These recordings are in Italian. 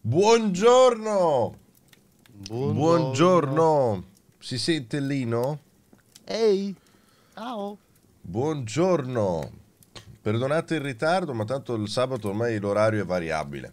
Buongiorno! Buongiorno. Buongiorno! Si sente Lino? Ehi, ciao. Buongiorno! Perdonate il ritardo, ma tanto il sabato ormai l'orario è variabile.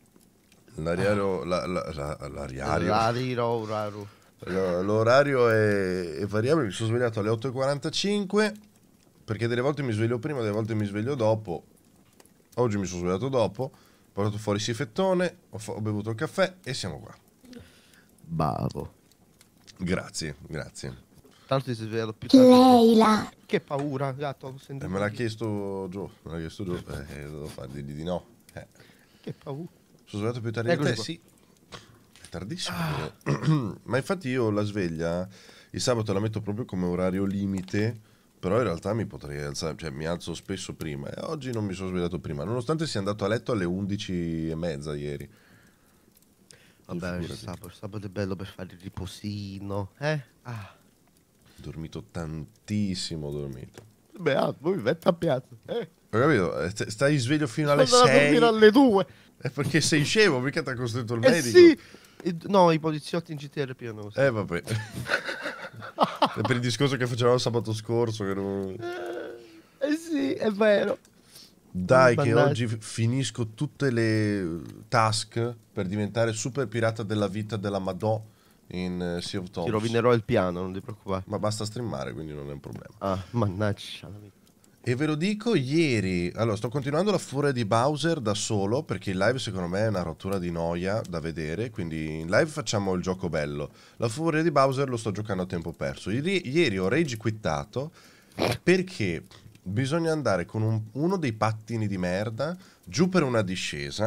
L'orario è variabile. Mi sono svegliato alle 8:45 perché delle volte mi sveglio prima, delle volte mi sveglio dopo. Oggi mi sono svegliato dopo, ho portato fuori Sifettone, ho bevuto il caffè e siamo qua. Bravo. Grazie, grazie. Tanto ti sei svegliato più tardi. Leila. Che paura, gatto. Ho sentito. Me l'ha chiesto Gio, devo fargli di no. Che paura. Sono svegliato più tardi di Eccoci te, qua. sì. È tardissimo. Ma infatti io la sveglia, il sabato la metto proprio come orario limite, però in realtà mi potrei alzare, cioè mi alzo spesso prima e oggi non mi sono svegliato prima, nonostante sia andato a letto alle 11:30 ieri. Vabbè, Figurati. il sabato è bello per fare il riposino, Ah. Ho dormito tantissimo, ho dormito. Beh, voi mi avete appiato. Ho capito? Stai sveglio fino alle Sono andato 6. fino alle 2. È perché sei scemo, mica ti ha costretto il Eh medico. sì. No, i poliziotti in GTR più hanno così. Vabbè. È per il discorso che facevamo sabato scorso. Che non... Eh sì, è vero. Dai, che Mannaggia. oggi finisco tutte le task per diventare super pirata della vita della Madò in Sea of Ti Thieves. rovinerò il piano, non ti preoccupare. Ma basta streamare, quindi non è un problema. Ah, mannaggia. E ve lo dico, ieri, allora sto continuando la furia di Bowser da solo, perché il live secondo me è una rottura di noia da vedere, quindi in live facciamo il gioco bello. La furia di Bowser lo sto giocando a tempo perso. Ieri ho rage quittato perché bisogna andare con uno dei pattini di merda giù per una discesa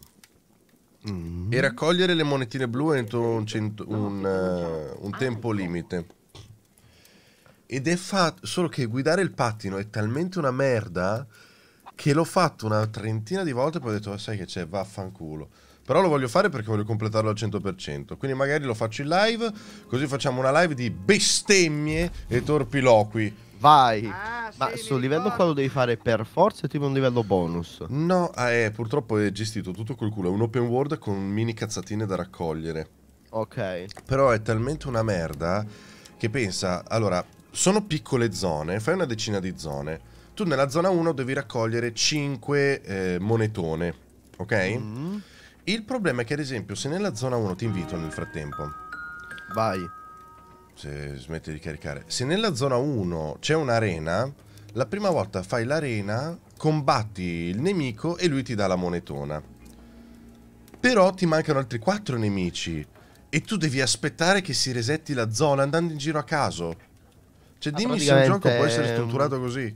e raccogliere le monetine blu entro un tempo limite. Ed è fatto, solo che guidare il pattino è talmente una merda che l'ho fatto una trentina di volte e poi ho detto, sai che c'è, vaffanculo. Però lo voglio fare perché voglio completarlo al 100%. Quindi magari lo faccio in live, così facciamo una live di bestemmie e torpiloqui. Vai. Ma sul livello qua lo devi fare per forza, è tipo un livello bonus. No, purtroppo è gestito tutto col culo, è un open world con mini cazzatine da raccogliere. Ok. Però è talmente una merda che pensa, allora, sono piccole zone, fai una decina di zone. Tu nella zona 1 devi raccogliere 5 monetone, ok? Il problema è che ad esempio se nella zona 1 ti invito nel frattempo, Vai. se smetti di caricare, se nella zona 1 c'è un'arena, la prima volta fai l'arena, combatti il nemico e lui ti dà la monetona. Però ti mancano altri 4 nemici e tu devi aspettare che si resetti la zona andando in giro a caso. Cioè dimmi se un gioco può essere strutturato così.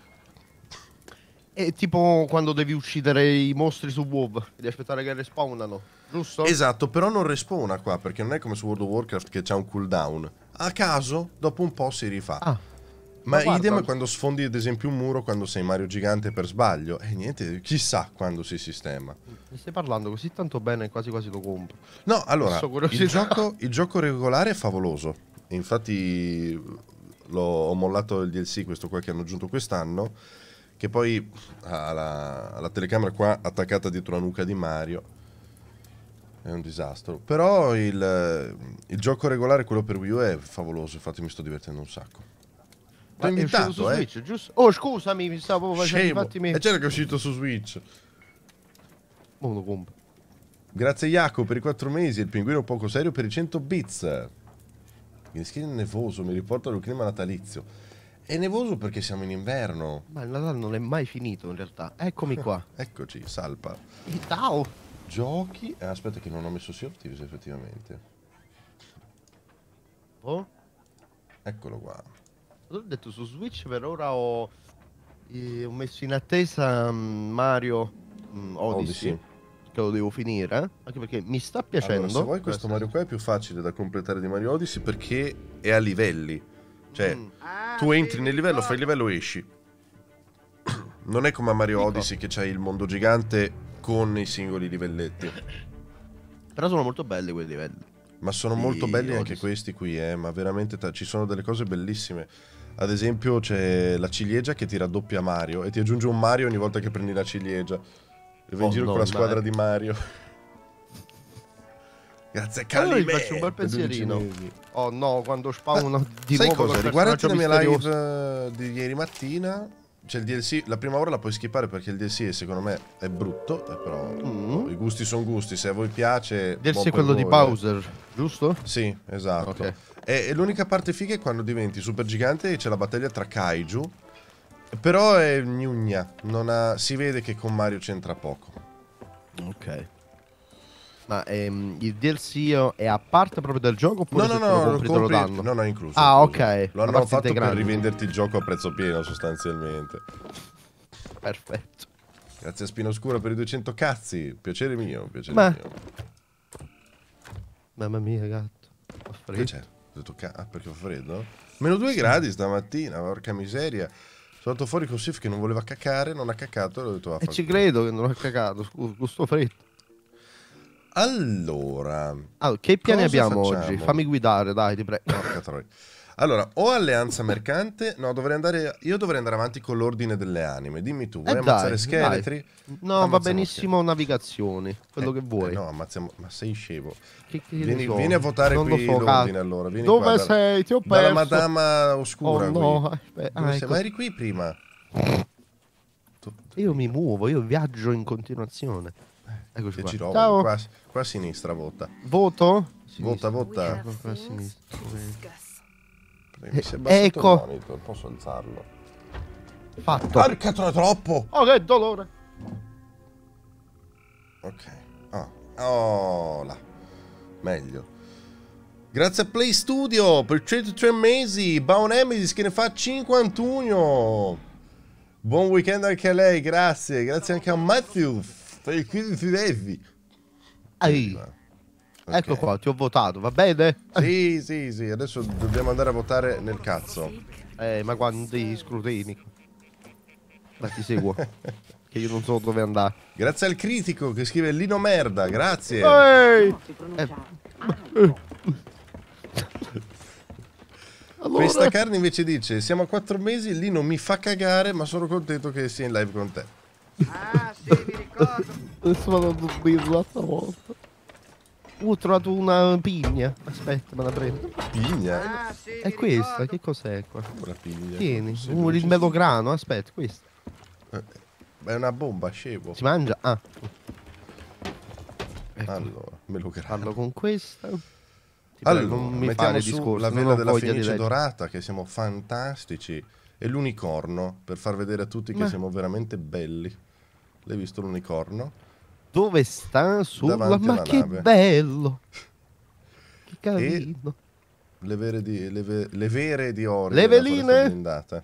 È tipo quando devi uccidere i mostri su WoW, devi aspettare che respawnano, giusto? Esatto, però non respawna qua, perché non è come su World of Warcraft che c'ha un cooldown. A caso, dopo un po' si rifà. Ah, Ma guarda. idem quando sfondi ad esempio un muro quando sei Mario Gigante per sbaglio. E niente, chissà quando si sistema. Ne stai parlando così tanto bene, quasi quasi lo compro. No, allora, Posso curiosità? il gioco regolare è favoloso. Infatti ho mollato il DLC, questo qua che hanno aggiunto quest'anno, che poi ha la telecamera qua attaccata dietro la nuca di Mario. È un disastro. Però il gioco regolare, quello per Wii U, è favoloso, infatti mi sto divertendo un sacco. Ti ho Ma è uscito invitato, su Switch, giusto? Oh, scusami, mi stavo facendo Scemo. infatti mi... E c'era che è uscito su Switch. Mo lo compro. Grazie Jacopo per i 4 mesi, il pinguino poco serio per i 100 bits. Il skin è nevoso, mi riporta al clima natalizio. È nevoso perché siamo in inverno. Ma il Natale non è mai finito in realtà. Eccomi qua. Eccoci, salpa. Ciao. Giochi. Aspetta che non ho messo Sea of Thieves effettivamente. Oh? Eccolo qua. L'ho detto su Switch, per ora ho messo in attesa Mario Odyssey, che lo devo finire, anche perché mi sta piacendo. Allora, se vuoi questo Mario qua è più facile da completare di Mario Odyssey perché è a livelli. Cioè, tu entri nel livello, fai il livello, esci. Non è come a Mario Odyssey che c'hai il mondo gigante con i singoli livelletti. Però sono molto belli quei livelli. Ma sono Sì, molto belli anche Odyssey. questi qui, ma veramente ci sono delle cose bellissime. Ad esempio c'è la ciliegia che ti raddoppia Mario e ti aggiunge un Mario ogni volta che prendi la ciliegia. E vai in giro con la squadra di Mario. Grazie a Allora gli Calimè. faccio un bel per 12 pensierino. mesi. Oh no, quando spawna di Sai nuovo cosa? quel Riguardati la mia personaggio misterioso. live di ieri mattina. C'è il DLC, la prima ora la puoi skippare perché il DLC secondo me è brutto, però i gusti sono gusti, se a voi piace... DLC buon è per quello di voi, Bowser, giusto? Sì, esatto. Ok. E l'unica parte figa è quando diventi super gigante e c'è la battaglia tra kaiju, però è gnugna, si vede che con Mario c'entra poco. Ok. Ma il DLC è a parte proprio del gioco oppure No, se no, te lo no, compri te lo danno? no, no, è incluso. Ah, è incluso. ok. Lo hanno La parte fatto per integrante. rivenderti il gioco a prezzo pieno sostanzialmente. Perfetto. Grazie a Spino Oscuro per i 200 cazzi. Piacere mio, piacere Ma- mio. Mamma mia, gatto. Fa Che freddo. c'è? Ho detto, perché fa freddo? Meno 2 gradi stamattina, porca miseria. Sono andato fuori con Sif che non voleva cacare, non ha cacato e ho detto E ci credo che non ho cagato, scusa, gusto freddo. Allora, Allora, che piani cosa abbiamo facciamo? oggi? Fammi guidare, dai, ti prego. Porca troia. Allora, o alleanza mercante, no, io dovrei andare avanti con l'ordine delle anime. Dimmi tu, vuoi ammazzare dai, scheletri? No, va Ammazziamo benissimo navigazioni, quello che vuoi. No, ammazziamo, ma sei scemo. Che ne Vieni, so? vieni a votare Non lo qui so, l'ordine cazzo. allora. Vieni Dove qua, sei? Ti ho dalla perso. madama oscura Oh no, qui. aspetta. Dove sei? Ecco. Ma eri qui prima. Io mi muovo, io viaggio in continuazione. Eccoci Che qua. giro, Ciao. qua a sinistra vota. Voto? Vota, vota. Qua a sinistra. Mi si è abbassato ecco. il monitor, posso alzarlo? Fatto. Porca troppo! Oh, che dolore. Ok. Oh, là. Meglio. Grazie a Play Studio per 103 mesi. Baon Emesis che ne fa 51. Buon weekend anche a lei, grazie. Grazie anche a Matthew per i 15 mesi. Ehi. Ok. Ecco qua, ti ho votato, va bene? Sì, sì, sì. Adesso dobbiamo andare a votare nel cazzo. Ma quanti scrutini. Ma ti seguo. Che io non so dove andare. Grazie al critico che scrive Lino Merda, grazie. Ehi! Allora, Questa carne invece dice: siamo a 4 mesi, Lino mi fa cagare, ma sono contento che sia in live con te. Ah, sì, mi ricordo. adesso vado a dormirla stavolta. Ho trovato una pigna. Aspetta, me la prendo. Pigna? Ah, sì, È mi questa, ricordo. che cos'è qua? La pigna. Tieni, Sì, il melograno, aspetta, questo. È una bomba, scemo. Si mangia? Ah. Ecco, Allora, melograno. parlo con questa. Ti prego, Allora, non mi mettiamo fare su discorsi, la non vela ho della voglia di fenice leggere. dorata, che siamo fantastici, e l'unicorno, per far vedere a tutti che Ma- siamo veramente belli. L'hai visto l'unicorno? Dove sta? Sulla... Davanti Ma alla che nave. bello! Che carino. Le vere di oro. Le della veline? foresta blindata.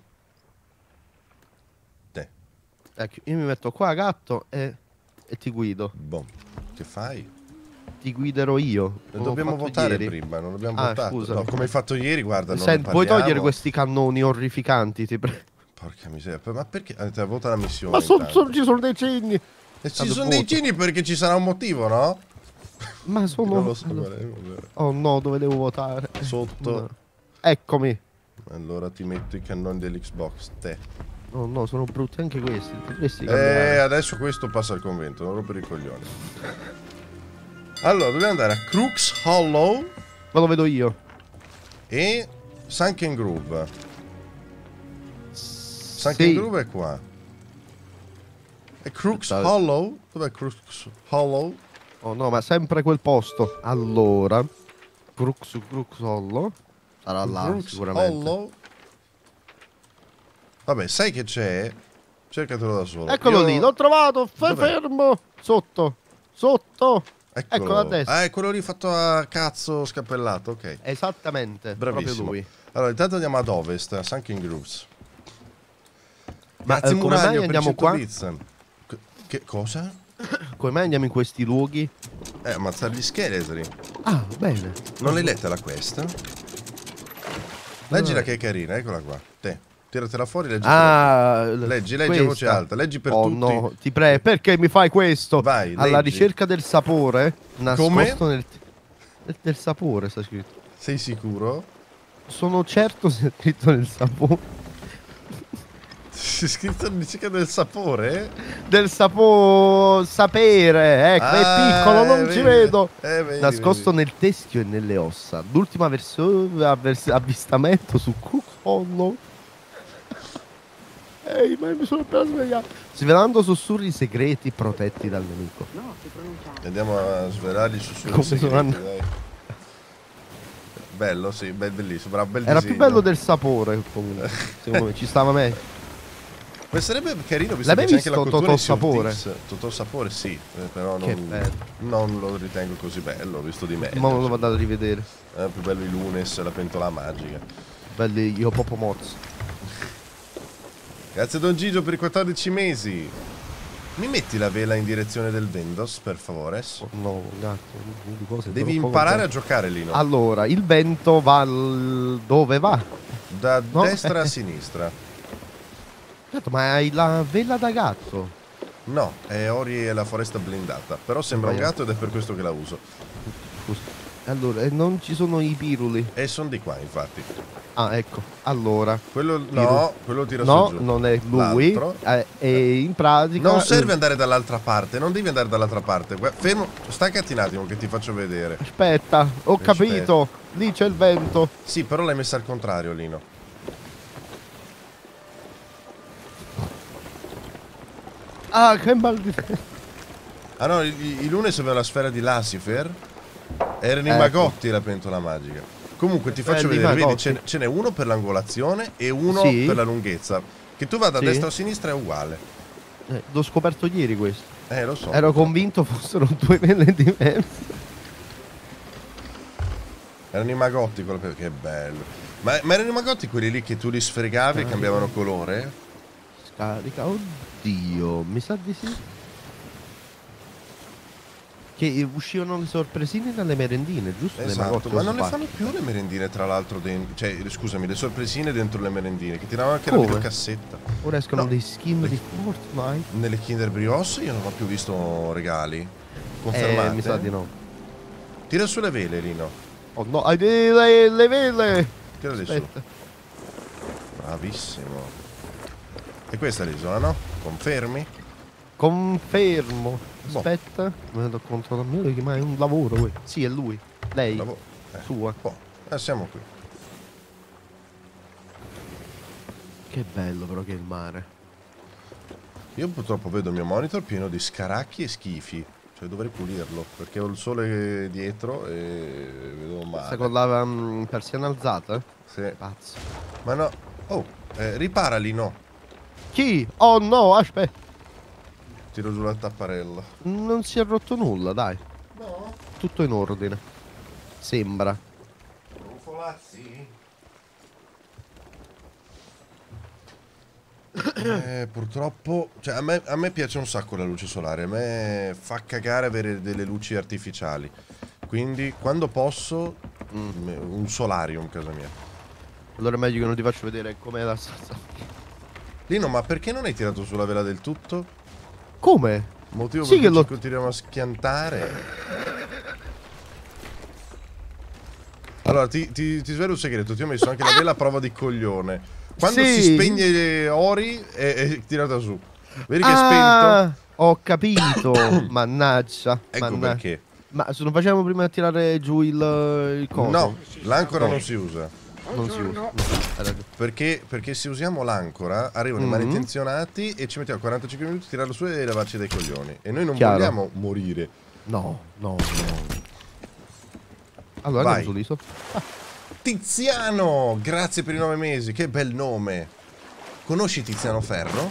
Ecco, io mi metto qua, gatto, e ti guido. Boh, che fai? Ti guiderò io. come ho Dobbiamo fatto votare ieri. prima, non abbiamo Ah, votato. scusami. No, come hai fatto ieri, guarda, non Senti, ne puoi parliamo. togliere questi cannoni orrificanti, ti prego. Porca miseria, ma perché? Vota la missione. Ma intanto. ci sono dei cenni. E ci sono dei cini perché ci sarà un motivo, no? Ma sono... Non lo so. allora- vabbè. Oh no, dove devo votare? Sotto. No. Eccomi. Allora ti metto i cannoni dell'Xbox, te. Oh no, sono brutti anche questi. Potresti cambiare. Adesso questo passa al convento, non rompere i coglioni. Allora, dobbiamo andare a Crooks Hollow Ma lo vedo io. e Sunken Grove. Sunken Sì. Grove è qua. E Crooks Aspetta. Hollow? Dov'è Crooks Hollow? Oh no, ma sempre quel posto. Allora. Crux Hollow. Sarà là, Crooks sicuramente. Hollow. Vabbè, sai che c'è? Cercatelo da solo. Eccolo Io- lì, l'ho trovato. Dov'è? Fermo. Sotto. Sotto. Eccolo. Eccolo a destra. Ah, è quello lì fatto a cazzo scappellato, ok. Esattamente. Bravissimo. Proprio lui. Allora, intanto andiamo ad ovest, a Sunken Groves. Ma Grazie come mai Muraglio per andiamo 100 qua? bits. Che cosa? Come mai andiamo in questi luoghi? Ammazzare gli scheletri. Ah, bene. Non l'hai letta la quest? Leggila che è carina, eccola qua. Te, tiratela fuori, leggi. Leggi a voce questa. alta, leggi per Oh tutti. no, ti prego, perché mi fai questo? Vai, Alla leggi. ricerca del sapore nascosto Come? del sapore, sta scritto. Sei sicuro? Sono certo se è scritto nel sapore. Si è scritto indice del sapore? Del sapere, ecco, è piccolo, non ci vedi, vedo. vedi, Nascosto vedi. nel teschio e nelle ossa. L'ultima avvistamento su Cook Hollow. Ehi, ma mi sono appena svegliato. Svelando sussurri segreti protetti dal nemico. No, si pronuncia. Andiamo a svelargli su Come segreti, sono dai. Bello, sì, bellissimo, bravo, bel Era disegno. più bello del sapore, comunque. Secondo me ci stava meglio. Ma sarebbe carino visto L'hai che c'è anche la visto cultura Totò di Sea of Sapore? Thieves. Totò Sapore sì, però Che non, bello. non lo ritengo così bello, visto di meglio. Ma lo vado a rivedere. È più bello i Lunes, la pentola magica. Belli io Popo Moz. Grazie Don Gigio per i 14 mesi. Mi metti la vela in direzione del Vendos, per favore? No, gatto, di cose Devi sono poco imparare a belle. giocare, Lino. Allora, il vento va dove va? Da No? destra a sinistra. Certo, ma hai la vela da gatto. No, è Ori e la foresta blindata. Però sembra un Sbagliato. gatto ed è per questo che la uso. Scusa. Allora, non ci sono i piruli. E sono di qua, infatti. Ah, ecco. Allora, Quello no, quello tira no, su giù. non è lui. L'altro. E in pratica Non serve andare dall'altra parte, non devi andare dall'altra parte. Fermo, staccati un attimo che ti faccio vedere. Aspetta, ho capito. Lì c'è il vento. Sì, però l'hai messa al contrario, Lino. Ah, che mal di Ah no, i Lunes aveva la sfera di Lucifer. Erano i Ecco. Magotti la pentola magica. Comunque ti faccio Belli vedere, vedi, Magotti. ce n'è uno per l'angolazione e uno Sì. per la lunghezza. Che tu vada a Sì. destra o a sinistra è uguale. L'ho scoperto ieri questo. Lo so. Ero convinto fossero due vele diverse. Erano i Magotti, che bello. Ma erano i Magotti quelli lì che tu li sfregavi e cambiavano colore? Scarica, oddio, mi sa di sì. Che uscivano le sorpresine dalle merendine, giusto? Le Esatto, Magotti, ma o non le sbaglio? fanno più le merendine tra l'altro dentro. Cioè, scusami, le sorpresine dentro le merendine, che tiravano anche la Come? videocassetta. Ora escono No. dei skin di Fortnite. Nelle Kinder Brioche io non ho più visto regali. Confermate? Mi sa di no. Tira su le vele, Lino. Oh no, hai le vele! Tirale su. Aspetta. Bravissimo. E questa è l'isola, no? Confermi? Confermo. Boh. Aspetta, me lo controllo meglio, ma è un lavoro. Sì, è lui. Lei. Sua. Boh, siamo qui. Che bello però che è il mare. Io purtroppo vedo il mio monitor pieno di scaracchi e schifi. Cioè dovrei pulirlo, perché ho il sole dietro e vedo male. Sta con la persiana alzata? Sì. Pazzo. Ma no. Oh, riparali, no. Chi? Oh no, aspetta. Tiro giù la tapparella. Non si è rotto nulla, dai. No, Tutto in ordine. Sembra. Rufolazzi. Purtroppo, cioè a me piace un sacco la luce solare, a me fa cagare avere delle luci artificiali. Quindi quando posso un solarium casa mia. Allora è meglio che non ti faccio vedere com'è la stanza. Lino, ma perché non hai tirato sulla vela del tutto? Come? Motivo Sì per che cui lo- ci continuiamo a schiantare. Allora, ti svelo un segreto, ti ho messo anche la vela a prova di coglione. Quando Sì. si spegne Ori è tirata su. Vedi che è Ah, spento? ho capito. Mannaggia. Ecco mannaggia. perché. Ma se non facciamo prima tirare giù il coso? No, l'ancora No. non si usa. Non si usa. Hai ragione. Perché se usiamo l'ancora arrivano i malintenzionati e ci mettiamo 45 minuti a tirarlo su e levarci dai coglioni. E noi non Chiaro. vogliamo morire. No, no, no. Allora Vai. andiamo sull'isola. Tiziano, grazie per i 9 mesi, che bel nome. Conosci Tiziano Ferro?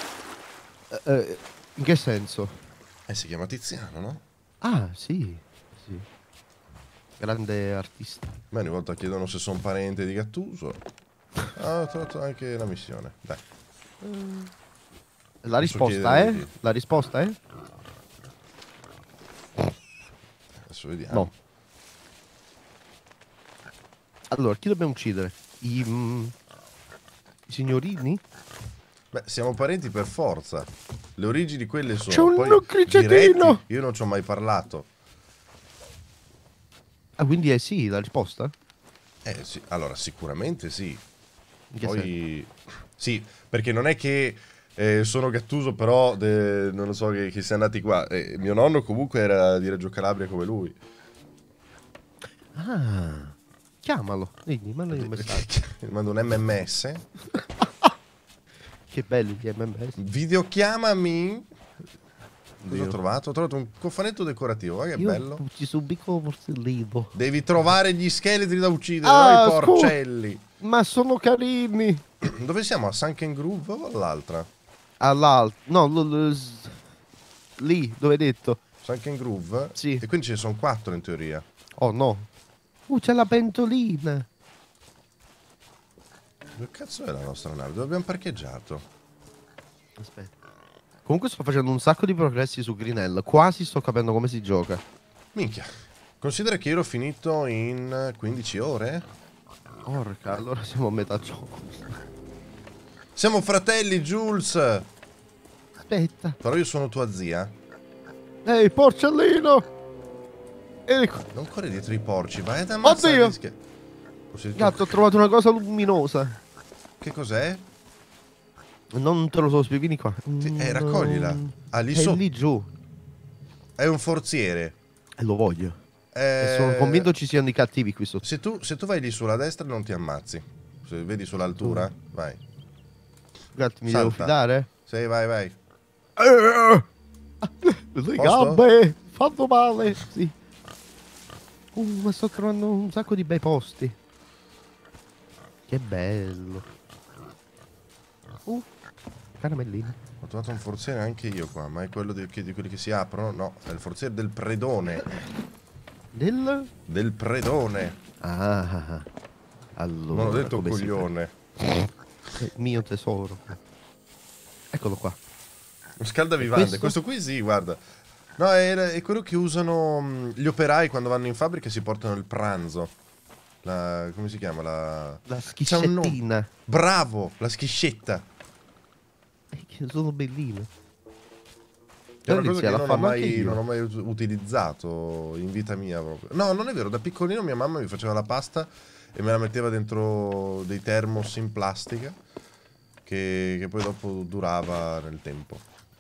In che senso? Si chiama Tiziano, no? Ah, sì. Sì. Grande artista. Ma ogni volta chiedono se sono parente di Gattuso. Ah, ho trovato anche la missione. Dai. La risposta chiedere è? di- La risposta è? Adesso vediamo. No. Allora, chi dobbiamo uccidere? I signorini? Beh, siamo parenti per forza. Le origini quelle sono. C'è un Poi nucricetino! diretti, io non ci ho mai parlato. Ah, quindi è sì la risposta? Sì, allora sicuramente sì. In che senso? Poi Sì, perché non è che sono Gattuso, però non lo so che sia andati qua. Mio nonno comunque era di Reggio Calabria come lui. Ah, chiamalo. Vedi, mandagli un messaggio. Mando un MMS. Che belli gli MMS. Videochiamami. Cosa Dio. ho trovato? Ho trovato un cofanetto decorativo. Guarda che Io bello. ci subico porcellino. Devi trovare gli scheletri da uccidere, Ah, no? I porcelli. Ma sono carini. Dove siamo? A Sunken Groove o all'altra? All'altro. No, lì, dove hai detto? Sunken Groove? Sì. E quindi ce ne sono 4 in teoria. Oh no. C'è la pentolina. Dove cazzo è la nostra nave? Dove abbiamo parcheggiato? Aspetta. Comunque sto facendo un sacco di progressi su Greenell. Quasi sto capendo come si gioca. Minchia. Considera che io l'ho finito in 15 ore. Porca, allora siamo a metà gioco. Siamo fratelli, Jules. Aspetta. Però io sono tua zia. Ehi, porcellino. Ecco. Non corri dietro i porci, vai ad ammazzare Oddio. gli scheletri. Gatto, ho trovato una cosa luminosa. Che cos'è? Non te lo so, vieni qua. Raccoglila. Ah, lì È sotto. lì giù. È un forziere. E lo voglio. E sono convinto ci siano i cattivi qui sotto. Se tu vai lì sulla destra non ti ammazzi. Se vedi sull'altura, vai. Gatto, mi Salta. devo fidare? Sì, vai. Le Posto? gambe fanno male. Sì. Ma sto trovando un sacco di bei posti. Che bello. Caramellino. Ho trovato un forziere anche io qua, ma è quello di quelli che si aprono? No, è il forziere del predone. Del predone. Ah. Allora. Non ho detto come si coglione. fa? Mio tesoro. Eccolo qua. Lo scaldavivante. questo? Questo qui sì, guarda. No, è quello che usano gli operai quando vanno in fabbrica e si portano il pranzo. Come si chiama? La C'è un nome. schiscettina. Bravo, la schiscetta. Che sono belline. È una Però cosa che la non ho, fanno anche mai, io. non ho mai utilizzato in vita mia proprio. No, non è vero, da piccolino mia mamma mi faceva la pasta e me la metteva dentro dei thermos in plastica che poi dopo durava nel tempo.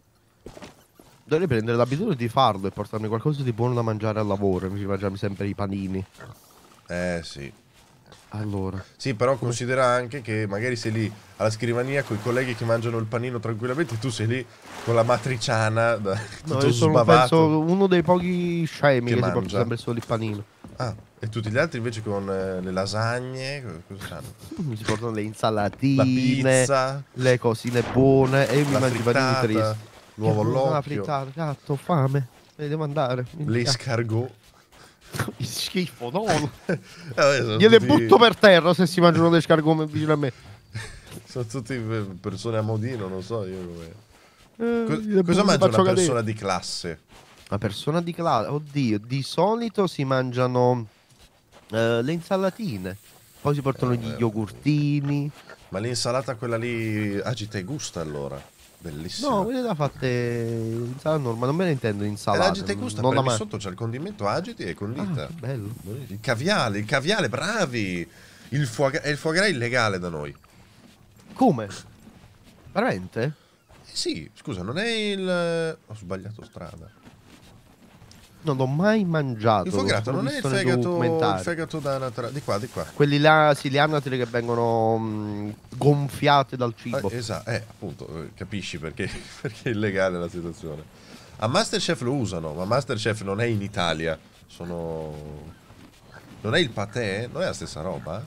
Dovrei prendere l'abitudine di farlo e portarmi qualcosa di buono da mangiare al lavoro, invece di mangiarmi sempre i panini. Sì. Allora. Sì, però considera anche che magari sei lì alla scrivania con i colleghi che mangiano il panino tranquillamente e tu sei lì con la matriciana No, tutto io sono sbavato. penso uno dei pochi scemi che si porta mangia. sempre solo il panino. Ah, e tutti gli altri invece con le lasagne, cosa fanno? Mi si portano le La insalatine, pizza, le cosine buone e io mi la mangio i panini frittata, tristi. l'uovo La all'occhio, frittata, gatto, ho fame. Me ne devo andare. l'escargot. Che schifo, no. Sono Gliele tutti- butto per terra se si mangiano dei scargome vicino a me. Sono tutti persone a modino, non so io come. Gliele Cosa butto, mangia faccio una cadere. persona di classe? Una persona di classe, oddio, di solito si mangiano le insalatine, poi si portano gli yogurtini. Ma l'insalata quella lì agita e gusta allora. Bellissima. No, quelle da fatte insalata normale, non me ne intendo E insalata. l'agita e gusta, non la prendi mangio. sotto c'è il condimento, agiti e condita. Ah, che bello. Il caviale, bravi! È il foie gras illegale da noi. Come? Veramente? Sì, scusa, non è il... Ho sbagliato strada. Non l'ho mai mangiato. Il foie gras l'ho non è il visto nei documentari. fegato da naturale. Di qua, di qua. Quelli là, sì, li hanno altri che vengono gonfiate dal cibo. Esatto, appunto, capisci perché, perché è illegale la situazione. A Masterchef lo usano, ma Masterchef non è in Italia. Non è il patè? Non è la stessa roba?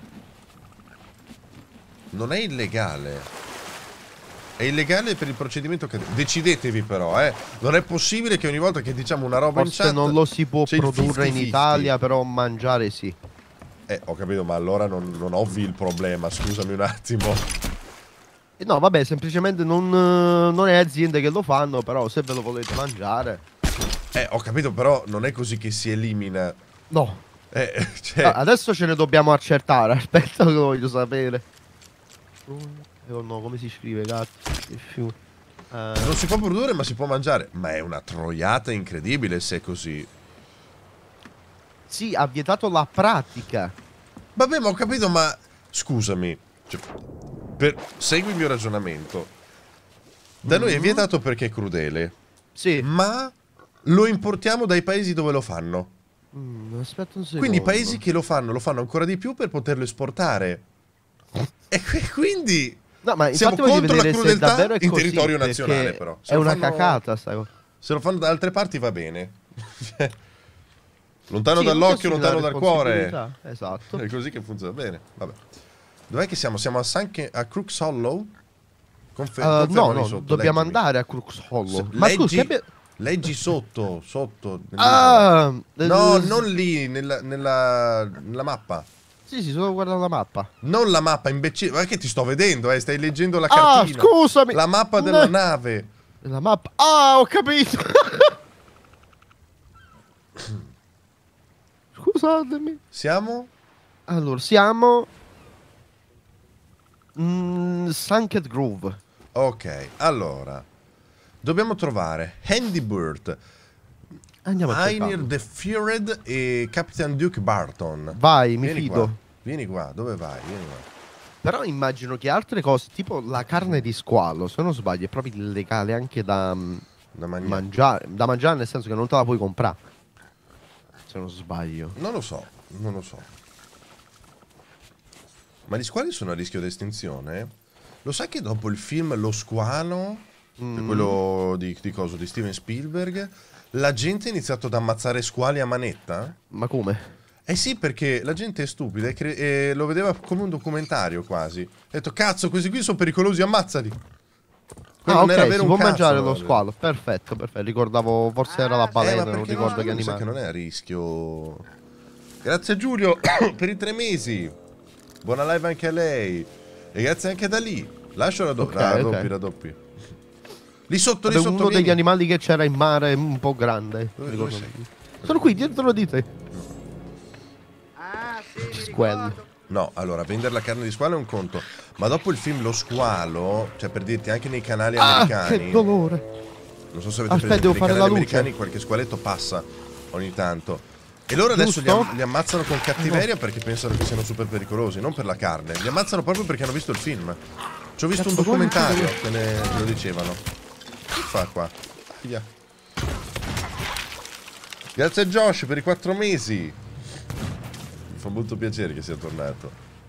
Non è illegale. È illegale per il procedimento che... Decidetevi però, Non è possibile che ogni volta che diciamo una roba in Forse chat... non lo si può c'è il produrre in 50-50. Italia, però mangiare sì. Ho capito, ma allora non ovvi il problema, scusami un attimo. No, vabbè, semplicemente non è aziende che lo fanno, però se ve lo volete mangiare. Ho capito, però non è così che si elimina. No. Cioè... Adesso ce ne dobbiamo accertare, aspetta che lo voglio sapere. Oh no, come si scrive, cazzo? Che fiume. Non si può produrre ma si può mangiare. Ma è una troiata incredibile se è così. Sì, ha vietato la pratica. Vabbè, ma ho capito, ma... Scusami. Cioè, Segui il mio ragionamento. Da noi è vietato perché è crudele. Sì. Ma lo importiamo dai paesi dove lo fanno. Aspetta un secondo. Quindi i paesi che lo fanno ancora di più per poterlo esportare. E quindi No, ma siamo infatti voglio contro la vedere se crudeltà davvero è in così, territorio perché nazionale, però. È una cacata, sai. Se lo fanno da altre parti va bene. Lontano Sì, dall'occhio, non lontano la dal cuore. responsabilità. Esatto. È così che funziona bene. Vabbè. Dov'è che siamo? Siamo a Crooks Hollow? No, dobbiamo andare a Crooks Hollow. Ma scusi, leggi sotto. Ah, No, non lì, nella mappa. Sì, sto guardando la mappa. Non la mappa, imbecille. Ma che ti sto vedendo, stai leggendo la cartina. Scusami. La mappa della nave. La mappa. Ah, ho capito. Scusatemi. Siamo? Allora, siamo Sunken Grove. Ok, allora dobbiamo trovare Handy Bird, Andiamo a Einir cercarlo. the Feared e Captain Duke Barton. Vai, mi Vieni fido. qua. Vieni qua, dove vai? Vieni qua. Però immagino che altre cose, tipo la carne di squalo, se non sbaglio, è proprio illegale anche da Da mangiare. mangiare. Da mangiare nel senso che non te la puoi comprare. Se non sbaglio. Non lo so. Ma gli squali sono a rischio di estinzione? Lo sai che dopo il film Lo Squalo, quello di coso, di Steven Spielberg, la gente ha iniziato ad ammazzare squali a manetta? Ma come? Eh sì, perché la gente è stupida e lo vedeva come un documentario quasi. Ha detto, cazzo, questi qui sono pericolosi, ammazzali. Quello non era ok, vero si un può cazzo, mangiare lo no? squalo. Perfetto. Ricordavo, forse era la balena, Ma non perché ricordo che mi sa che animale. non è a rischio. Grazie Giulio per i 3 mesi. Buona live anche a lei. E grazie anche da lì. Lascio raddoppi. Lì sotto, Vabbè, uno vieni. degli animali che c'era in mare un po' grande. Dove sei? Sono qui, dietro di te. Ah, sì, mi Squello. ricordo. No, allora, vendere la carne di squalo è un conto. Ma dopo il film Lo Squalo, cioè per dirti anche nei canali Che americani, dolore. non so se avete Aspetta, presente, devo nei fare canali la luce. americani qualche squaletto passa ogni tanto. E loro adesso Giusto? li ammazzano con cattiveria perché pensano che siano super pericolosi, non per la carne. Li ammazzano proprio perché hanno visto il film. Ci ho visto un Cazzo, documentario guarda. che lo dicevano. Che fa qua? Via. Grazie a Josh per i 4 mesi. Mi fa molto piacere che sia tornato.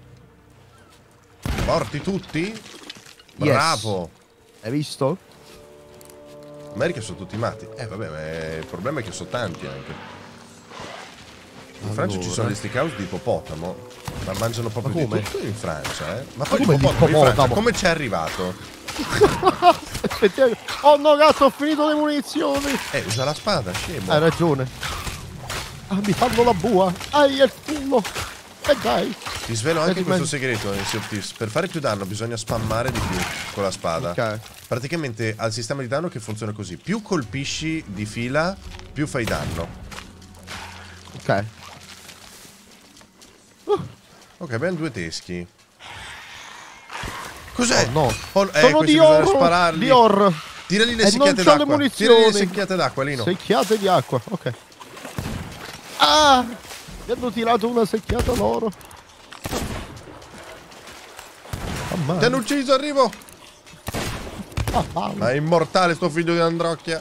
Morti tutti? Bravo. Hai visto? In America sono tutti matti. Vabbè, ma il problema è che sono tanti anche. In Francia ci sono gli steakhouse di ippopotamo. Ma mangiano proprio Ma di come? tutto in Francia, Ma poi come l'ippopotamo in Francia, l'ippopotamo? come ci è arrivato? Effettivamente. Oh no, cazzo, ho finito le munizioni. Usa la spada, scemo. Hai ragione. Ah, mi fanno la bua. Ai, è il culo. E dai. Ti svelo anche ti questo mangi- segreto in Sea of Thieves. Per fare più danno bisogna spammare di più con la spada. Ok. Praticamente ha il sistema di danno che funziona così. Più colpisci di fila, più fai danno. Ok. Ok, abbiamo 2 teschi. Cos'è? Oh, no. Sono Sono di bisogna oro. spararli. Di oro. Tirali le E secchiate non c'ho le d'acqua. munizioni. Tirali le secchiate d'acqua, Lino. Secchiate di acqua, ok. Ah! Mi hanno tirato una secchiata d'oro. Ti hanno ucciso, arrivo. Ma è immortale sto figlio di Androcchia.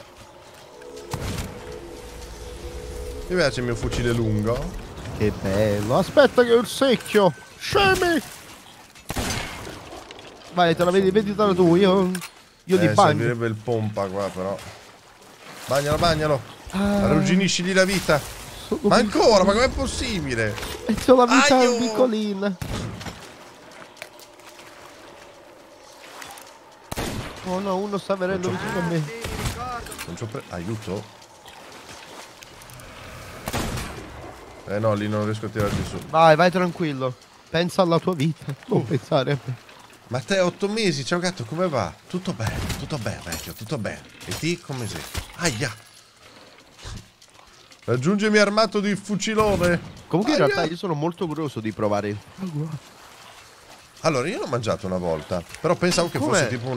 Mi piace il mio fucile lungo. Che bello. Aspetta che ho il secchio. Scemi. Vai, te la veditela tu. Io ti bagno. Servirebbe il pompa qua però. Bagnalo. Arrugginiscigli la vita. Ma ancora, ma com'è possibile? E c'ho la vita Aio! piccolina. Oh no, uno sta venendo vicino a me. Sì, mi ricordo. Non c'ho aiuto? No, lì non riesco a tirarti su. Vai tranquillo. Pensa alla tua vita. Non pensare a me. Ma te 8 mesi, ciao gatto, come va? Tutto bene, vecchio, tutto bene. E ti come sei? Aia! Raggiungimi armato di fucilone. Comunque in Aia! realtà io sono molto curioso di provare il... Allora, io l'ho mangiato una volta, però pensavo che Com'è? fosse tipo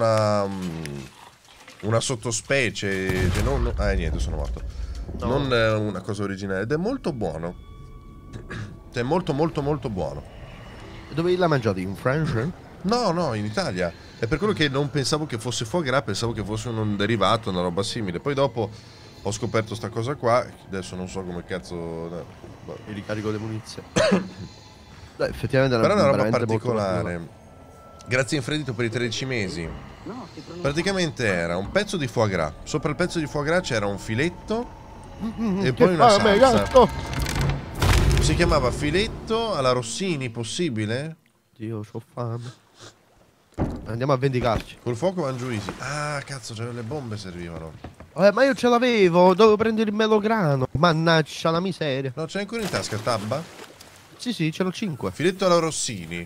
una sottospecie, cioè niente, sono morto. No. Non una cosa originale, ed è molto buono. È molto buono. Dove l'hai mangiato? In Francia? No, no, in Italia. È per quello che non pensavo che fosse foie gras, pensavo che fosse un derivato, una roba simile. Poi dopo ho scoperto sta cosa qua, adesso non so come cazzo... no, Mi ricarico le munizioni. Beh, effettivamente però è una roba veramente molto particolare. Grazie Infredito per i 13 mesi. Praticamente era un pezzo di foie gras. Sopra il pezzo di foie gras c'era un filetto e poi una salsa. Si chiamava filetto alla Rossini, possibile? Dio, c'ho fame. Andiamo a vendicarci. Col fuoco van giù easy. Ah, cazzo, c'erano le bombe servivano. Ma io ce l'avevo, dovevo prendere il melograno. Mannaggia la miseria. No, c'è ancora in tasca tabba? Sì, sì, ce n'ho 5. Filetto alla Rossini.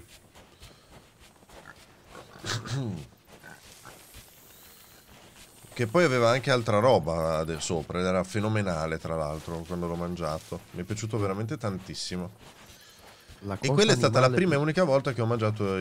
Che poi aveva anche altra roba sopra ed era fenomenale, tra l'altro, quando l'ho mangiato. Mi è piaciuto veramente tantissimo. E quella è stata la prima e unica volta che ho mangiato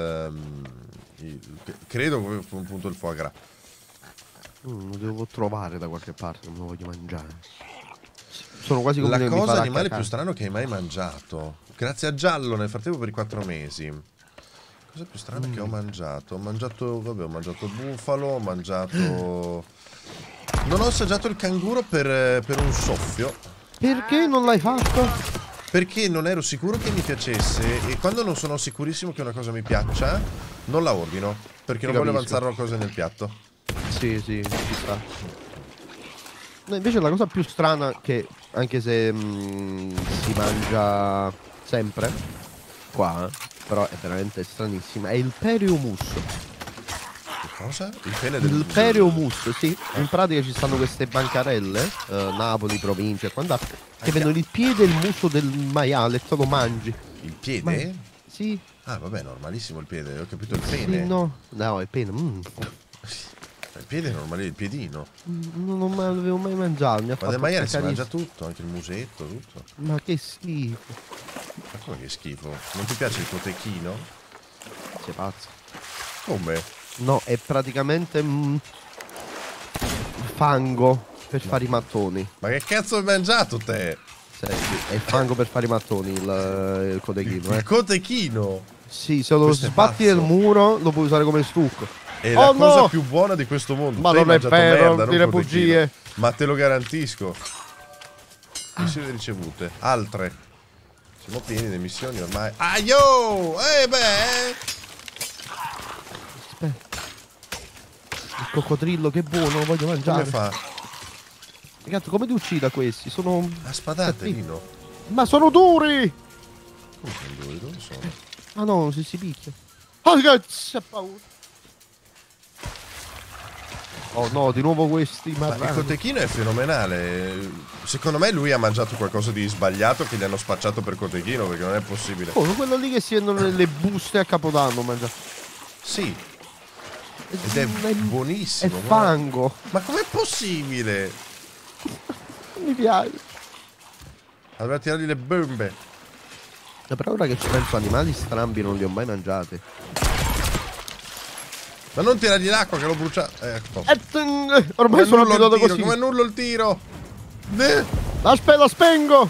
credo appunto il foie gras. Lo devo trovare da qualche parte, non lo voglio mangiare. Sono quasi La convinto che mi cosa farà animale cacare. più strano che hai mai mangiato. Grazie a Giallo nel frattempo per i 4 mesi. Cosa più strana che ho mangiato? Vabbè, ho mangiato bufalo, ho mangiato... Non ho assaggiato il canguro per un soffio. Perché non l'hai fatto? Perché non ero sicuro che mi piacesse. E quando non sono sicurissimo che una cosa mi piaccia, non la ordino. Perché non voglio avanzare una cosa nel piatto. Sì, sì, ci sta. No, invece la cosa più strana che, anche se si mangia sempre qua, però è veramente stranissima, è il periomus. Che cosa? Il pene Il periomus, sì. In pratica ci stanno queste bancarelle, Napoli, provincia e quant'altro, che vendono il piede e il muso del maiale e te lo mangi. Il piede? Sì. Ah, vabbè, normalissimo il piede, ho capito il pene. Sì, no. No, il pene. Il piede è normale, il piedino. Non l'avevo mai mangiato. Mi ha Ma fatto del maiale si mangia cacarissimo. tutto, anche il musetto, tutto. Ma che schifo. Ma come che schifo? Non ti piace il cotechino? Sei pazzo. Come? No, è praticamente fango per fare i mattoni. Ma che cazzo hai mangiato te? Senti, è fango per fare i mattoni il cotechino, Il cotechino? Sì, se lo Questo è sbatti pazzo. nel muro lo puoi usare come stucco. È la Oh, cosa no! più buona di questo mondo. Ma Te hai non è mangiato vero, merda, dire non cotechino. bugie. Ma te lo garantisco. Missioni ricevute. Altre. Siamo pieni di missioni ormai. Ah, yo! Beh! Aspetta. Il coccodrillo, che buono, lo voglio mangiare. Come fa? Ragazzi, come ti uccida questi? Sono... A spadate, Lino. Ma sono duri! Come sono due? Dove sono? Ah no, si picchia. Oh, cazzo, paura. Oh no, di nuovo questi Ma il marrani. cotechino è fenomenale. Secondo me lui ha mangiato qualcosa di sbagliato che gli hanno spacciato per cotechino, perché non è possibile. Oh, quello lì che si vendono nelle buste a Capodanno mangia. Sì. Ed è È buonissimo. guarda. fango. Ma com'è possibile? Non mi piace. Allora tirargli le bombe. Però ora che ci penso, animali strambi non li ho mai mangiati. Ma non tirargli l'acqua che l'ho bruciato. Ecco. Ormai sono annullo abituato il tiro, così. come annullo il tiro? Aspetta, la spengo.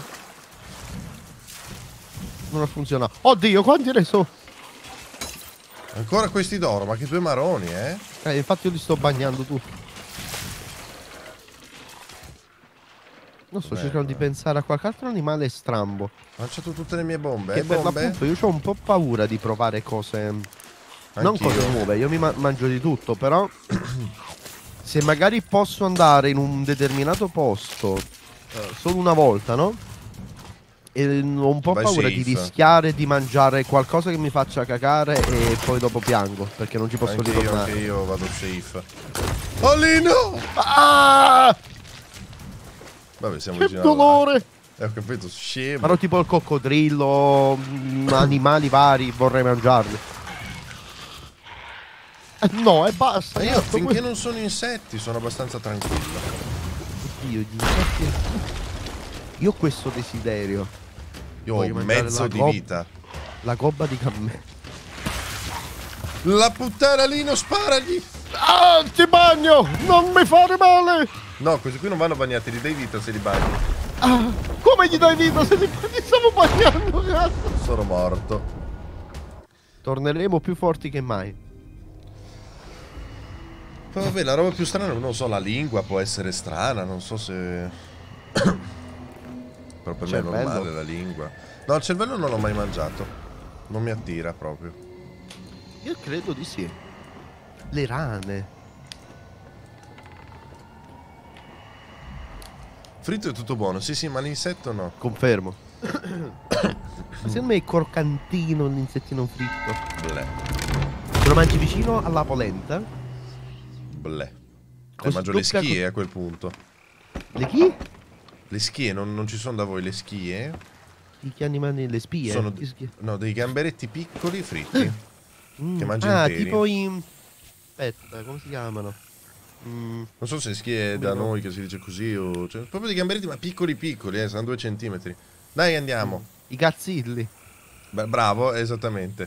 Non ha funzionato. Oddio, quanti ne so? Ancora questi d'oro, ma che due maroni, eh? Infatti io li sto bagnando tutti. Non sto cercando di pensare a qualche altro animale strambo. Ho lanciato tutte le mie bombe. Che per bombe? l'appunto io ho un po' paura di provare cose. Non Anch'io. cose nuove, io mi mangio di tutto, però se magari posso andare in un determinato posto solo una volta, no? E ho un po' Vai paura safe. di rischiare di mangiare qualcosa che mi faccia cacare e poi dopo piango, perché non ci posso Anche ritornare. io vado safe. Oh Lino! Ah! Vabbè, siamo Che vicini alla- dolore! Ho capito, scemo. Però tipo il coccodrillo, animali vari, vorrei mangiarli. No, e basta. Ma io niente, finché non sono insetti sono abbastanza tranquillo. Oddio, gli insetti. Io ho questo desiderio. Io ho Voglio mangiare mezzo la di gobba. vita. La gobba di cammello. La puttana Lino, sparagli! Ah, ti bagno! Non mi fare male! No, questi qui non vanno bagnati, li dai vita se li bagni. Ah, come gli dai vita se li stavo bagnando, cazzo? Sono morto. Torneremo più forti che mai. Poi vabbè, la roba più strana, non so, la lingua può essere strana, non so se... Però per me è Cervello? normale la lingua. No, il cervello non l'ho mai mangiato. Non mi attira proprio. Io credo di sì. Le rane. Fritto è tutto buono, sì sì, ma l'insetto no. Confermo. Secondo me è croccantino l'insettino fritto. Bleh, Se lo mangi vicino alla polenta. bleh. Così Mangio le doppia schie a quel punto. Le chi? Le schie, non ci sono da voi le schie? Che animali? Le spie? Sono Che schie- no, dei gamberetti piccoli fritti. Che mangi Ah, interi. tipo in... Aspetta, come si chiamano? Non so se schie da noi che si dice così o... Cioè, proprio dei gamberetti ma piccoli piccoli, saranno 2 centimetri. Dai, andiamo. I cazzilli. Beh, bravo, esattamente.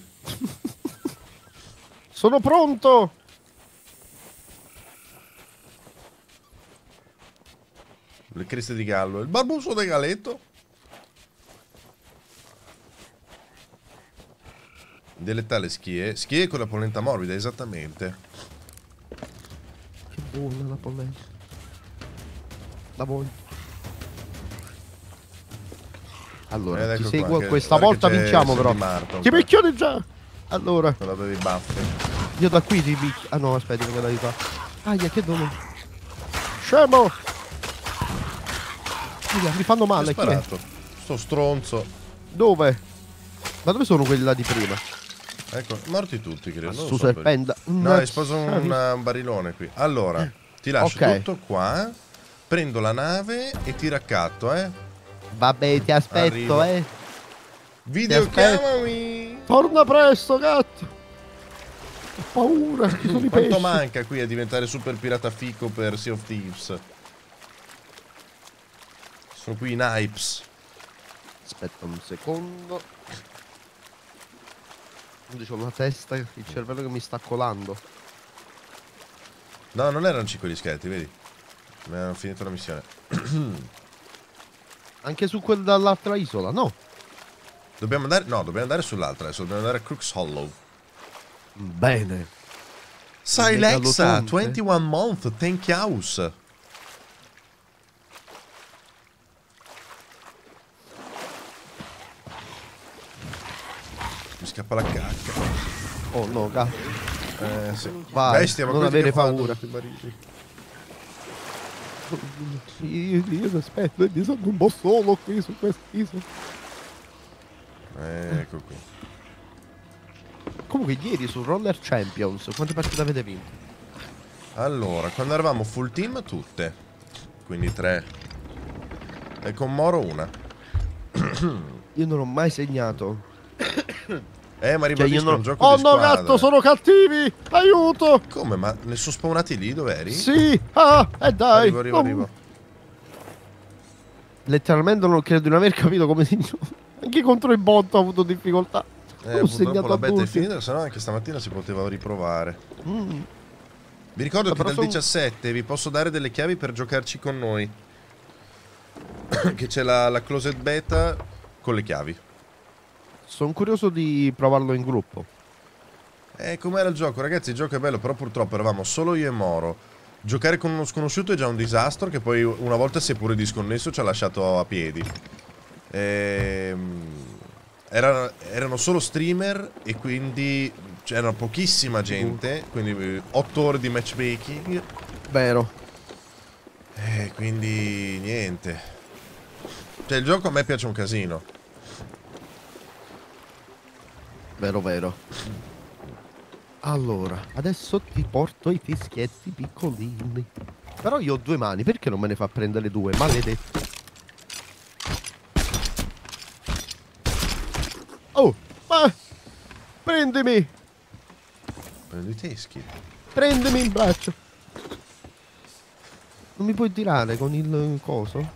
Sono pronto! Le creste di gallo. Il barbuso del galetto. Delettare schie. Schie con la polenta morbida, esattamente. Che buona la polenta. La voglio. Allora, Ed ti ecco seguo qua, che- questa guarda volta che c'è vinciamo però. Sandy Martin Ti qua. picchioni già! Allora, Non avevi i baffi. io da qui ti picchio. Ah no, aspetta, che la fa. Aia, che dolore. Scemo! Aia, mi fanno Chi ha male, chi è? sparato? Sto stronzo. Dove? Ma dove sono quelli là di prima? Ecco, morti tutti, credo. non lo Su so, serpenda. No, hai sposo un barilone qui. Allora, ti lascio Ok. tutto qua. Prendo la nave e ti raccatto, Vabbè, ti aspetto, Arrivo. Videochiamami! Torna presto, gatto. Ho paura, ci sono i Quanto pesci. manca qui a diventare super pirata fico per Sea of Thieves? Sono qui i Nipes. Aspetta un secondo. Ho una testa, il cervello che mi sta colando. No, non erano 5 gli scheletri, vedi? Mi hanno finito la missione. Anche su quel dall'altra isola, no? Dobbiamo andare... No, dobbiamo andare sull'altra adesso. Dobbiamo andare a Crooks Hollow. Bene. Silexa, megalotonte. 21 month, thank house. Mi scappa la cacca. Oh no, gatto. Sì. Vai, Bestia, ma non quelli avere che fanno paura. tutti i barili. Io ti aspetto e mi sento un po' solo qui su quest'isola. Ecco qui. Comunque ieri su Roller Champions quante partite avete vinto? Allora, quando eravamo full team, tutte. Quindi 3. E con Moro una. Io non ho mai segnato. Ma ribadisco, io non... un gioco Oh di no, squadra. gatto, sono cattivi! Aiuto! Come? Ma ne sono spawnati lì, dov'eri? Sì! Ah, dai! Arrivo. Letteralmente non credo di non aver capito come si gioca. Anche contro il bot ho avuto difficoltà. Ho Purtroppo segnato la a beta è tutti. finita, sennò anche stamattina si poteva riprovare. Vi ricordo che Però dal 17 vi posso dare delle chiavi per giocarci con noi. Che c'è la closed beta con le chiavi. Sono curioso di provarlo in gruppo. Com'era il gioco? Ragazzi, il gioco è bello, però purtroppo eravamo solo io e Moro. Giocare con uno sconosciuto è già un disastro, che poi una volta si è pure disconnesso ci ha lasciato a piedi. Erano solo streamer e quindi c'era pochissima gente, quindi 8 ore di matchmaking. Vero. Quindi niente. Cioè il gioco a me piace un casino. Vero, vero. Allora, adesso ti porto i fischietti piccolini. Però io ho 2 mani, perché non me ne fa prendere 2? Maledetto. Oh, ma... Prendimi! Prendo i teschi. Prendimi in braccio. Non mi puoi tirare con il coso?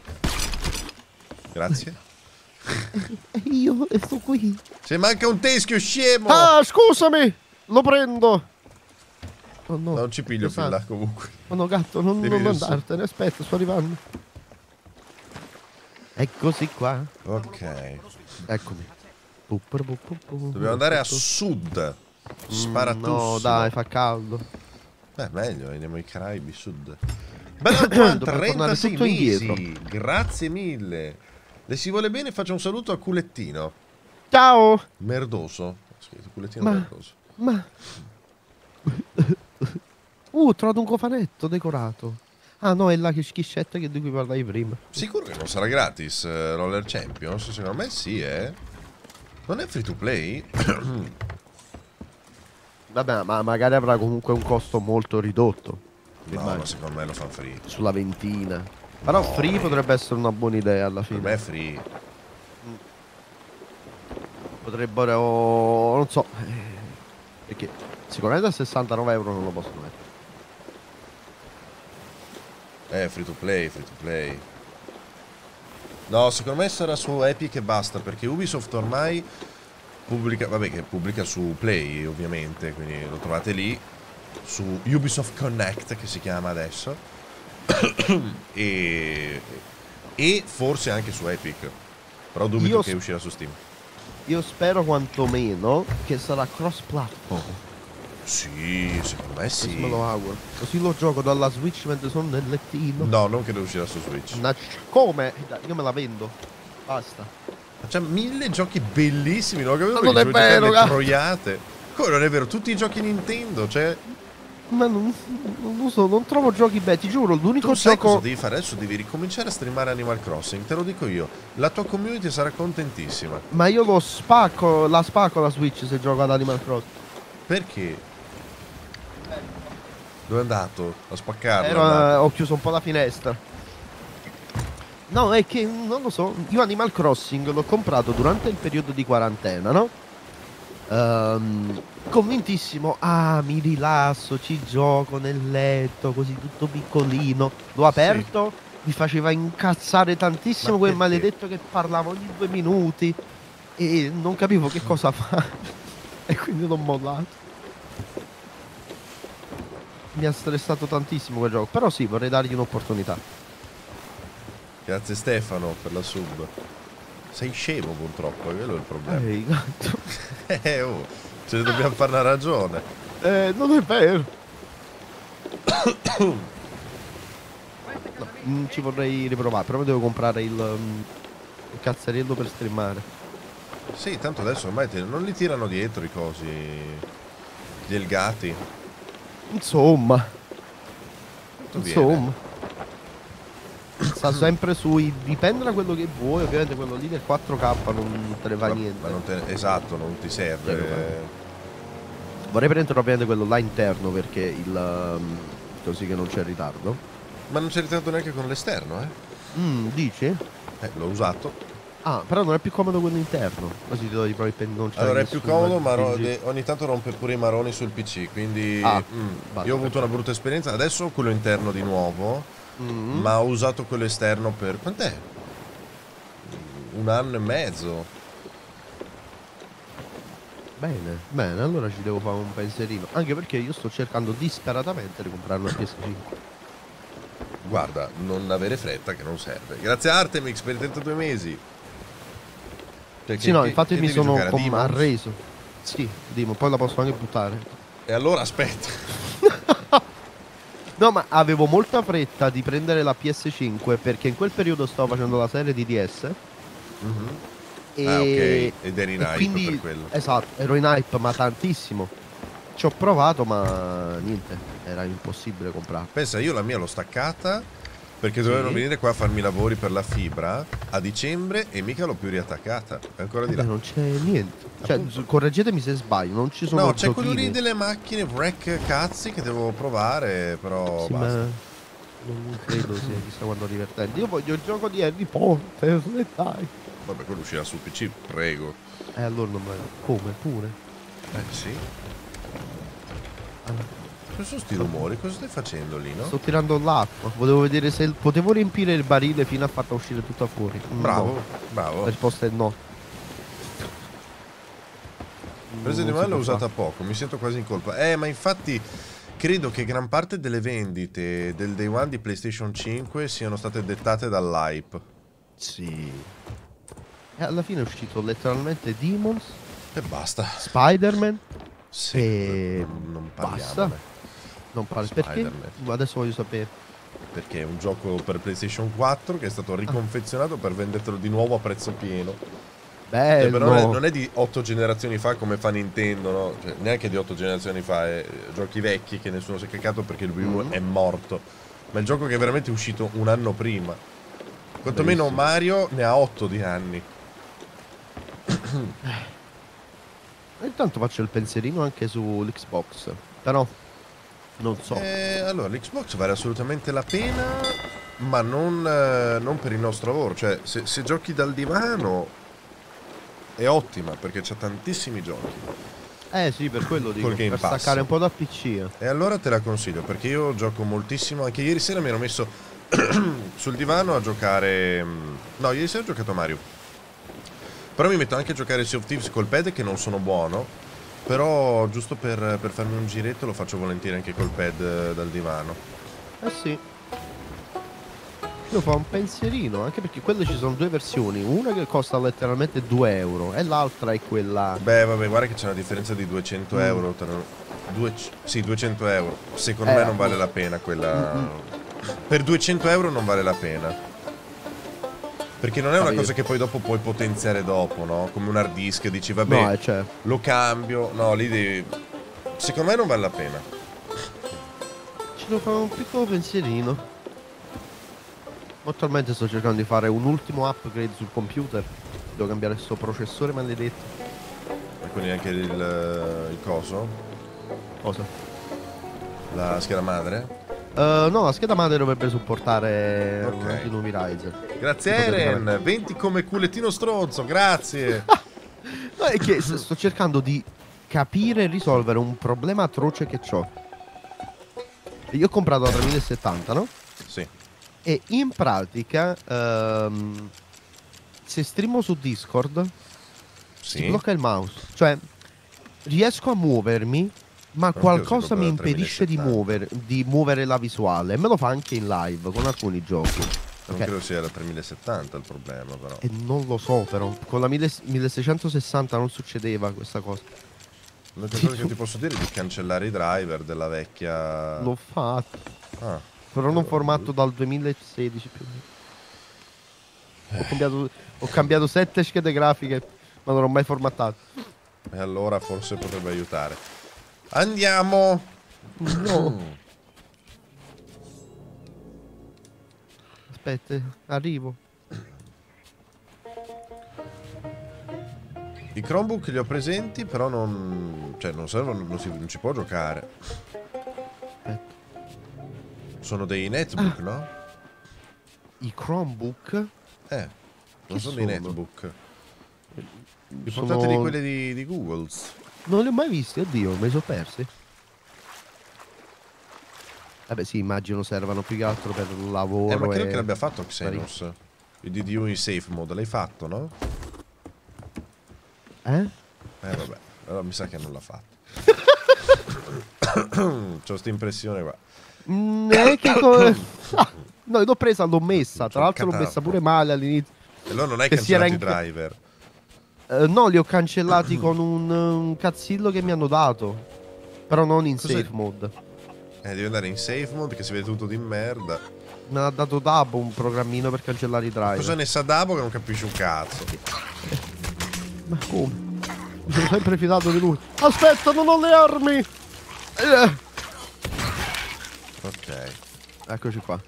Grazie. Io sto qui. Se manca un teschio, scemo! Ah, scusami! Lo prendo! Oh no. Non ci piglio più là Esatto. comunque. Oh no, gatto, non Devi adesso. andartene. Aspetta, sto arrivando. Eccoci qua. Ok. Eccomi. Dobbiamo andare a sud. Sparatus. No, dai, fa caldo. Meglio, andiamo ai Caraibi Sud. Bella Antoine, Dobbiamo tornare 36 tutto mesi. indietro. Grazie mille. Le si vuole bene, faccio un saluto a Culettino. Ciao! Merdoso. Ho scritto Culettino Ma- Merdoso. Ma... ho trovato un cofanetto decorato. Ah no, è la schiscetta di cui parlavi prima. Sicuro che non sarà gratis Roller Champions? Secondo me sì, Non è free to play? Vabbè, ma magari avrà comunque un costo molto ridotto. No, Immagino. ma secondo me lo fa free. Sulla ventina. Però No. free potrebbe essere una buona idea alla Per fine. me è free. Potrebbero... non so. Perché sicuramente a 69 euro non lo possono mettere. Free to play, free to play. No, secondo me sarà su Epic e basta, perché Ubisoft ormai pubblica, vabbè, che pubblica su Play ovviamente, quindi lo trovate lì, su Ubisoft Connect che si chiama adesso, e forse anche su Epic, però dubito Io che uscirà su Steam. Io spero quantomeno che sarà cross platform. Sì, secondo me Questo sì. me lo auguro. Così lo gioco dalla Switch mentre sono nel lettino. No, non credo uscirà su Switch. Come? Dai, io me la vendo. Basta. C'è 1000 giochi bellissimi, non ho capito Ma non perché è ci vuoi giocare vero, le cazzo. troiate. Come non è vero? Tutti i giochi Nintendo, cioè... Ma non lo so, non trovo giochi belli, ti giuro, l'unico Tu sai cosa gioco... devi fare adesso? Devi ricominciare a streamare Animal Crossing, te lo dico io. La tua community sarà contentissima. Ma io lo spacco, la spacco la Switch se gioco ad Animal Crossing. Perché? Dove è andato? A spaccarlo? Ho chiuso un po' la finestra. No, è che non lo so. Io Animal Crossing l'ho comprato durante il periodo di quarantena, no? Convintissimo. Ah, mi rilasso, ci gioco nel letto, così tutto piccolino. L'ho aperto, mi faceva incazzare tantissimo Ma quel perché? maledetto che parlava ogni 2 minuti. E non capivo che cosa fare. E quindi l'ho mollato. Mi ha stressato tantissimo quel gioco. Però sì, vorrei dargli un'opportunità. Grazie Stefano per la sub. Sei scemo purtroppo, è quello il problema. Ehi, gatto. Oh, ce ne dobbiamo fare una ragione. Non è vero. No, ci vorrei riprovare, però devo comprare il cazzariello per streamare. Sì, tanto adesso ormai non li tirano dietro i cosi. Gli elgati. Insomma, Tutto viene. insomma. Sta sempre sui. Dipende da quello che vuoi, ovviamente quello lì del 4K non te ne fa niente. Ma non esatto, non ti serve. Vorrei prendere ovviamente quello là interno perché così che non c'è ritardo. Ma non c'è ritardo neanche con l'esterno, Dici? L'ho usato. Ah, però non è più comodo quello interno. Così ti do di proprio non c'è Allora è più nessuno comodo, ma quindi- ogni tanto rompe pure i maroni sul PC, quindi basta, io ho avuto una brutta esperienza. Adesso ho quello interno di nuovo, ma ho usato quello esterno per... quant'è? 1 anno e mezzo. Bene, bene, allora ci devo fare un pensierino. Anche perché io sto cercando disperatamente di comprare una PS5. Guarda, non avere fretta che non serve. Grazie a Artemix per i 32 mesi. Cioè, Sì, no, infatti che mi devi sono giocare a Demons? arreso. Sì, Dimo, poi la posso anche buttare. E allora aspetta. No, ma avevo molta fretta di prendere la PS5 perché in quel periodo stavo facendo la serie di DS. E... Ah, ok, ed eri in e hype quindi, per quello. esatto, ero in hype, ma tantissimo. Ci ho provato, ma niente, era impossibile comprare. Pensa, io la mia l'ho staccata perché dovevano venire qua a farmi i lavori per la fibra a dicembre e mica l'ho più riattaccata. È ancora di là. Non c'è niente. Cioè, Appunto. correggetemi se sbaglio, non ci sono No, c'è quello giochini. lì delle macchine wreck cazzi che devo provare, però Sì, basta. ma non credo sia chissà quanto divertente. Io voglio il gioco di Harry Potter, e dai. Vabbè, quello uscirà su PC, prego. Allora non me come pure? Sì. Ah, Cosa sono sti rumori? Cosa stai facendo lì, no? sto tirando l'acqua. Volevo vedere se potevo riempire il barile fino a farla uscire tutta fuori. Bravo, No. bravo. La risposta è no. Presa di Non si mano l'ho può usata poco, mi sento quasi in colpa. Ma infatti credo che gran parte delle vendite del Day One di PlayStation 5 siano state dettate dall'hype. Sì. E alla fine è uscito letteralmente Demons, E basta. Spider-Man Sì, e non basta. parliamone. Non parli perché? Spider-Man. Adesso voglio sapere. Perché è un gioco per PlayStation 4 che è stato riconfezionato per vendertelo di nuovo a prezzo pieno. Cioè, Bello. però non è di 8 generazioni fa come fa Nintendo, no? Cioè, neanche di 8 generazioni fa, è giochi vecchi che nessuno si è caccato perché il Wii U è morto. Ma il gioco che è veramente uscito un anno prima. Quantomeno Bellissimo. Mario ne ha 8 di anni. E intanto faccio il pensierino anche sull'Xbox. Però non so. Allora, l'Xbox vale assolutamente la pena, ma non per il nostro lavoro. Cioè, se giochi dal divano è ottima perché c'ha tantissimi giochi. Sì, per quello dico. Col Game Per Pass. staccare un po' dal PC. E allora te la consiglio perché io gioco moltissimo. Anche ieri sera mi ero messo sul divano a giocare. No, ieri sera ho giocato a Mario. Però mi metto anche a giocare Sea of Thieves col pad che non sono buono. Però giusto per farmi un giretto lo faccio volentieri anche col pad dal divano. Eh sì. Io fa un pensierino, anche perché quelle ci sono due versioni. Una che costa letteralmente 2 euro e l'altra è quella. Beh, vabbè, guarda che c'è una differenza di 200 euro. Sì, 200 euro. Secondo me non vale la pena quella. Per 200 euro non vale la pena. Perché non è una cosa che poi dopo puoi potenziare dopo, no? Come un hard disk, dici vabbè, No, certo. lo cambio. No, lì devi. Secondo me non vale la pena. Ci devo fare un piccolo pensierino. Attualmente sto cercando di fare un ultimo upgrade sul computer. Devo cambiare questo processore maledetto. E quindi anche il coso? Cosa? La scheda madre? No, la scheda madre dovrebbe supportare Ok. anche i nuovi Ryzen. Grazie Ipoteticamente. Eren, 20 come culettino stronzo, grazie. No, è che sto cercando di capire e risolvere un problema atroce che ho. Io ho comprato la 3070, no? Sì. E in pratica, se streamo su Discord, si Sì. blocca il mouse. Cioè, riesco a muovermi, ma Anche io qualcosa sono mi proprio da impedisce 3070. di muovere la visuale. E me lo fa anche in live con alcuni giochi. Non Ok. credo sia la 3070 il problema, però. E non lo so, però. Con la 1660 non succedeva questa cosa. L'unica cosa che ti posso dire è di cancellare i driver della vecchia. L'ho fatto. Ah, Però non formato dal 2016 più o meno. Ho cambiato 7 schede grafiche, ma non ho mai formattato. e allora forse potrebbe aiutare. Andiamo! No. Aspetta, arrivo. I Chromebook li ho presenti, però non. Cioè, non servono, non ci può giocare. Aspetta. Sono dei netbook, no? I Chromebook Non Che sono dei sono? netbook. I sono... portatili quelli di Google's. Non li ho mai visti, oddio, me li sono persi. Vabbè sì, immagino servano più che altro per il lavoro. Ma credo e... che l'abbia fatto Xenos. Il DDU in safe mode, l'hai fatto, no? Vabbè, allora mi sa che non l'ha fatto. C'ho questa impressione qua. È che no, l'ho presa, l'ho messa. Tra l'altro l'ho messa pure male all'inizio. E allora non hai Che si era cancellato i driver. No, li ho cancellati con un cazzillo che mi hanno dato. Però non in Cos'è? safe mode. Devi andare in safe mode che si vede tutto di merda. Mi ha dato Dabo un programmino per cancellare i driver. Cosa ne sa Dabo che non capisce un cazzo? Ma come? Mi sono sempre fidato di lui. Aspetta, non ho le armi! Ok. Eccoci qua.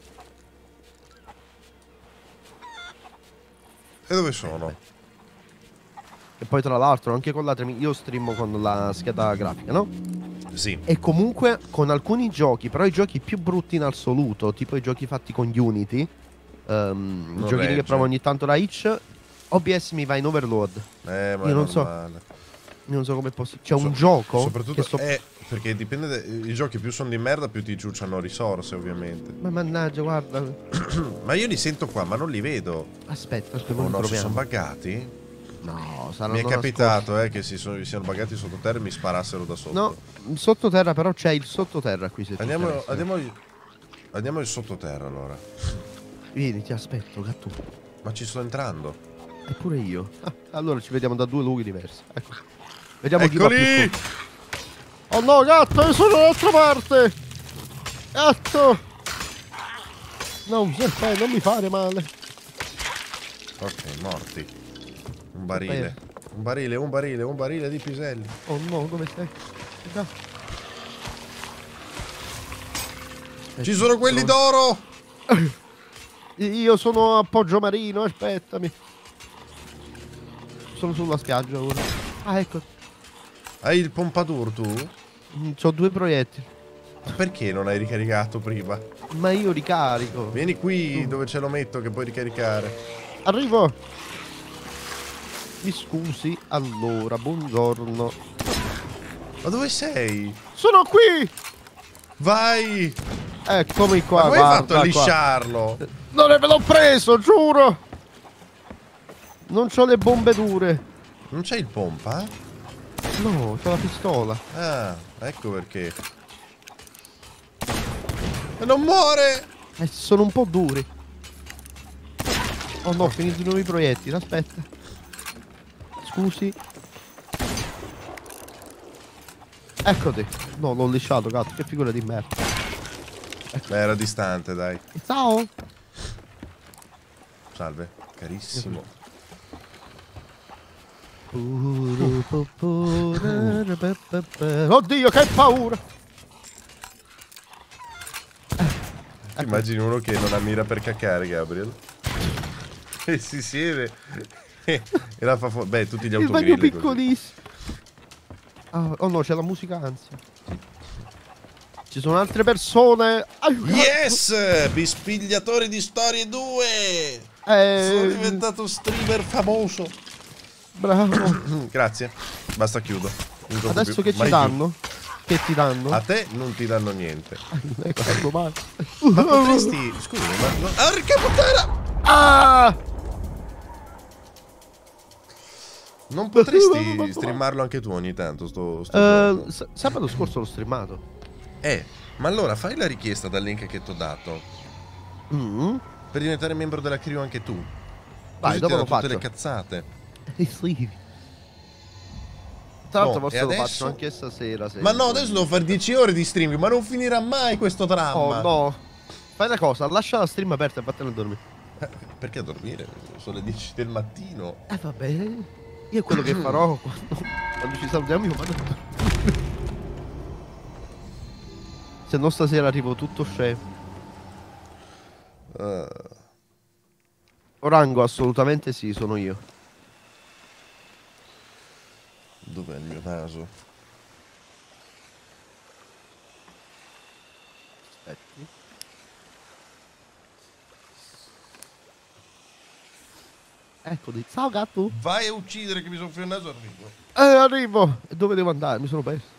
E dove sono? E poi tra l'altro anche con la 3000 io streamo con la scheda grafica, no? Sì. E comunque con alcuni giochi, però i giochi più brutti in assoluto, tipo i giochi fatti con Unity, i giochini regge. che provo ogni tanto da Itch, OBS mi va in overload. Ma è Io non so. normale. Io non so come è possibile. C'è un gioco Soprattutto che perché dipende. I giochi più sono di merda, più ti ciucciano risorse, ovviamente. Ma mannaggia, guarda. Ma io li sento qua, ma non li vedo. Aspetta, Oh noi no, si sono proviamo. buggati? No, saranno Mi è nascosti. capitato che si siano buggati sottoterra e mi sparassero da sotto. No, sottoterra però c'è il sottoterra qui se ti interessa. Andiamo in sottoterra allora. Vieni, ti aspetto, gatto. Ma ci sto entrando. Eppure io. Ah, allora ci vediamo da due luoghi diversi. Ecco. Vediamo chi va più Eccoli! con... Oh no, gatto, io sono dall'altra parte! Gatto! No, non mi fare male. Ok, morti. Un barile. Un barile, un barile, un barile di piselli. Oh no, dove sei? No. Ci sono quelli d'oro! Io sono a Poggio Marino, aspettami. Sono sulla spiaggia ora. Ah, ecco. Hai il pompadour tu? C'ho 2 proiettili. Ma perché non hai ricaricato prima? Ma io ricarico. Vieni qui dove ce lo metto che puoi ricaricare. Arrivo. Mi scusi, allora, buongiorno. Ma dove sei? Sono qui! Vai! Eccomi qua, Ma come hai guarda, fatto a qua. lisciarlo? Non ve l'ho preso, giuro! Non c'ho le bombe dure. Non c'è il pompa? No, c'ho la pistola. Ah, ecco perché. E non muore! Sono un po' duri. Oh no, ho finito i nuovi proiettili, aspetta. Scusi. Eccoti. No, l'ho lisciato, cazzo, che figura di merda. Beh, era distante, dai. Ciao. Salve, carissimo. Oddio, che paura! Ti immagini uno che non ha mira per cacare, Gabriel? E si siede e la fa fuori. Beh, tutti gli Il bagno autogrill così. piccolissimo. Ah, oh no, c'è la musica ansia. Ci sono altre persone. Aiuto. Yes! Bispigliatori di Storie 2! Sono diventato streamer famoso. Bravo. Grazie. Basta, chiudo. Non gioco Adesso più. che ci Mai più. danno? Che ti danno? A te non ti danno niente. Ecco, fatto male. Ma potresti... Scusa, ma... No... Porca puttana! Ah! Non potresti streamarlo anche tu ogni tanto, sto gioco? Sabato scorso l'ho streamato. Ma allora fai la richiesta dal link che ti ho dato per diventare membro della crew anche tu. Vai, Così dopo ti lo do tutte faccio. le cazzate. Sì. Tra l'altro Boh, forse e lo adesso? faccio anche stasera. Se Ma no, adesso devo fare 10 ore di streaming, ma non finirà mai questo dramma. Oh no. Fai una cosa, lascia la stream aperta e vattene a dormire. Perché a dormire? Sono le 10 del mattino. Vabbè. Io quello che farò quando ci salutiamo io vado a dormire. Se no stasera arrivo tutto scemo. Orango assolutamente sì, sono io. Dov'è il mio naso? Aspetti. Eccoli. Ciao gatto. Vai a uccidere che mi soffio il naso, arrivo. Arrivo. E dove devo andare? Mi sono perso.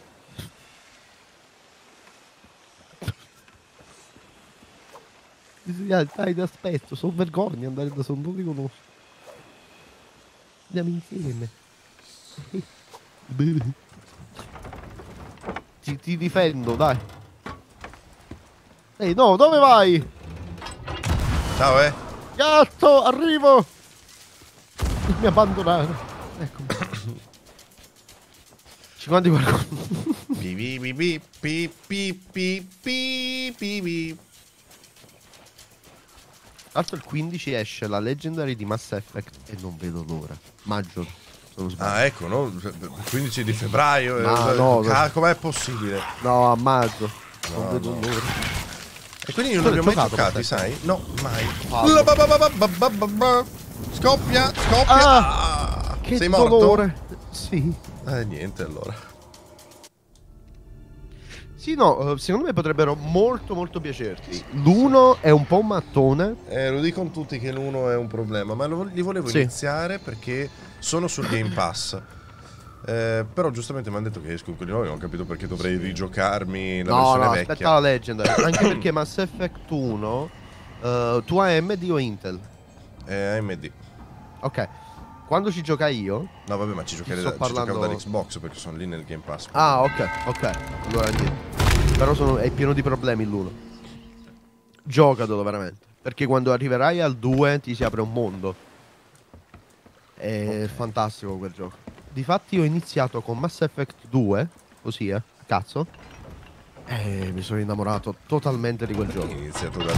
Dai, ti aspetto, sono vergogna andare da solo, non li conosco. Andiamo insieme. Ti difendo, dai. Ehi, no, dove vai? Ciao, Gatto, arrivo! Non mi abbandonare. Ecco. Ci mandi qualcosa. Pi pi pi pi pi pi pi pi pi. Tra l'altro il 15 esce la Legendary di Mass Effect e non vedo l'ora. Maggio, se non sbaglio. Ah, ecco, no? 15 di febbraio. No, Com'è possibile? No, a maggio. Non No, vedo no. l'ora. E quindi non Tu li l'hai abbiamo mai giocato, toccati, Mass sai? No, mai. Fallo. Scoppia, scoppia. Ah, che sei morto? dolore. Sì. Niente allora. Sì, no, secondo me potrebbero molto piacerti. L'uno è un po' un mattone. Lo dicono tutti che l'uno è un problema, ma li volevo Sì. iniziare perché sono sul Game Pass. Però giustamente mi hanno detto che escono quelli nuovi, non ho capito perché dovrei rigiocarmi la versione vecchia. aspetta la Legendary. Anche perché Mass Effect 1 tu hai AMD o Intel? AMD. Ok. Quando ci gioca io. No vabbè, ma ci sto giocavo parlando- dall'Xbox perché sono lì nel Game Pass. Ah, ok. Allora niente. Però è pieno di problemi l'uno. Giocatelo veramente. Perché quando arriverai al 2 ti si apre un mondo. È fantastico quel gioco. Difatti ho iniziato con Mass Effect 2, così cazzo. E mi sono innamorato totalmente di quel Ho gioco. iniziato da...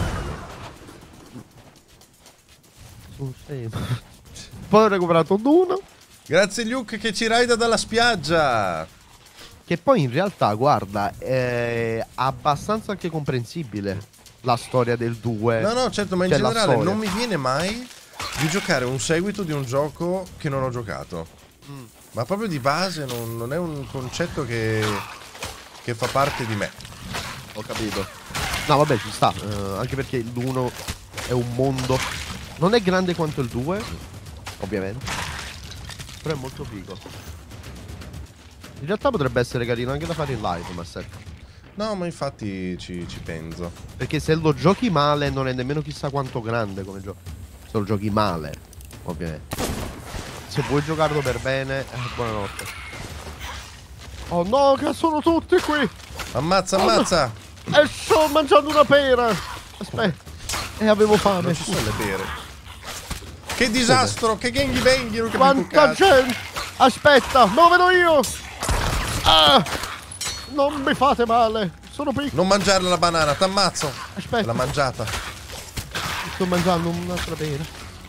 Poi ho recuperato uno. Grazie Luke che ci raida dalla spiaggia. Che poi in realtà, guarda, è abbastanza anche comprensibile la storia del 2. No, no, certo, ma in Cioè, la generale storia. non mi viene mai di giocare un seguito di un gioco che non ho giocato. Ma proprio di base non è un concetto che fa parte di me. Ho capito. No, vabbè, ci sta. Anche perché l'1 è un mondo. Non è grande quanto il 2, ovviamente. Però è molto figo. In realtà potrebbe essere carino anche da fare in live, Mass Effect. No, ma infatti ci penso. Perché se lo giochi male non è nemmeno chissà quanto grande come gioco. Se lo giochi male, ovviamente. Se vuoi giocarlo per bene, buonanotte. Oh no, che sono tutti qui! Ammazza, ammazza! E sto mangiando una pera! Aspetta. E avevo fame. Non ci sono le pere. Che disastro, che genghi venghi, non capisco un Quanta cazzo. gente! Aspetta, me lo vedo io! Ah! Non mi fate male! Sono piccolo! Non mangiarla la banana, t'ammazzo. Aspetta, L'ha mangiata. sto mangiando un'altra pera.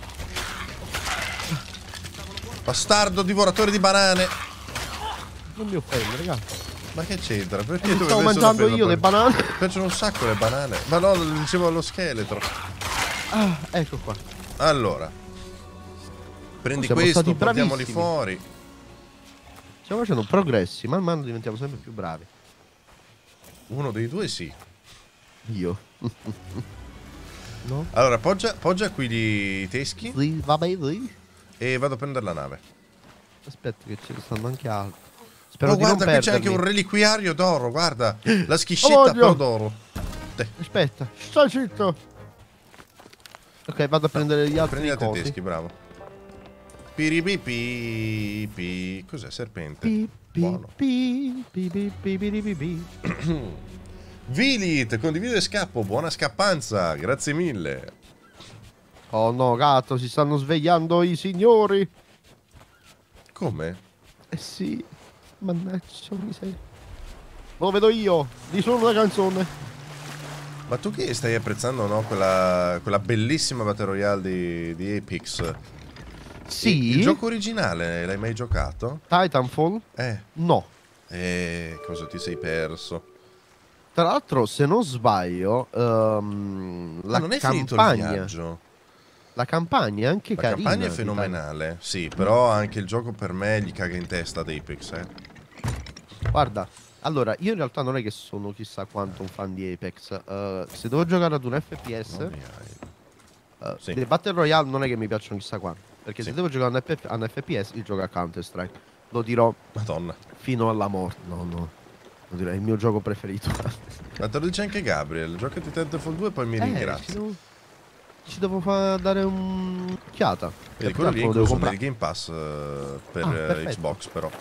Bastardo divoratore di banane. Non mi offende, ragazzi. Ma che c'entra? Perché Mi dove stavo adesso mangiando lo io le prendo? banane. Mi piacciono un sacco le banane. Ma no, lo dicevo allo scheletro. Ah, ecco qua. Allora. Prendi Siamo questo, stati portiamoli bravissimi. fuori. Stiamo facendo progressi, man mano diventiamo sempre più bravi. Uno dei due sì. Io. No? Allora, poggia qui i teschi Sì, va bene, sì. e vado a prendere la nave. Aspetta che ce ne stanno anche altri. Spero Oh, di non guarda, qui c'è anche perdermi. un reliquiario d'oro, guarda. La schiscetta Voglio. però d'oro. Aspetta, stai zitto. Ok, vado a prendere gli altri Prendi altri cosi. teschi, bravo. Piripipi. Cos'è, serpente? Pi, pi, Buono. pi, pi, pi, pi, pi, pi, pi. Vilit, condivido e scappo. Buona scappanza, grazie mille. Oh no, gatto, si stanno svegliando i signori. Come? Eh sì, mannaggia miseria. Lo vedo io, di solo una canzone. Ma tu che stai apprezzando, no? Quella bellissima Battle Royale di Apex. Sì, Il gioco originale, l'hai mai giocato? Titanfall? No. Cosa ti sei perso? Tra l'altro, se non sbaglio, la Non è finito il campagna, viaggio. la campagna è anche La carina. campagna è di fenomenale, sì, però anche il gioco per me gli caga in testa ad Apex, Titanfall. Guarda, allora, io in realtà non è che sono chissà quanto un fan di Apex. Se devo giocare ad un FPS, Non mi hai- Sì. le Battle Royale non è che mi piacciono chissà quanto. Perché Sì. se devo giocare a un FPS, io gioco a Counter-Strike. Lo dirò Madonna. fino alla morte. No, lo dirò, è il mio gioco preferito. Ma te lo dice anche Gabriel, giocati Titanfall 2 e poi mi ringrazi. Ci devo dare un'occhiata. Vedi, Tra quello lì è l'altro lo devo incluso comprare. nel Game Pass per perfetto. Xbox però.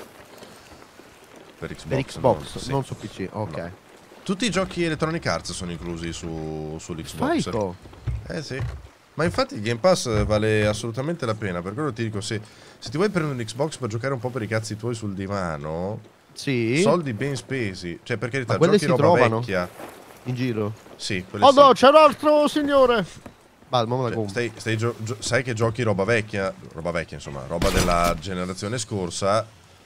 Per Xbox, Per Xbox, sì. non su PC. Ok. No. Tutti i giochi Electronic Arts sono inclusi sull'Xbox. Psycho. Sì. Ma infatti il Game Pass vale assolutamente la pena. Per quello ti dico, se ti vuoi prendere un Xbox per giocare un po' per i cazzi tuoi sul divano, Sì. soldi ben spesi. Cioè, per carità, Ma quelle giochi si roba trovano? vecchia. In giro. Sì, quelle Oh sì. no, c'è un altro signore. Va, mo me la Cioè, compro. sai che giochi roba vecchia, insomma, roba della generazione scorsa.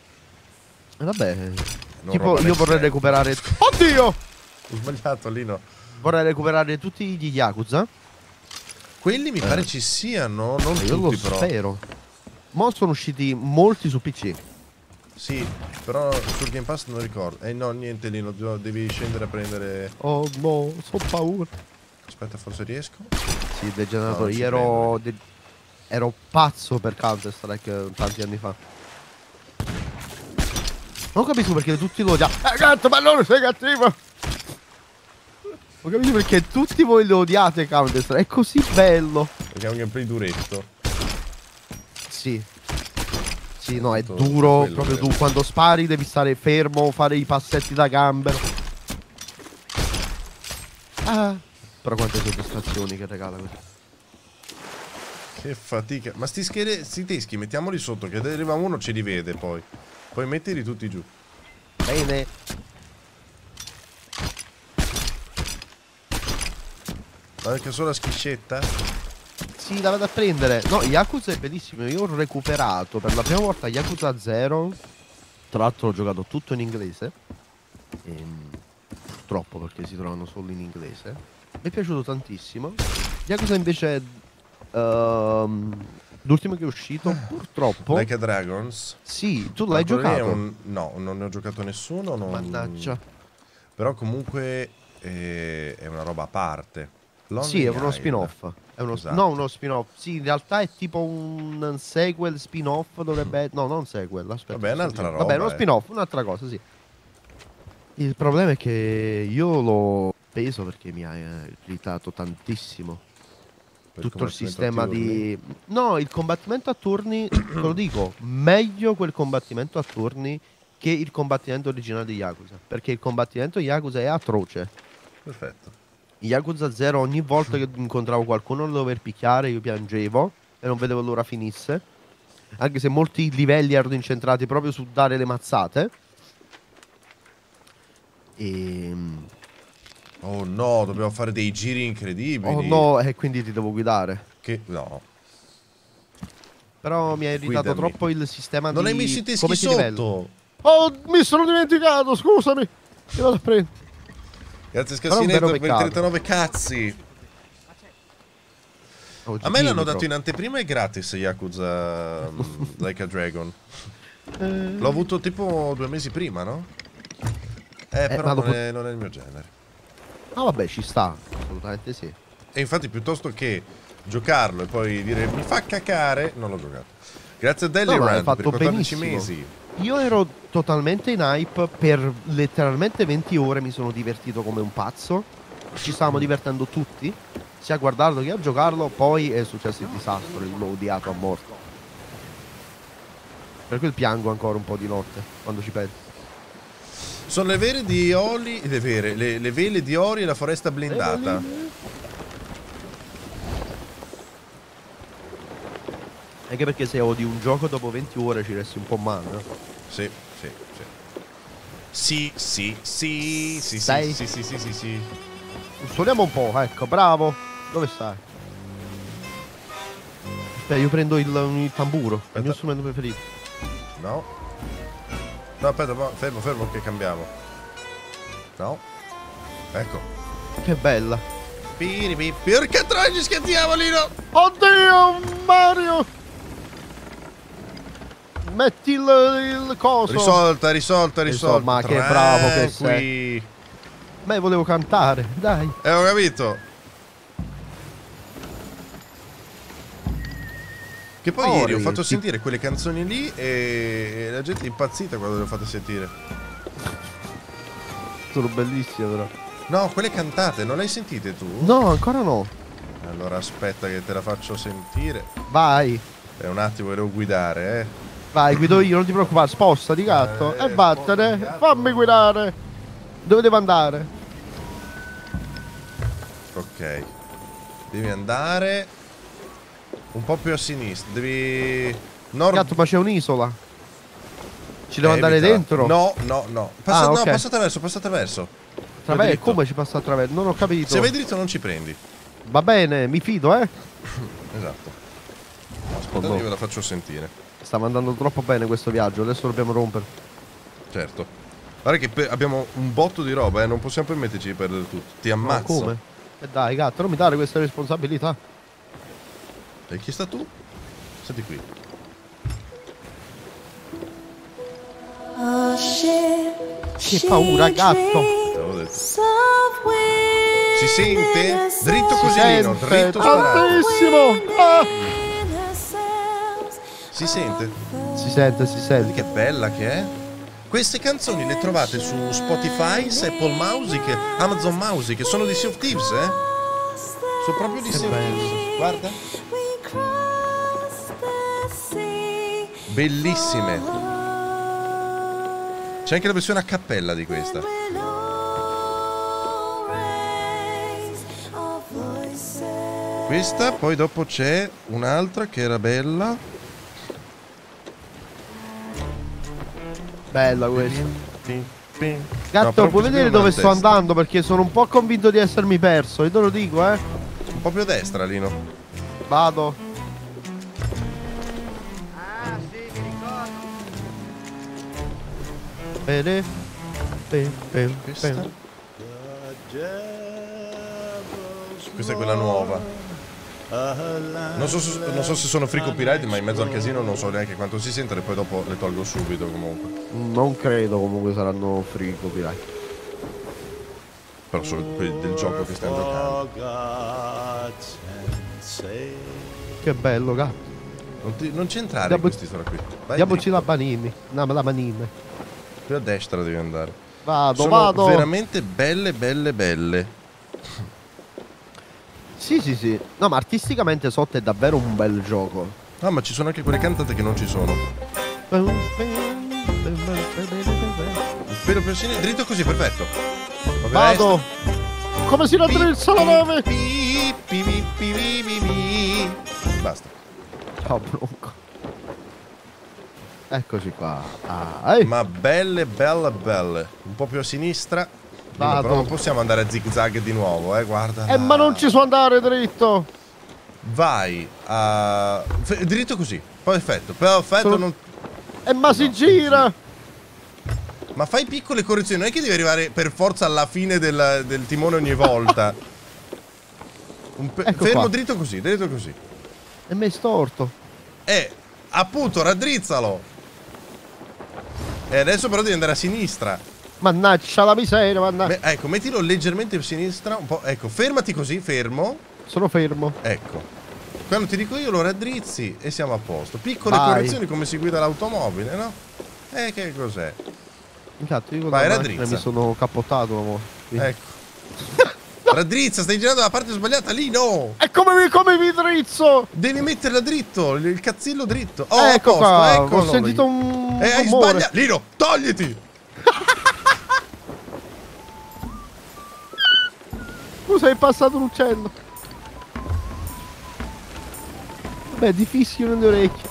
Vabbè. non Tipo, roba io next vorrei gen. recuperare. Oddio! Ho sbagliato lì, no. Vorrei recuperare tutti gli Yakuza. Quelli mi pare ci siano, non Io lo tutti però. spero. Mo sono usciti molti su PC. Sì, però sul Game Pass non ricordo. No, niente lì, devi scendere a prendere. Oh no, so paura. Aspetta, forse riesco. Sì, degenerato. No, non ci Io ero pazzo per Counter Strike tanti anni fa. Non capisco perché tutti lo odiano. Gatto, ma non sei cattivo! Non capisco perché tutti voi lo odiate Counter Strike. È così bello. Perché è un gameplay duretto. Sì. Sì, no, è Tutto duro. quello Proprio vero. tu. Quando spari devi stare fermo, fare i passetti da gambero. Ah. Però quante soddisfazioni che regala questo. Che fatica. Ma sti teschi mettiamoli sotto, che arriva uno ce li vede poi. Poi mettili tutti giù. Bene. Ma perché solo la schiscetta? Sì, la vado a prendere. No, Yakuza è bellissimo. Io ho recuperato per la prima volta Yakuza 0. Tra l'altro l'ho giocato tutto in inglese. Purtroppo perché si trovano solo in inglese. Mi è piaciuto tantissimo. Yakuza invece l'ultimo che è uscito, purtroppo. Like a Dragons? Sì, tu Ma l'hai quello lì è giocato. No, non ne ho giocato nessuno. Mannaggia. Però comunque è una roba a parte. Sì, è uno Isle. spin-off. È uno Esatto. No, uno spin-off. Sì, in realtà è tipo un sequel, spin-off. Dovrebbe. No, non sequel. Aspetta. Vabbè, è un'altra roba. Vabbè, è uno spin-off, un'altra cosa, sì. Il problema è che io l'ho preso perché mi ha irritato tantissimo. Per Tutto il combattimento sistema a turni. di. No, il combattimento a turni, te lo dico, meglio quel combattimento a turni che il combattimento originale di Yakuza. Perché il combattimento di Yakuza è atroce. Perfetto. In Yakuza 0 ogni volta che incontravo qualcuno da dover picchiare io piangevo e non vedevo l'ora finisse. Anche se molti livelli erano incentrati proprio su dare le mazzate. Oh no, dobbiamo fare dei giri incredibili. Oh no, e quindi ti devo guidare. Che no. Però mi ha irritato Guidami. troppo il sistema Non di. hai messo i teschi come si livella. sotto. Oh, mi sono dimenticato, scusami. Ti vado a prendere. Grazie Però è un Scassinetto vero per peccato. 39 cazzi. Oh, A me l'hanno Gigli, dato bro. in anteprima e gratis Yakuza Like a Dragon. Eh, L'ho avuto tipo 2 mesi prima, no? Però ma non, dopo- è, non è il mio genere. Ah, vabbè, ci sta. Assolutamente sì. E infatti piuttosto che giocarlo e poi dire mi fa cacare, non l'ho giocato. Grazie a No, ma hai Delirand per fatto 14 benissimo. mesi. Io ero totalmente in hype. Per letteralmente 20 ore mi sono divertito come un pazzo. Ci stavamo divertendo tutti. Sia a guardarlo che a giocarlo. Poi è successo il disastro. L'ho odiato a morte. Per quel piango ancora un po' di notte quando ci penso. Sono le vere di Oli, le vele di Ori e la foresta blindata. Anche perché se odi un gioco dopo 20 ore ci resti un po' male, no? Sì, sì, sì. Sì. Sei? Sì. Suoniamo un po', ecco, bravo. Dove stai? Aspetta, io prendo il tamburo, il mio strumento preferito. No. No, aspetta, fermo che cambiamo. No. Ecco. Che bella. Perché trovi gli schiattiavolino? Oddio, Mario! Metti il coso. Risolta. Ma che bravo che sei. Tranqui. Ma io volevo cantare, dai. Ho capito. Che poi ieri ho Ori, fatto ti- sentire quelle canzoni lì e la gente è impazzita quando le ho fatte sentire. Sono bellissime però. No, quelle cantate, non le hai sentite tu? No, ancora no. Allora aspetta che te la faccio sentire. Vai. Un attimo che devo guidare, Vai, guido io, non ti preoccupare. Spostati, gatto. E vattene. spostati, gatto. Fammi guidare. Dove devo andare? Ok. Devi andare un po' più a sinistra. Devi... Gatto, ma c'è un'isola. Ci devo andare Evitala. dentro? No. Ah, No, ok. passa attraverso. Vabbè, dritto. come ci passa attraverso? Non ho capito. Se vai dritto non ci prendi. Va bene, mi fido, eh. Esatto. Aspetta, Oh, no. io ve la faccio sentire. Stava andando troppo bene questo viaggio, adesso dobbiamo rompere. Certo. Guarda che abbiamo un botto di roba, non possiamo permetterci di perdere tutto. Ti Ma ammazzo. come? E dai, gatto, non mi dare questa responsabilità. E chi sta tu? Senti qui. Che paura, gatto. Te l'avevo detto. Si sente? Dritto così, Lino, Sente dritto sparato. tantissimo. Ah. Si sente? Si sente, si Vedi sente. che bella che è? Queste canzoni le trovate su Spotify, Apple Music, Amazon Music, sono di Sea of Thieves, Sono proprio di Sea of Thieves. Guarda. Bellissime. C'è anche la versione a cappella di questa. questa, poi dopo c'è un'altra che era bella. Bella questa. No, Gatto, però puoi più vedere a dove sto destra. andando? Perché sono un po' convinto di essermi perso. Io te lo dico, eh. Un po' più a destra, Lino. Vado. Ah, sì, mi ricordo. Bene. Questa? Questa è quella nuova. Non so se sono free copyright, ma in mezzo al casino non so neanche quanto si sentono e poi dopo le tolgo subito comunque. Non credo comunque saranno free copyright. Però sono quelli del gioco che stiamo giocando. Che bello, gatto. Non c'entrare in questi storia qui. Vai Diamoci dritto. la panini. No, ma la panini. Più a destra devi andare. Vado, Sono vado. veramente belle. Sì. No, ma artisticamente sotto è davvero un bel gioco. Ah, ma ci sono anche quelle cantate che non ci sono. Un pelo più a sinistra, dritto così, perfetto. Proprio a Vado. Come si raddrizza la nave? Basta. Ciao, Bronco. Eccoci qua. Ah, ehi. Ma belle. Un po' più a sinistra. Vado. Però non possiamo andare a zig zag di nuovo, guarda. Ma non ci so andare dritto. Vai a... dritto così. Perfetto. Non... Ma si gira. Ma fai piccole correzioni. Non è che devi arrivare per forza alla fine del timone ogni volta. Ecco Fermo qua. dritto così. E mi è storto. Appunto, raddrizzalo. E adesso però devi andare a sinistra. Mannaggia la miseria, mannaggia. Ecco, mettilo leggermente a sinistra. Un po'. Ecco, fermati così, fermo. Sono fermo. Ecco. Quando ti dico io lo raddrizzi e siamo a posto. Piccole Vai. correzioni come si guida l'automobile, no? Che cos'è? Infatti, io con Vai, la macchina raddrizza. mi sono cappottato. Amore. Quindi- Ecco. Raddrizza, stai girando dalla parte sbagliata lì, no! E come mi drizzo? Devi metterla dritto, il cazzillo dritto. Oh, Ecco a posto, qua, eccolo ho sentito lì. un Hai rumore. sbagliato. Lino, togliti! Scusa, è passato un uccello. Beh, di fischio nelle orecchie.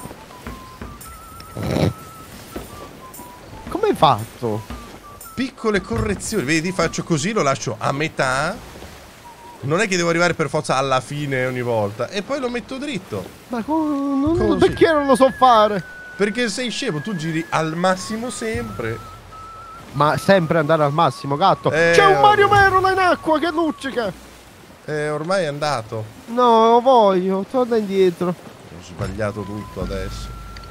Come hai fatto? Piccole correzioni, vedi, faccio così, lo lascio a metà. Non è che devo arrivare per forza alla fine ogni volta. E poi lo metto dritto. Ma Così. perché non lo so fare? Perché sei scemo, tu giri al massimo sempre. Ma sempre andare al massimo, gatto. Eh, C'è un Mario vabbè. Merola in acqua che luccica. Ormai è andato. No, voglio, torna indietro. Ho sbagliato tutto adesso.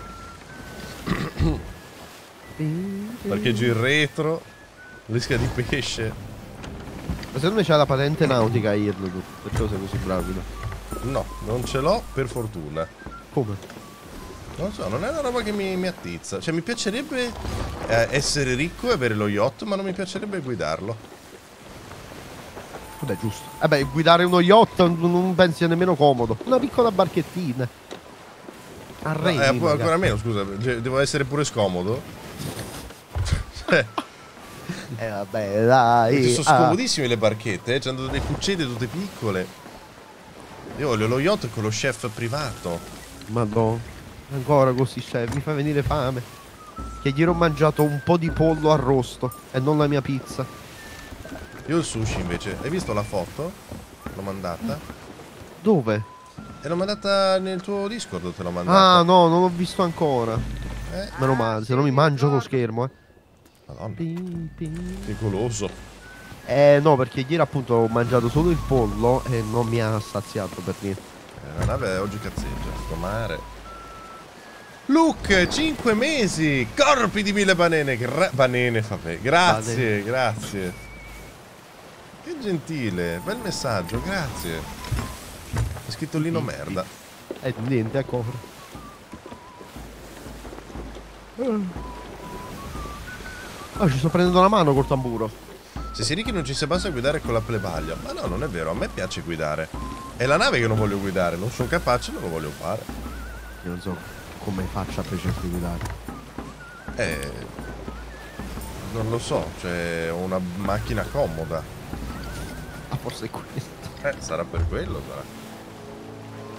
Parcheggio in retro. Rischia di pesce. Ma secondo me c'ha la patente nautica Irlo, tu. Perciò sei così bravido. No, non ce l'ho per fortuna. Come? Non so, non è una roba che mi attizza. Cioè mi piacerebbe essere ricco e avere lo yacht, ma non mi piacerebbe guidarlo. Vabbè, giusto. Vabbè, guidare uno yacht non pensi nemmeno comodo. Una piccola barchettina. A remi, Ancora meno, scusa, devo essere pure scomodo. Cioè, vabbè, dai. sono scomodissime le barchette, c'hanno delle cuccette tutte piccole. Io voglio lo yacht con lo chef privato. Madonna. Ancora così, chef, mi fa venire fame. Che ieri ho mangiato un po' di pollo arrosto e non la mia pizza. Io il sushi invece, hai visto la foto? L'ho mandata. Dove? E l'ho mandata nel tuo Discord, te l'ho mandata. Ah, no, non l'ho visto ancora. Eh, Meno male, se no mi mangio lo schermo, Madonna, che goloso. No, perché ieri appunto ho mangiato solo il pollo e non mi ha saziato per niente. La nave oggi cazzeggia, sto mare. Luke, 5 mesi, corpi di 1000 banane. Banane, vabbè. Grazie, grazie. Che gentile, bel messaggio, grazie. È scritto Lino merda. Niente, a cofre. Oh, ci sto prendendo la mano col tamburo. Se si ricchi non ci si basta a guidare con la plebaglia. Ma no, non è vero, a me piace guidare. È la nave che non voglio guidare, non sono capace, non lo voglio fare. Io non so come faccia a piacere di guidare. Non lo so, cioè ho una macchina comoda. Ah, forse è questo. Sarà per quello, sarà.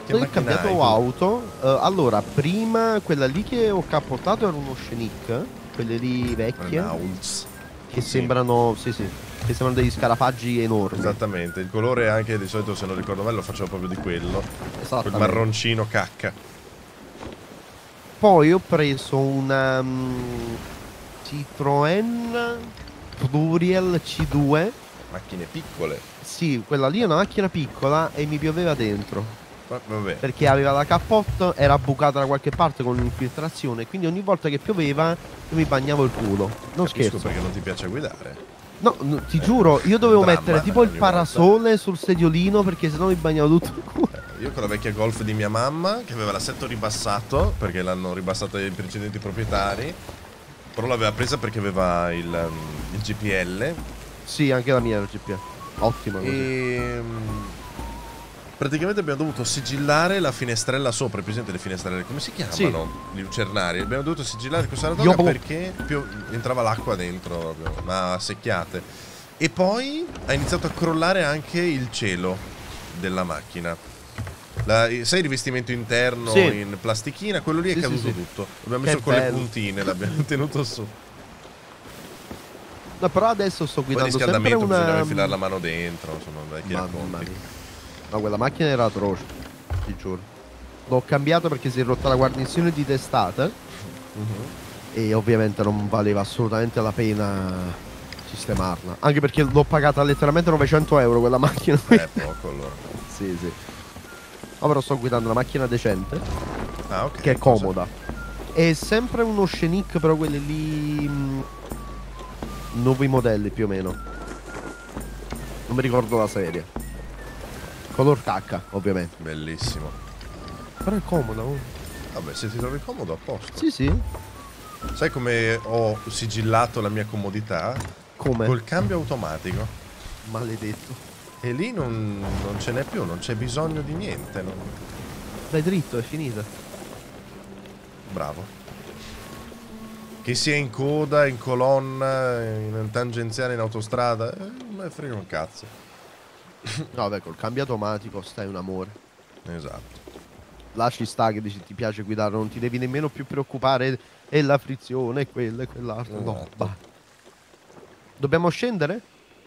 Che Ho macchina hai cambiato tu? auto. Allora, prima quella lì che ho capottato era uno Scenic, quelle lì vecchie, Renaults. che Sì. sembrano, sì, che sembrano degli scarafaggi enormi. Esattamente, il colore anche di solito, se non ricordo male, lo facevo proprio di quello. Quel Esattamente. marroncino cacca. Poi ho preso una Citroën Pluriel C2. Macchine piccole. Sì, quella lì è una macchina piccola e mi pioveva dentro. Vabbè. Perché aveva la capote, era bucata da qualche parte con l'infiltrazione. Quindi ogni volta che pioveva io mi bagnavo il culo. Non Capisco scherzo. perché non ti piace guidare. No, ti giuro, io dovevo dramma, mettere tipo il ogni parasole sul sediolino perché sennò mi bagnavo tutto il culo. Io con la vecchia Golf di mia mamma, che aveva l'assetto ribassato, perché l'hanno ribassata i precedenti proprietari, però l'aveva presa perché aveva il GPL. Sì, anche la mia era GP. Ottima così. E praticamente abbiamo dovuto sigillare la finestrella sopra. È presente le finestrelle? Come si chiamano? Sì. Gli lucernari. Abbiamo dovuto sigillare questa radoga Io- perché entrava l'acqua dentro, proprio, ma a secchiate. E poi ha iniziato a crollare anche il cielo della macchina. Sai il rivestimento interno Sì. in plastichina? Quello lì è Sì, caduto sì. tutto. L'abbiamo Che messo con le bello. puntine, l'abbiamo tenuto su. No, però adesso sto Poi guidando sempre riscaldamento, bisognava una... infilare la mano dentro, insomma, vecchi Mamma racconti. mia. No, quella macchina era atroce, ti giuro. L'ho cambiato perché si è rotta la guarnizione di testata Mhm. e ovviamente non valeva assolutamente la pena sistemarla. Anche perché l'ho pagata letteralmente 900 euro quella macchina. Poco allora. Sì, sì. Ma però sto guidando una macchina decente, Ah, ok. che è cosa? comoda. È sempre uno Scenic, però quelli lì... nuovi modelli più o meno. Non mi ricordo la serie. Color cacca, ovviamente. Bellissimo. Però è comoda. Oh. Vabbè, se ti trovi comodo, a posto. Sì, sì. Sai come ho sigillato la mia comodità? Come? Col cambio automatico. Maledetto. E lì non ce n'è più, non c'è bisogno di niente. Vai dritto, è finita. Bravo. Che sia in coda, in colonna, in tangenziale, in autostrada, me frega un cazzo. No, vabbè, col cambio automatico stai un amore. Esatto. Là ci sta che dici ti piace guidare, non ti devi nemmeno più preoccupare. E la frizione, e quella e quell'altro. No, Esatto. va. Dobbiamo scendere?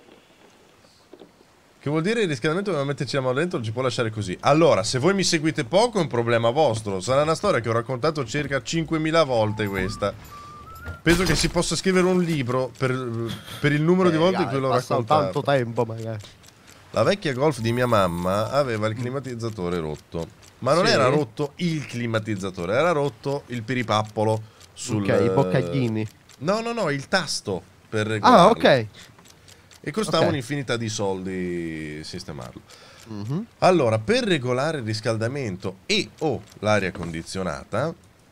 Che vuol dire il riscaldamento doveva metterci la mano dentro, non ci può lasciare così. Allora, se voi mi seguite poco è un problema vostro. Sarà una storia che ho raccontato circa 5.000 volte questa. Penso che si possa scrivere un libro per il numero di volte in cui l'ho passa raccontato. tanto tempo magari. La vecchia Golf di mia mamma aveva il climatizzatore rotto. Ma non Sì. era rotto il climatizzatore, era rotto il piripappolo sul... Ok, i boccaglini. No, il tasto per regolarlo. Ah, ok. E costava Ok. un'infinità di soldi sistemarlo. Mhm. Allora, per regolare il riscaldamento e o l'aria condizionata,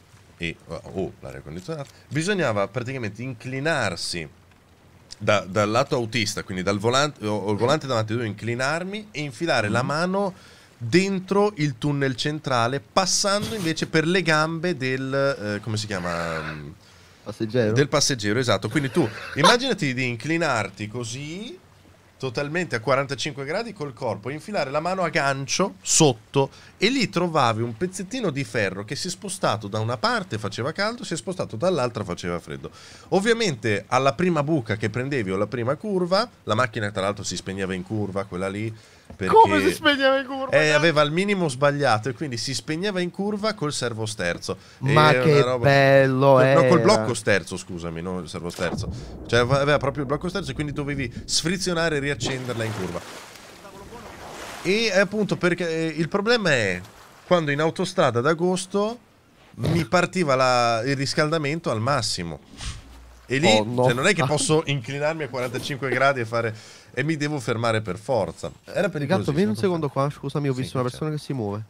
bisognava praticamente inclinarsi dal lato autista, quindi dal volante, o il volante davanti, dovevo inclinarmi e infilare la mano dentro il tunnel centrale, passando invece per le gambe del... come si chiama? Passeggero. Del passeggero, esatto. Quindi tu immaginati di inclinarti così, totalmente a 45 gradi col corpo, infilare la mano a gancio sotto e lì trovavi un pezzettino di ferro che si è spostato da una parte faceva caldo, si è spostato dall'altra faceva freddo. Ovviamente alla prima buca che prendevi o la prima curva, la macchina tra l'altro si spegneva in curva, quella lì, perché Come si spegneva in curva? aveva il minimo sbagliato e quindi si spegneva in curva col servosterzo. Ma E che una roba- bello No, col era. blocco sterzo, scusami, non il servosterzo. Cioè aveva proprio il blocco sterzo e quindi dovevi sfrizionare e riaccenderla in curva. E appunto perché il problema è quando in autostrada ad agosto mi partiva il riscaldamento al massimo. E lì Oh, no. cioè, non è che posso inclinarmi a 45 gradi e fare... E mi devo fermare per forza. Era pericolo. Gatto, vieni un secondo qua, scusami, ho Sì, visto una che persona che si muove.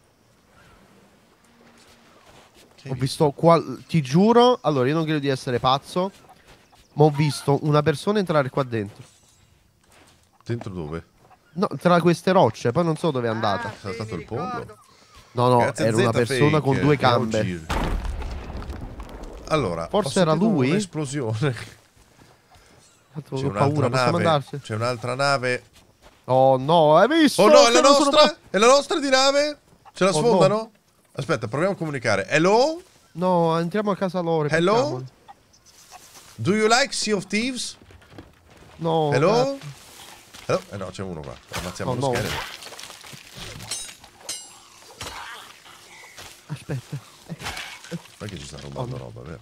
Che Ho hai visto qua, ti giuro, allora io non credo di essere pazzo, ma ho visto una persona entrare qua dentro. Dentro dove? No, tra queste rocce, poi non so dove è andata. Ah, Sarà sì, stato mi il pollo? ricordo. No, no, Grazie a era una Z persona Fake, con due che ha gambe. ucciso. Allora, Forse ho era sentito lui? un'esplosione. Ho C'è paura, possiamo andarci? C'è un'altra nave. Oh no, hai visto? Oh no, è la Che non sono nostra? È la nostra di nave? Ce la Oh, sfondano? no. Aspetta, proviamo a comunicare. Hello? No, entriamo a casa loro. e Hello? picchiamoli. Do you like Sea of Thieves? No. Hello? Hello? No, c'è uno qua. Ammazziamo Oh, lo no. scheletro. Aspetta. Ma che ci sta rubando Oh, no. roba, vero?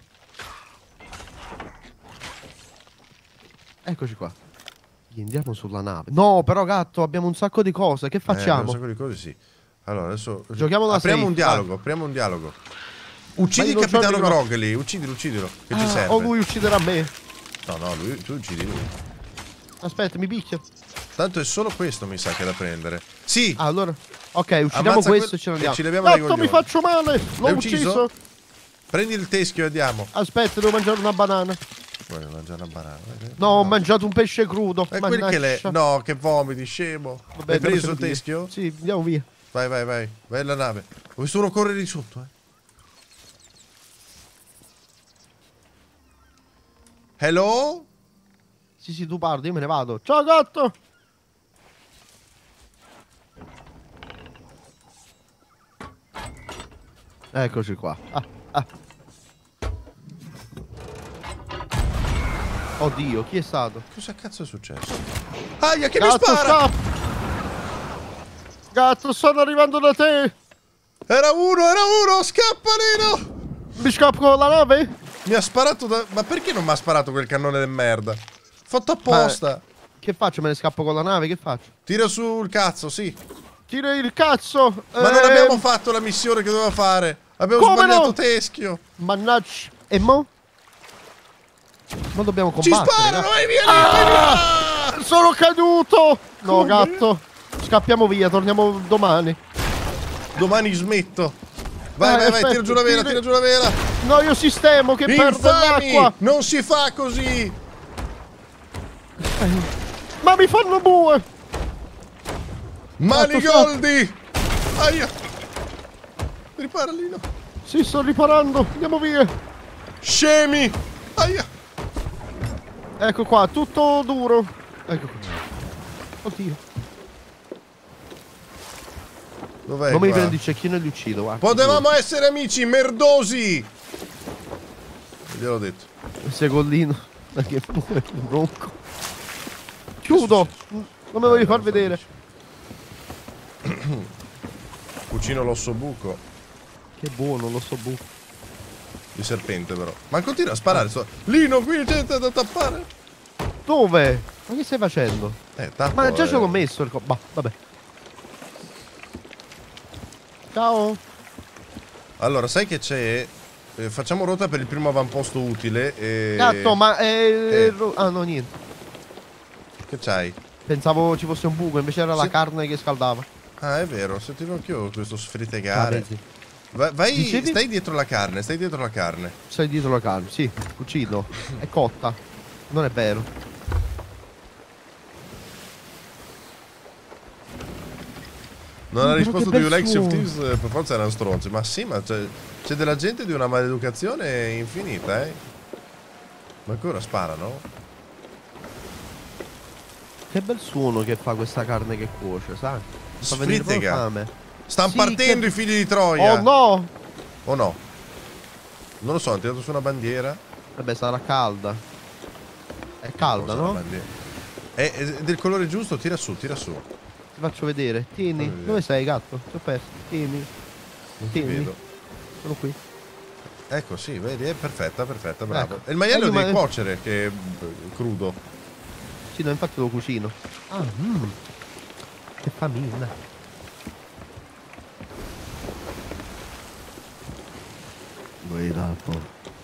Eccoci qua. Andiamo sulla nave. No, però gatto, abbiamo un sacco di cose. Che Un facciamo? sacco di cose, sì. Allora, adesso... Giochiamo da apriamo safe, un dialogo, apriamo un dialogo. Uccidi Ma il io non capitano c'ho il Grog lì, uccidilo, che ci serve. O lui ucciderà me. No, tu uccidi lui. Aspetta, mi picchia. Tanto è solo questo, mi sa, che è da prendere. Sì! Ah, allora. Ok, uccidiamo Ammazza questo quel- e ce ne e andiamo. ci leviamo dai Gatto, mi coglioni. faccio male. L'ho L'hai ucciso? ucciso. Prendi il teschio e andiamo. Aspetta, devo mangiare una banana. Vuoi mangiare una banana? No, ho mangiato un pesce crudo. È quel che lei... Mannaggia. No, che vomiti, scemo. Vabbè, Hai preso andiamo il via. teschio? Sì, andiamo via. Vai. Vai alla nave. Ho visto uno correre di sotto, Hello? Sì, tu parli, io me ne vado. Ciao, gatto. Eccoci qua. Oddio, chi è stato? Cosa cazzo è successo? Aia, che mi Gatto, spara! scappa! Gatto, stanno arrivando da te! Era uno! Scappa, Lino! Mi scappo con la nave? Mi ha sparato da... Ma perché non mi ha sparato quel cannone di merda? Fatto apposta. Che faccio? Me ne scappo con la nave? Che faccio? Tira sul cazzo, sì. Tira il cazzo! Ma non abbiamo fatto la missione che doveva fare. Abbiamo Come sbagliato no? teschio. Mannaggia. E mo? Non dobbiamo Ci combattere. sparano, gatto. vai via, vai via! Sono caduto! No, Come? gatto. Scappiamo via, torniamo domani. Domani smetto. Vai, aspetta, tira giù la vela, tira giù la vela. No, io sistemo che perde Infami! l'acqua. Non si fa così. Ma mi fanno bue. Manigoldi! Aia! Ripara, Lino. Sì, sto riparando. Andiamo via. Scemi! Aia! Ecco qua, tutto duro. Ecco qua. Oddio. Dov'è Non mi qua? prendi il cecchino e li uccido, guarda. Potevamo essere amici, merdosi! Gliel'ho detto. Secollino. Ma che bronco. Chiudo. Non me lo voglio far vedere. Cucino l'osso buco Che buono, lo so bu. di serpente, però. Ma continua a sparare. Lino, qui c'è da tappare. Dove? Ma che stai facendo? Tappo, Ma già ce l'ho messo il Bah, vabbè. Ciao. Allora, sai che c'è? Facciamo rotta per il primo avamposto utile. Gatto, ma ah, no, niente. Che c'hai? Pensavo ci fosse un buco, invece era la carne che scaldava. Ah, è vero, sentivo anch'io questo sfritegare. vedi. Vai, Dicevi? stai dietro la carne, stai dietro la carne. Sei dietro la carne, sì, uccido. È cotta. Non è vero. Non ha Però risposto che di bel Alex of suono. Thieves, per forza erano stronzi. Ma sì, ma c'è della gente di una maleducazione infinita, Ma ancora sparano? Che bel suono che fa questa carne che cuoce, sai? Mi fa venire proprio Sfritega. fame. Stanno Sì, partendo che- i figli di Troia. Oh no! O no? Non lo so, hanno tirato su una bandiera. Vabbè, sarà calda. È calda, Cosa, una no? bandiera? È del colore giusto, tira su, tira su. Ti faccio vedere. Tieni. Fammi vedere. Dove sei, gatto? Ti ho perso. Tieni. Non ti Tieni. vedo. Sono qui. Ecco, sì, vedi, è perfetta, bravo. Ecco. E il maiale lo Ma- devi cuocere, che è crudo. Sì, no, infatti lo cucino. Ah, che famiglia. Guidato.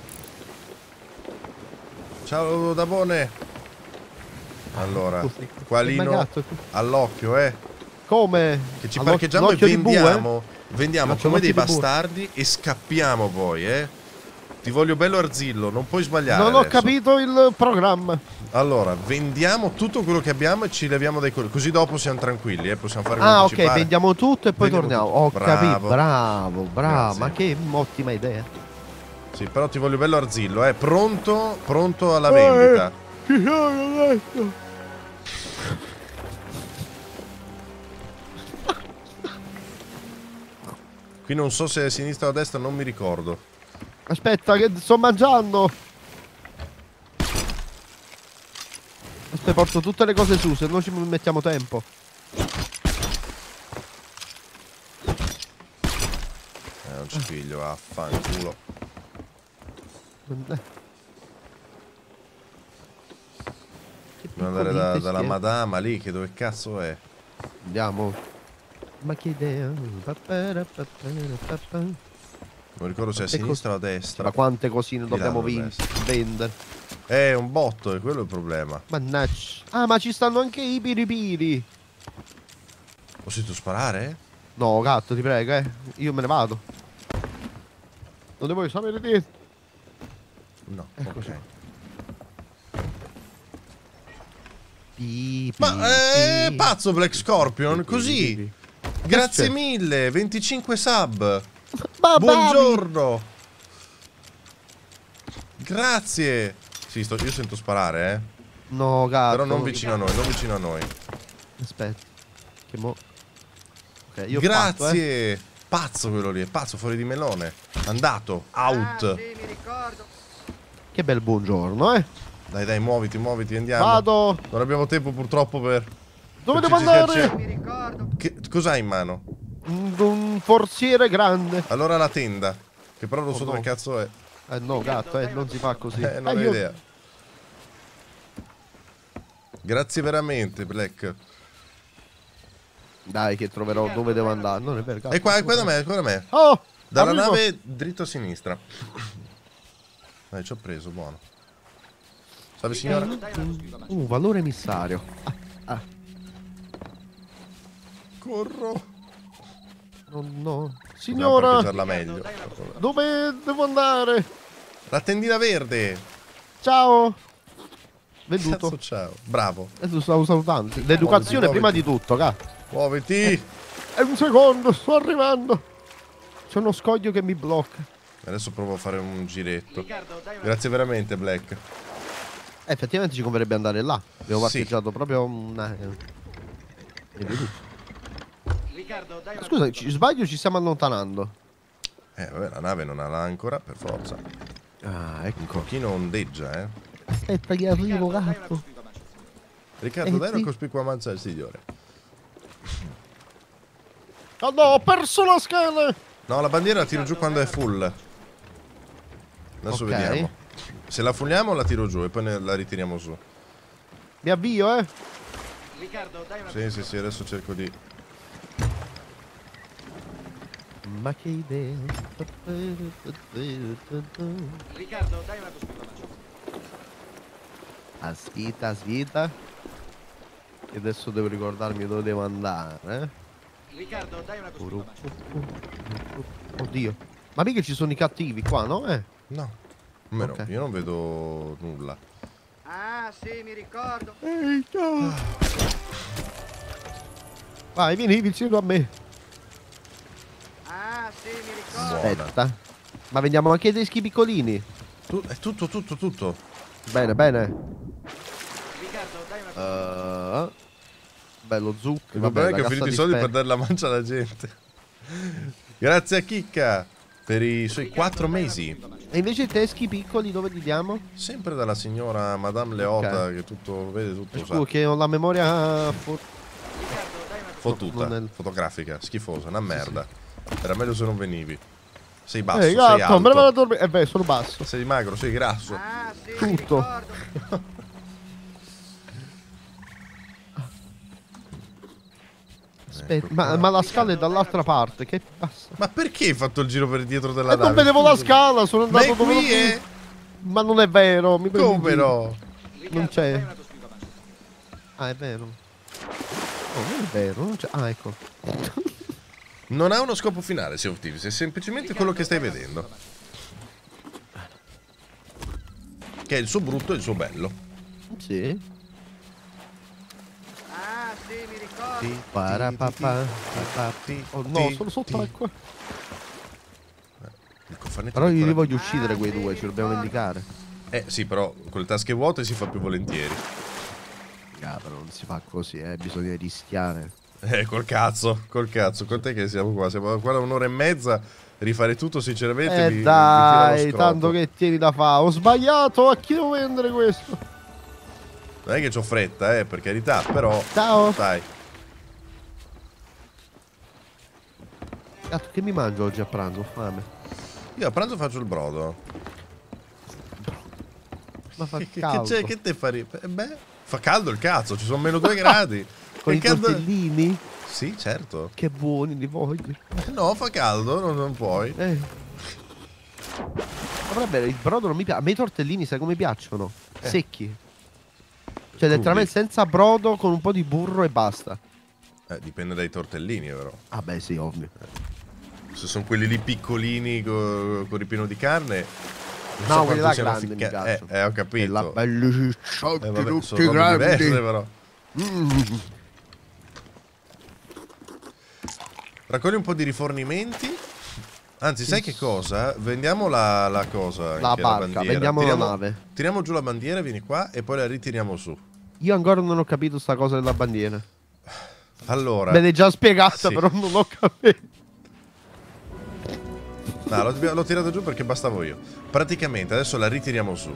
Ciao, Dabone. Allora, Così. qua Ma Lino, gatto, all'occhio, come? Che ci All'oc- parcheggiamo e l'occhio di bue? vendiamo Faccio come dei l'occhio di bue. bastardi e scappiamo poi, Ti voglio bello Arzillo, non puoi sbagliare Non ho adesso. capito il programma. Allora, vendiamo tutto quello che abbiamo e ci leviamo dai colori. Così dopo siamo tranquilli, possiamo fare Ah, quello ok, che ci pare. vendiamo tutto e poi Vendiamo torniamo. tutto. Ho capito. Bravo. Bravo, Grazie. ma che ottima idea. Sì, però ti voglio bello Arzillo, pronto alla vendita. Ci sono adesso. Qui non so se è a sinistra o a destra, non mi ricordo. Aspetta, che sto mangiando. Aspetta, porto tutte le cose su, se no ci mettiamo tempo. Non ci piglio, vaffanculo. Devo andare dalla madama lì, che dove cazzo è? Andiamo. Ma che idea. Non ricordo se è a sinistra o a destra. Ma quante cosine Di dobbiamo là, dovrebbe vendere? Un botto, è quello il problema. Mannaggia. Ah, ma ci stanno anche i piripiri. Ho sentito sparare? No, gatto, ti prego, io me ne vado. Non ne voglio sapere di te. No, Eccoci. ok. Ma pazzo Black Scorpion, così. Grazie mille, 25 sub. Buongiorno. Grazie. Sì, io sento sparare, No, gatto. Però non vicino a noi, non vicino a noi. Aspetta. Che mo... Ok, io Grazie. Pazzo quello lì, è pazzo, fuori di melone. Andato, out. Ah, sì, mi ricordo. Che bel buongiorno, Dai, muoviti, andiamo. Vado. Non abbiamo tempo purtroppo per... Dove per devo andare? Mi ricordo. Cos'hai in mano? Un forziere grande. Allora la tenda. Che però non so no. dove cazzo è. No, gatto, non si fa così. Non ho idea. Grazie veramente, Black. Dai, che troverò dove devo andare. Non è vero, gatto. È qua da me, qua da me. Oh! Dalla arrivo. nave dritto a sinistra. Dai, ci ho preso, buono. Salve signora. Valore emissario. Corro. No. Dobbiamo Signora, parcheggiarla meglio. dove devo andare? La tendina verde. Ciao. Venduto. Cazzo, ciao. Bravo. Adesso stavo salutando. L'educazione Muoviti. prima di tutto, gatto. Muoviti. È un secondo, sto arrivando. C'è uno scoglio che mi blocca. Adesso provo a fare un giretto. Grazie veramente, Black. Effettivamente ci converrebbe andare là. Abbiamo Sì. parcheggiato proprio una... È venuto. Scusa, sbaglio, ci stiamo allontanando. Vabbè, la nave non ha l'ancora, per forza. Ah, Un ecco. pochino ondeggia, Aspetta che arrivo, gatto. Riccardo, dai una sì. cospicua mancia al signore. Oh no, ho perso la scala. No, la bandiera la tiro giù quando è full. Adesso Ok. vediamo. Se la fulliamo la tiro giù e poi la ritiriamo su. Mi avvio, Sì, adesso cerco di... Ma che idea. Riccardo, dai una cospicua. Aspetta. E adesso devo ricordarmi dove devo andare. Riccardo, dai una cospicua. Oddio. Ma mica ci sono i cattivi qua, no? No. Almeno Ok. io non vedo nulla. Ah, sì, mi ricordo. Ehi, ciao. Vai, vieni vicino a me. Ah, sì, mi ricordo. Buona. Aspetta. Ma vendiamo anche dei schi piccolini. È tutto. Bene. Riccardo, dai una Bello zucchero. Il problema è che ho finito i soldi per dare la mancia alla gente. Grazie a Chicca per i suoi 4 mesi. E invece i teschi piccoli dove li diamo? Sempre dalla signora Madame Leota, Ok. che tutto vede, tutto Scusa, sa. che ho la memoria Fottuta, non è- fotografica, schifosa, una merda. Era meglio se non venivi. Sei basso, Ehi, sei gatto, me ne vado a alto. dormire. Beh, sono basso. Sei magro, sei grasso. Ah, sì, mi Tutto. ricordo. Aspetta, Ecco ma qua. la scala è dall'altra parte. Che passa? Ma perché hai fatto il giro per dietro della nave? Non vedevo la scala, sono Ma andato è dove qui, non- Ma non è vero, mi prendi in Come giro. no? Non c'è. Ah, è vero. Oh, non è vero, non c'è. Ah, ecco. Non ha uno scopo finale, Sea of Thieves, è semplicemente quello che stai vedendo. Che è il suo brutto e il suo bello. Sì. Ah, sì, mi ricordo. Parapapà. Oh no, sono sott'acqua. Il cofanetto Però io ancora- li voglio uccidere quei due, ci dobbiamo indicare. Sì, però con le tasche vuote si fa più volentieri. Ah, però non si fa così, bisogna rischiare. Col cazzo. Quant'è che siamo qua? Siamo qua da un'ora e mezza. Rifare tutto, sinceramente. Mi Dai, tira lo tanto scrotto. che tieni da fa. Ho sbagliato, a chi devo vendere questo? Non è che c'ho fretta, per carità, però. Ciao. Dai. Cazzo, che mi mangio oggi a pranzo? Ho fame. Io a pranzo faccio il brodo. Ma fa Che caldo. c'è? Che te fai? Beh, fa caldo il cazzo, ci sono meno 2 gradi. Con Che i caldo- tortellini? Sì, certo. Che buoni, li voglio. No, fa caldo, non puoi. Vabbè, il brodo non mi piace. A me i tortellini, sai come piacciono? Secchi. Cioè, letteralmente senza brodo, con un po' di burro e basta. Dipende dai tortellini, però. Ah, beh, sì, ovvio. Se sono quelli lì piccolini con ripieno di carne. Non No, so quelli quanto là siano grandi mi piacciono. ho capito. E la belli ciccioti, Vabbè, tutti sono robe grandi. diverse, però. Raccogli un po' di rifornimenti. Anzi, sai che cosa? Vendiamo la cosa. La anche barca, bandiera. vendiamo la nave. Tiriamo giù la bandiera, vieni qua e poi la ritiriamo su. Io ancora non ho capito sta cosa della bandiera. Allora. Me l'hai già spiegata, Sì. però non ho capito. No, l'ho tirato giù perché bastavo io. Praticamente, adesso la ritiriamo su.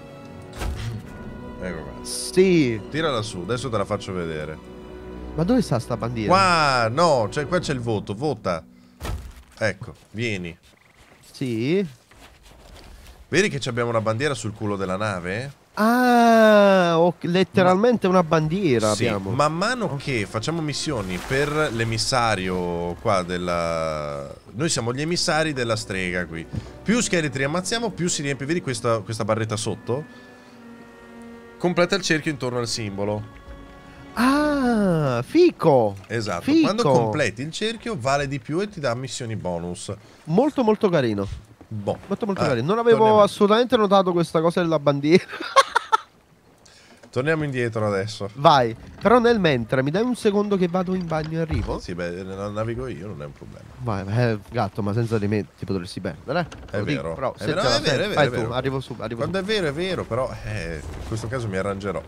Ecco qua. Sì. Tirala su, adesso te la faccio vedere. Ma dove sta sta bandiera? Qua, no, cioè qua c'è il voto, vota. Ecco, vieni. Sì. Vedi che abbiamo una bandiera sul culo della nave? Ah, letteralmente una bandiera Sì, abbiamo. man mano che facciamo missioni per l'emissario qua della... Noi siamo gli emissari della strega qui. Più scheletri ammazziamo, più si riempie. Vedi questa barretta sotto? Completa il cerchio intorno al simbolo. Ah, fico. Esatto, Fico. quando completi il cerchio vale di più e ti dà missioni bonus. Molto molto carino. Boh. Molto molto carino. Non avevo torniamo. assolutamente notato questa cosa della bandiera. Torniamo indietro adesso. Vai. Però nel mentre mi dai un secondo che vado in bagno e arrivo? Sì, beh, navigo io, non è un problema. Vai, gatto, ma senza di me ti potresti perdere. È Lo dico, vero. però, È se vero, ce la è vero, senti, è vero, fai è tu, vero. arrivo su. Quando è vero, però in questo caso mi arrangerò.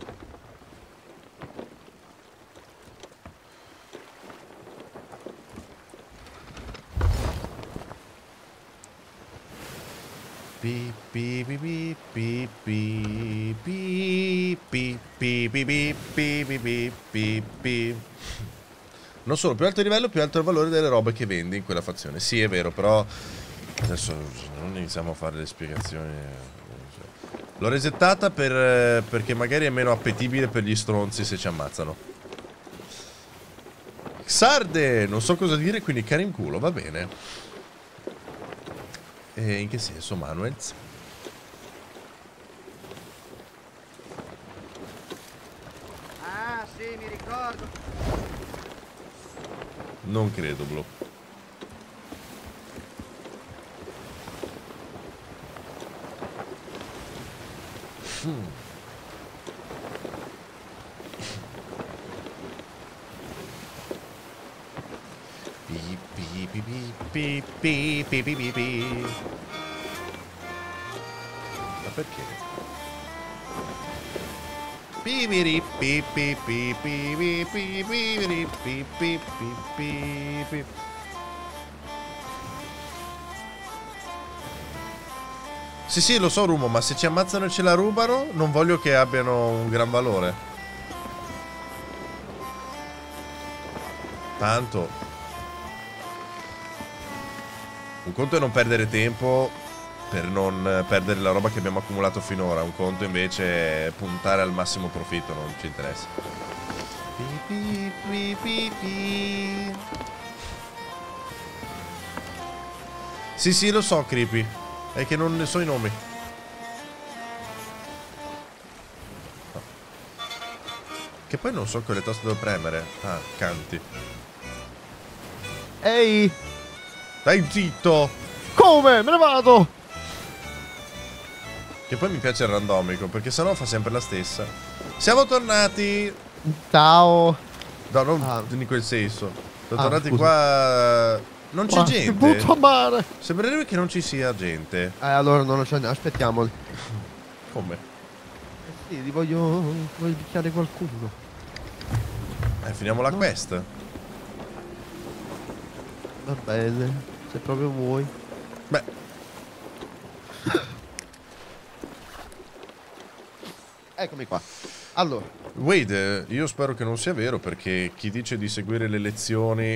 Pi pi pi pi pi pi pi pi pi pi pi pi pi pi pi. Non solo, più alto il livello, più alto il valore delle robe che vendi in quella fazione. Sì, è vero, però adesso non iniziamo a fare le spiegazioni. L'ho resettata perché magari è meno appetibile per gli stronzi se ci ammazzano. Sarde, non so cosa dire, quindi cari in culo, va bene. E in che senso, Manuels? Ah, sì, mi ricordo. Non credo, Blu. Pi, pi, pi, pi, pi, pi, pi, pi, pi. Ma perché? Pipiri, pi, pi, pi, pi, pi, pi, pipiri, pi, pi, pi, pi, pi. Sì, sì, lo so, Rumo, ma se ci ammazzano e ce la rubano, non voglio che abbiano un gran valore. Tanto. Un conto è non perdere tempo per non perdere la roba che abbiamo accumulato finora. Un conto invece è puntare al massimo profitto, non ci interessa. Pi, pi, pi, pi, pi. Sì, sì, lo so, Creepy. È che non ne so i nomi. No. Che poi non so quelle taste devo premere. Ah, canti. Ehi, Dai zitto! come? Me ne vado. Che poi mi piace il randomico, perché sennò fa sempre la stessa. Siamo tornati! Ciao. No, non Ah. in quel senso. Siamo Ah, tornati scusa. qua. Non c'è Che gente. butto a mare. Sembrerebbe che non ci sia gente. Allora non lo so, aspettiamoli. Come? Sì, voglio picchiare qualcuno. Finiamo la quest. Va bene, se proprio vuoi. Beh, Eccomi qua. Allora, Wade, io spero che non sia vero, perché chi dice di seguire le lezioni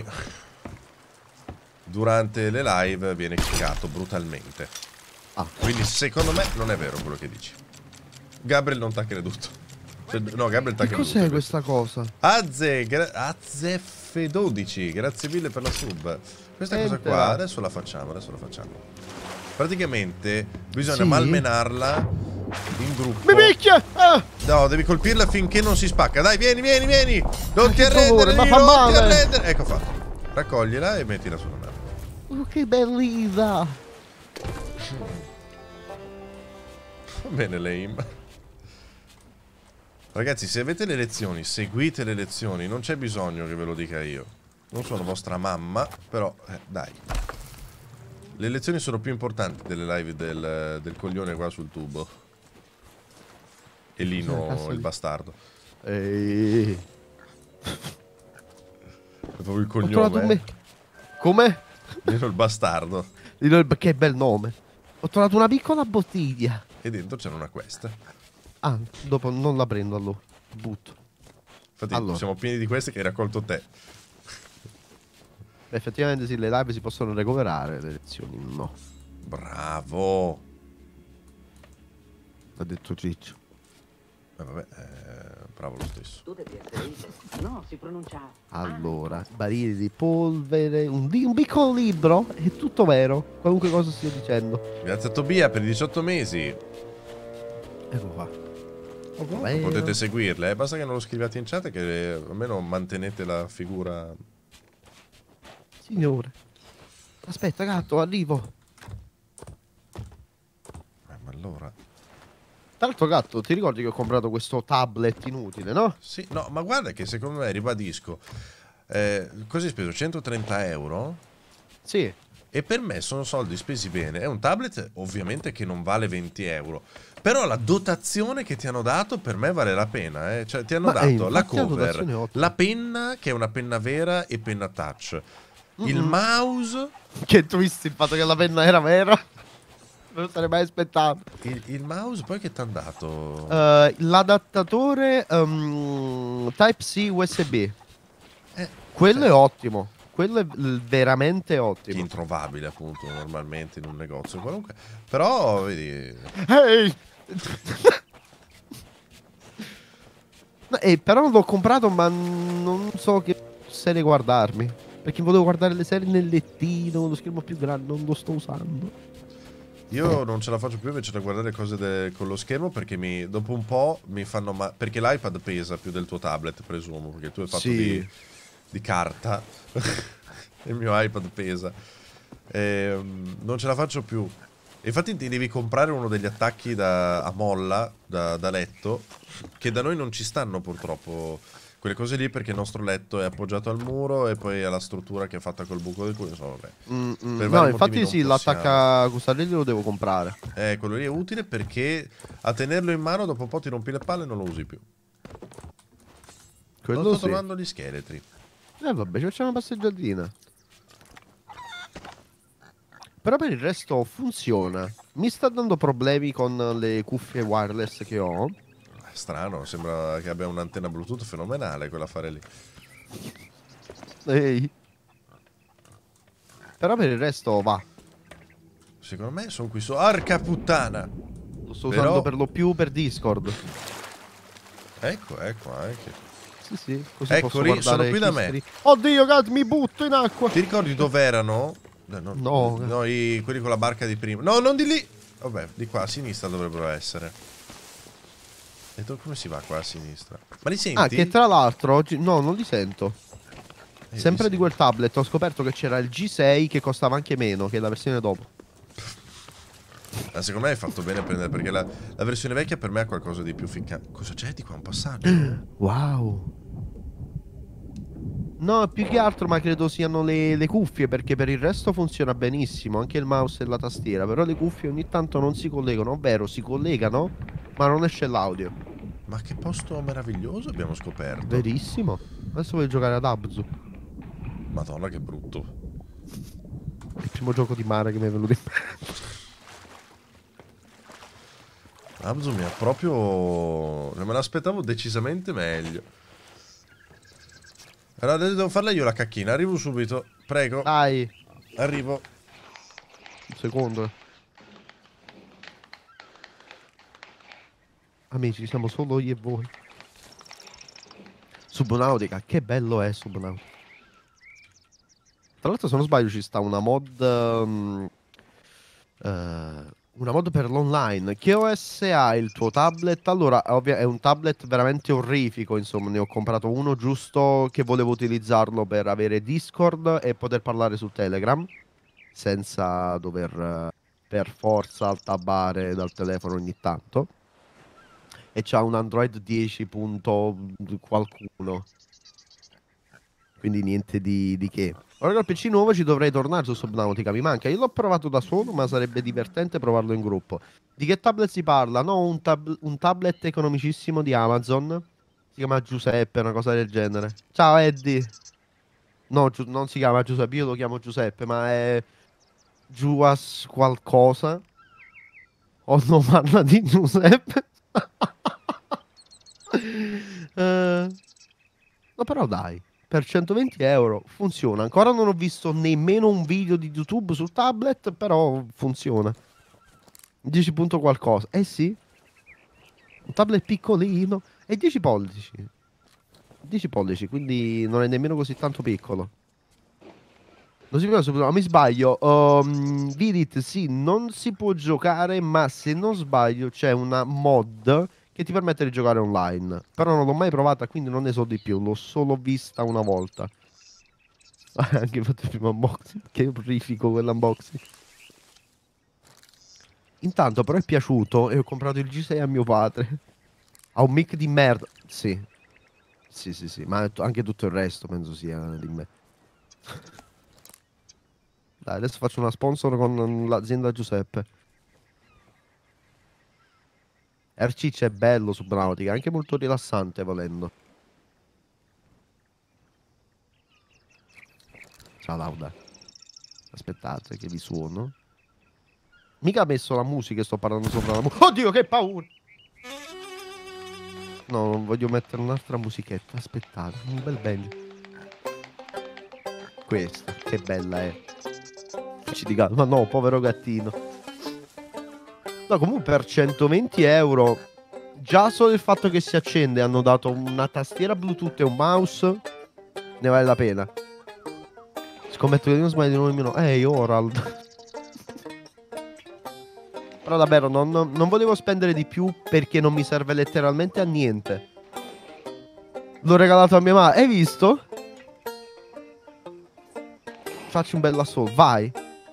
durante le live viene kickato brutalmente. Quindi secondo me non è vero quello che dici. Gabriel non t'ha creduto. Cioè, no, Gabriel t'ha che creduto. cos'è questa cosa? Azef12, grazie mille per la sub. Questa cosa qua, adesso la facciamo. Praticamente bisogna malmenarla in gruppo. Mi picchia! No, devi colpirla finché non si spacca. Dai, vieni. Non ti arrendere, ma fa non ti male. arrendere. Ecco fatto. Raccoglila e mettila sulla nave. Che bellina! Va bene, Lame. Ragazzi, se avete le lezioni, seguite le lezioni. Non c'è bisogno che ve lo dica io. Non sono vostra mamma, però, dai. Le lezioni sono più importanti delle live del coglione qua sul tubo. E Lino, il bastardo. Ehi. È proprio il Ho trovato cognome. Come? Lino il bastardo. Che bel nome. Ho trovato una piccola bottiglia. E dentro c'era una quest. Ah, dopo non la prendo allora. Butto. Infatti Allora. siamo pieni di queste che hai raccolto te. Effettivamente sì, le live si possono recuperare, le lezioni no. Bravo. Ha detto Ciccio. Vabbè, bravo lo stesso. Tu devi essere Ise. No, si pronuncia. Allora, barili di polvere, un piccolo libro, è tutto vero, qualunque cosa stia dicendo. Grazie a Tobia per i 18 mesi. Ecco qua. Potete seguirle, basta che non lo scriviate in chat, che almeno mantenete la figura. Signore. Aspetta, gatto, arrivo. Ma allora. Tra l'altro, gatto, ti ricordi che ho comprato questo tablet inutile, no? Sì, no, ma guarda che secondo me, ribadisco, così hai speso 130 euro Sì. e per me sono soldi spesi bene. È un tablet ovviamente che non vale 20 euro, però la dotazione che ti hanno dato per me vale la pena. Cioè ti hanno dato la cover, la penna che è una penna vera e penna touch, il mouse. Che twist il fatto che la penna era vera. Non sarei mai aspettato. Il mouse poi che ti hanno dato? L'adattatore Type-C USB. Quello è ottimo. Quello è veramente ottimo. Introvabile appunto normalmente in un negozio qualunque. Però vedi. Ehi! Però l'ho comprato, ma non so che serie guardarmi. Perché volevo guardare le serie nel lettino, lo schermo più grande, non lo sto usando. Io non ce la faccio più invece da guardare cose con lo schermo, perché dopo un po' mi fanno male. Perché l'iPad pesa più del tuo tablet, presumo, perché tu hai fatto di carta. Il mio iPad pesa. Non ce la faccio più. Infatti ti devi comprare uno degli attacchi a molla da letto, che da noi non ci stanno purtroppo quelle cose lì, perché il nostro letto è appoggiato al muro e poi ha la struttura che è fatta col buco del culo, insomma, vabbè. No, infatti sì, l'attacca custarelli lo devo comprare. Quello lì è utile perché a tenerlo in mano dopo un po' ti rompi le palle e non lo usi più. Quello sto trovando gli scheletri. Vabbè, ci facciamo una passeggiatina. Però per il resto funziona. Mi sta dando problemi con le cuffie wireless che ho. Strano, sembra che abbia un'antenna Bluetooth fenomenale quell'affare lì. Ehi. Però per il resto va. Secondo me sono qui su. Arca puttana! Lo sto usando per lo più per Discord. Ecco anche. Sì, così Ecco, posso sono qui da me. Oddio, gat, mi butto in acqua. Ti ricordi dov'erano? No, quelli con la barca di prima. No, non di lì! Vabbè, di qua a sinistra dovrebbero essere. E come si va qua a sinistra? Ma li senti? Ah, che tra l'altro oggi... No, non li sento. Sempre di quel tablet ho scoperto che c'era il G6 che costava anche meno, che è la versione dopo. Secondo me hai fatto bene a prendere, perché la versione vecchia per me ha qualcosa di più ficcante. Cosa c'è di qua? Un passaggio? Wow. No, più che altro, ma credo siano le cuffie, perché per il resto funziona benissimo, anche il mouse e la tastiera. Però le cuffie ogni tanto non si collegano, ovvero si collegano, ma non esce l'audio. Ma che posto meraviglioso abbiamo scoperto. Verissimo. Adesso voglio giocare ad Abzu. Madonna, che brutto. Il primo gioco di mare che mi è venuto in mente. Abzu mi ha proprio... me l'aspettavo decisamente meglio. Allora adesso devo farla io la cacchina. Arrivo subito. Prego. Dai. Arrivo. Un secondo. Amici, siamo solo io e voi. Subnautica, che bello è Subnautica. Tra l'altro, se non sbaglio, ci sta una mod. Una mod per l'online. Che OS ha il tuo tablet? Allora, è un tablet veramente orrifico. Insomma, ne ho comprato uno giusto che volevo utilizzarlo per avere Discord e poter parlare su Telegram senza dover per forza altabare dal telefono ogni tanto. E c'ha un Android 10 punto qualcuno. Quindi niente di che. Ora col PC nuovo ci dovrei tornare su Subnautica, mi manca. Io l'ho provato da solo, ma sarebbe divertente provarlo in gruppo. Di che tablet si parla? No, un tablet economicissimo di Amazon. Si chiama Giuseppe, una cosa del genere. Ciao Eddie. No, non si chiama Giuseppe, io lo chiamo Giuseppe, ma è Giuas qualcosa. O no, parla di Giuseppe. No, però dai, per 120 euro funziona. Ancora non ho visto nemmeno un video di YouTube sul tablet, però funziona. 10 punto qualcosa. Eh sì, un tablet piccolino e 10 pollici. 10 pollici, quindi non è nemmeno così tanto piccolo. Non si può, mi sbaglio. Vidit, sì, non si può giocare, ma se non sbaglio c'è una mod che ti permette di giocare online. Però non l'ho mai provata, quindi non ne so di più. L'ho solo vista una volta. Anche fatto il primo unboxing. Che orrifico quell'unboxing. Intanto però è piaciuto e ho comprato il G6 a mio padre. Ha un mic di merda. Sì. Sì. Ma anche tutto il resto penso sia di me. Dai, adesso faccio una sponsor con l'azienda Giuseppe. Erciccia è bello Subnautica, anche molto rilassante volendo. Ciao Lauda. Aspettate che vi suono. Mica ha messo la musica e sto parlando sopra la musica. Oddio, che paura! No, non voglio mettere un'altra musichetta. Aspettate, un bel banjo. Questa, che bella è. Ci dica, ma no, povero gattino. No, comunque per 120 euro, già solo il fatto che si accende, hanno dato una tastiera Bluetooth e un mouse, ne vale la pena. Scommetto che non sbaglio di nuovo il mio. Ehi, Orald. Però davvero non volevo spendere di più perché non mi serve letteralmente a niente. L'ho regalato a mia madre. Hai visto? Facci un bel assault, vai.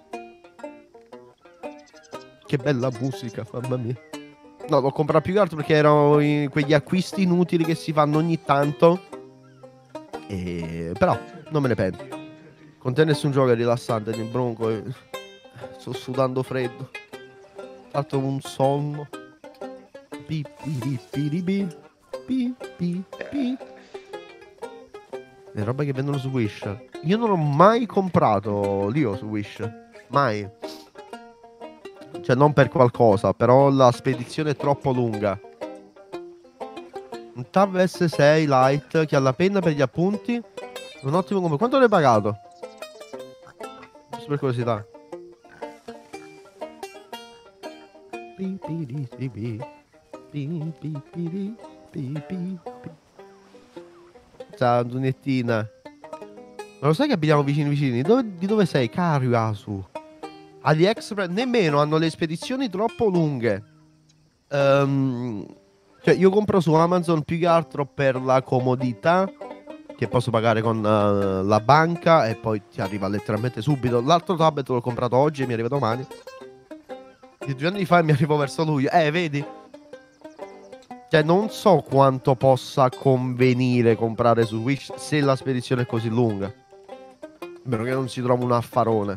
Che bella musica, mamma mia. No, l'ho comprato più che altro perché erano quegli acquisti inutili che si fanno ogni tanto. Però non me ne pento. Con te nessun gioco è rilassante nel bronco. Sto sudando freddo. Fatto un sonno. Pi pi pi pi pi pi pi. Le robe che vendono su Wish. Io non ho mai comprato l'io su Wish. Mai. Cioè non per qualcosa, però la spedizione è troppo lunga. Un Tab S6 Lite che ha la penna per gli appunti. Un ottimo come. Quanto l'hai pagato? Giusto per curiosità. Ciao Dunettina. Ma lo sai che abitiamo vicini? Di dove sei? Cariasu. AliExpress nemmeno hanno le spedizioni troppo lunghe. Cioè io compro su Amazon più che altro per la comodità, che posso pagare con la banca e poi ti arriva letteralmente subito. L'altro tablet l'ho comprato oggi e mi arriva domani. Di 2 anni fa mi arrivò verso luglio. Vedi? Cioè non so quanto possa convenire comprare su Wish se la spedizione è così lunga. A meno che non si trova un affarone.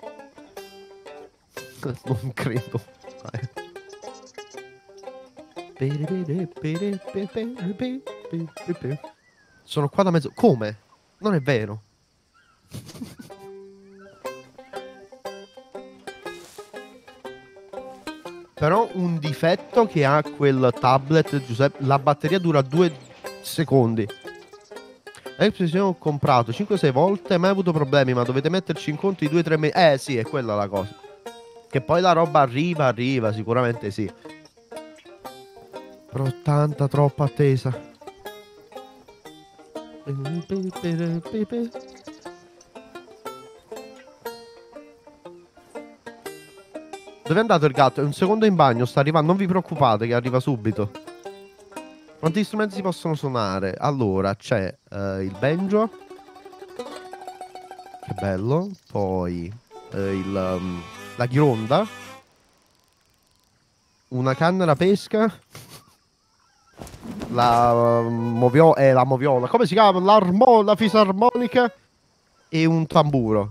Non credo. Sono qua da mezzo. Come? Non è vero. Però un difetto che ha quel tablet, Giuseppe, la batteria dura 2 secondi. Ho comprato 5-6 volte, mai avuto problemi, ma dovete metterci in conto i 2-3 mesi. Sì, è quella la cosa. Che poi la roba arriva, sicuramente sì. Però tanta, troppa attesa. Dove è andato il gatto? È un secondo in bagno, sta arrivando. Non vi preoccupate che arriva subito. Quanti strumenti si possono suonare? Allora, c'è il banjo. Che bello. Poi la ghironda. Una canna da pesca. La moviola. Come si chiama? La fisarmonica. E un tamburo.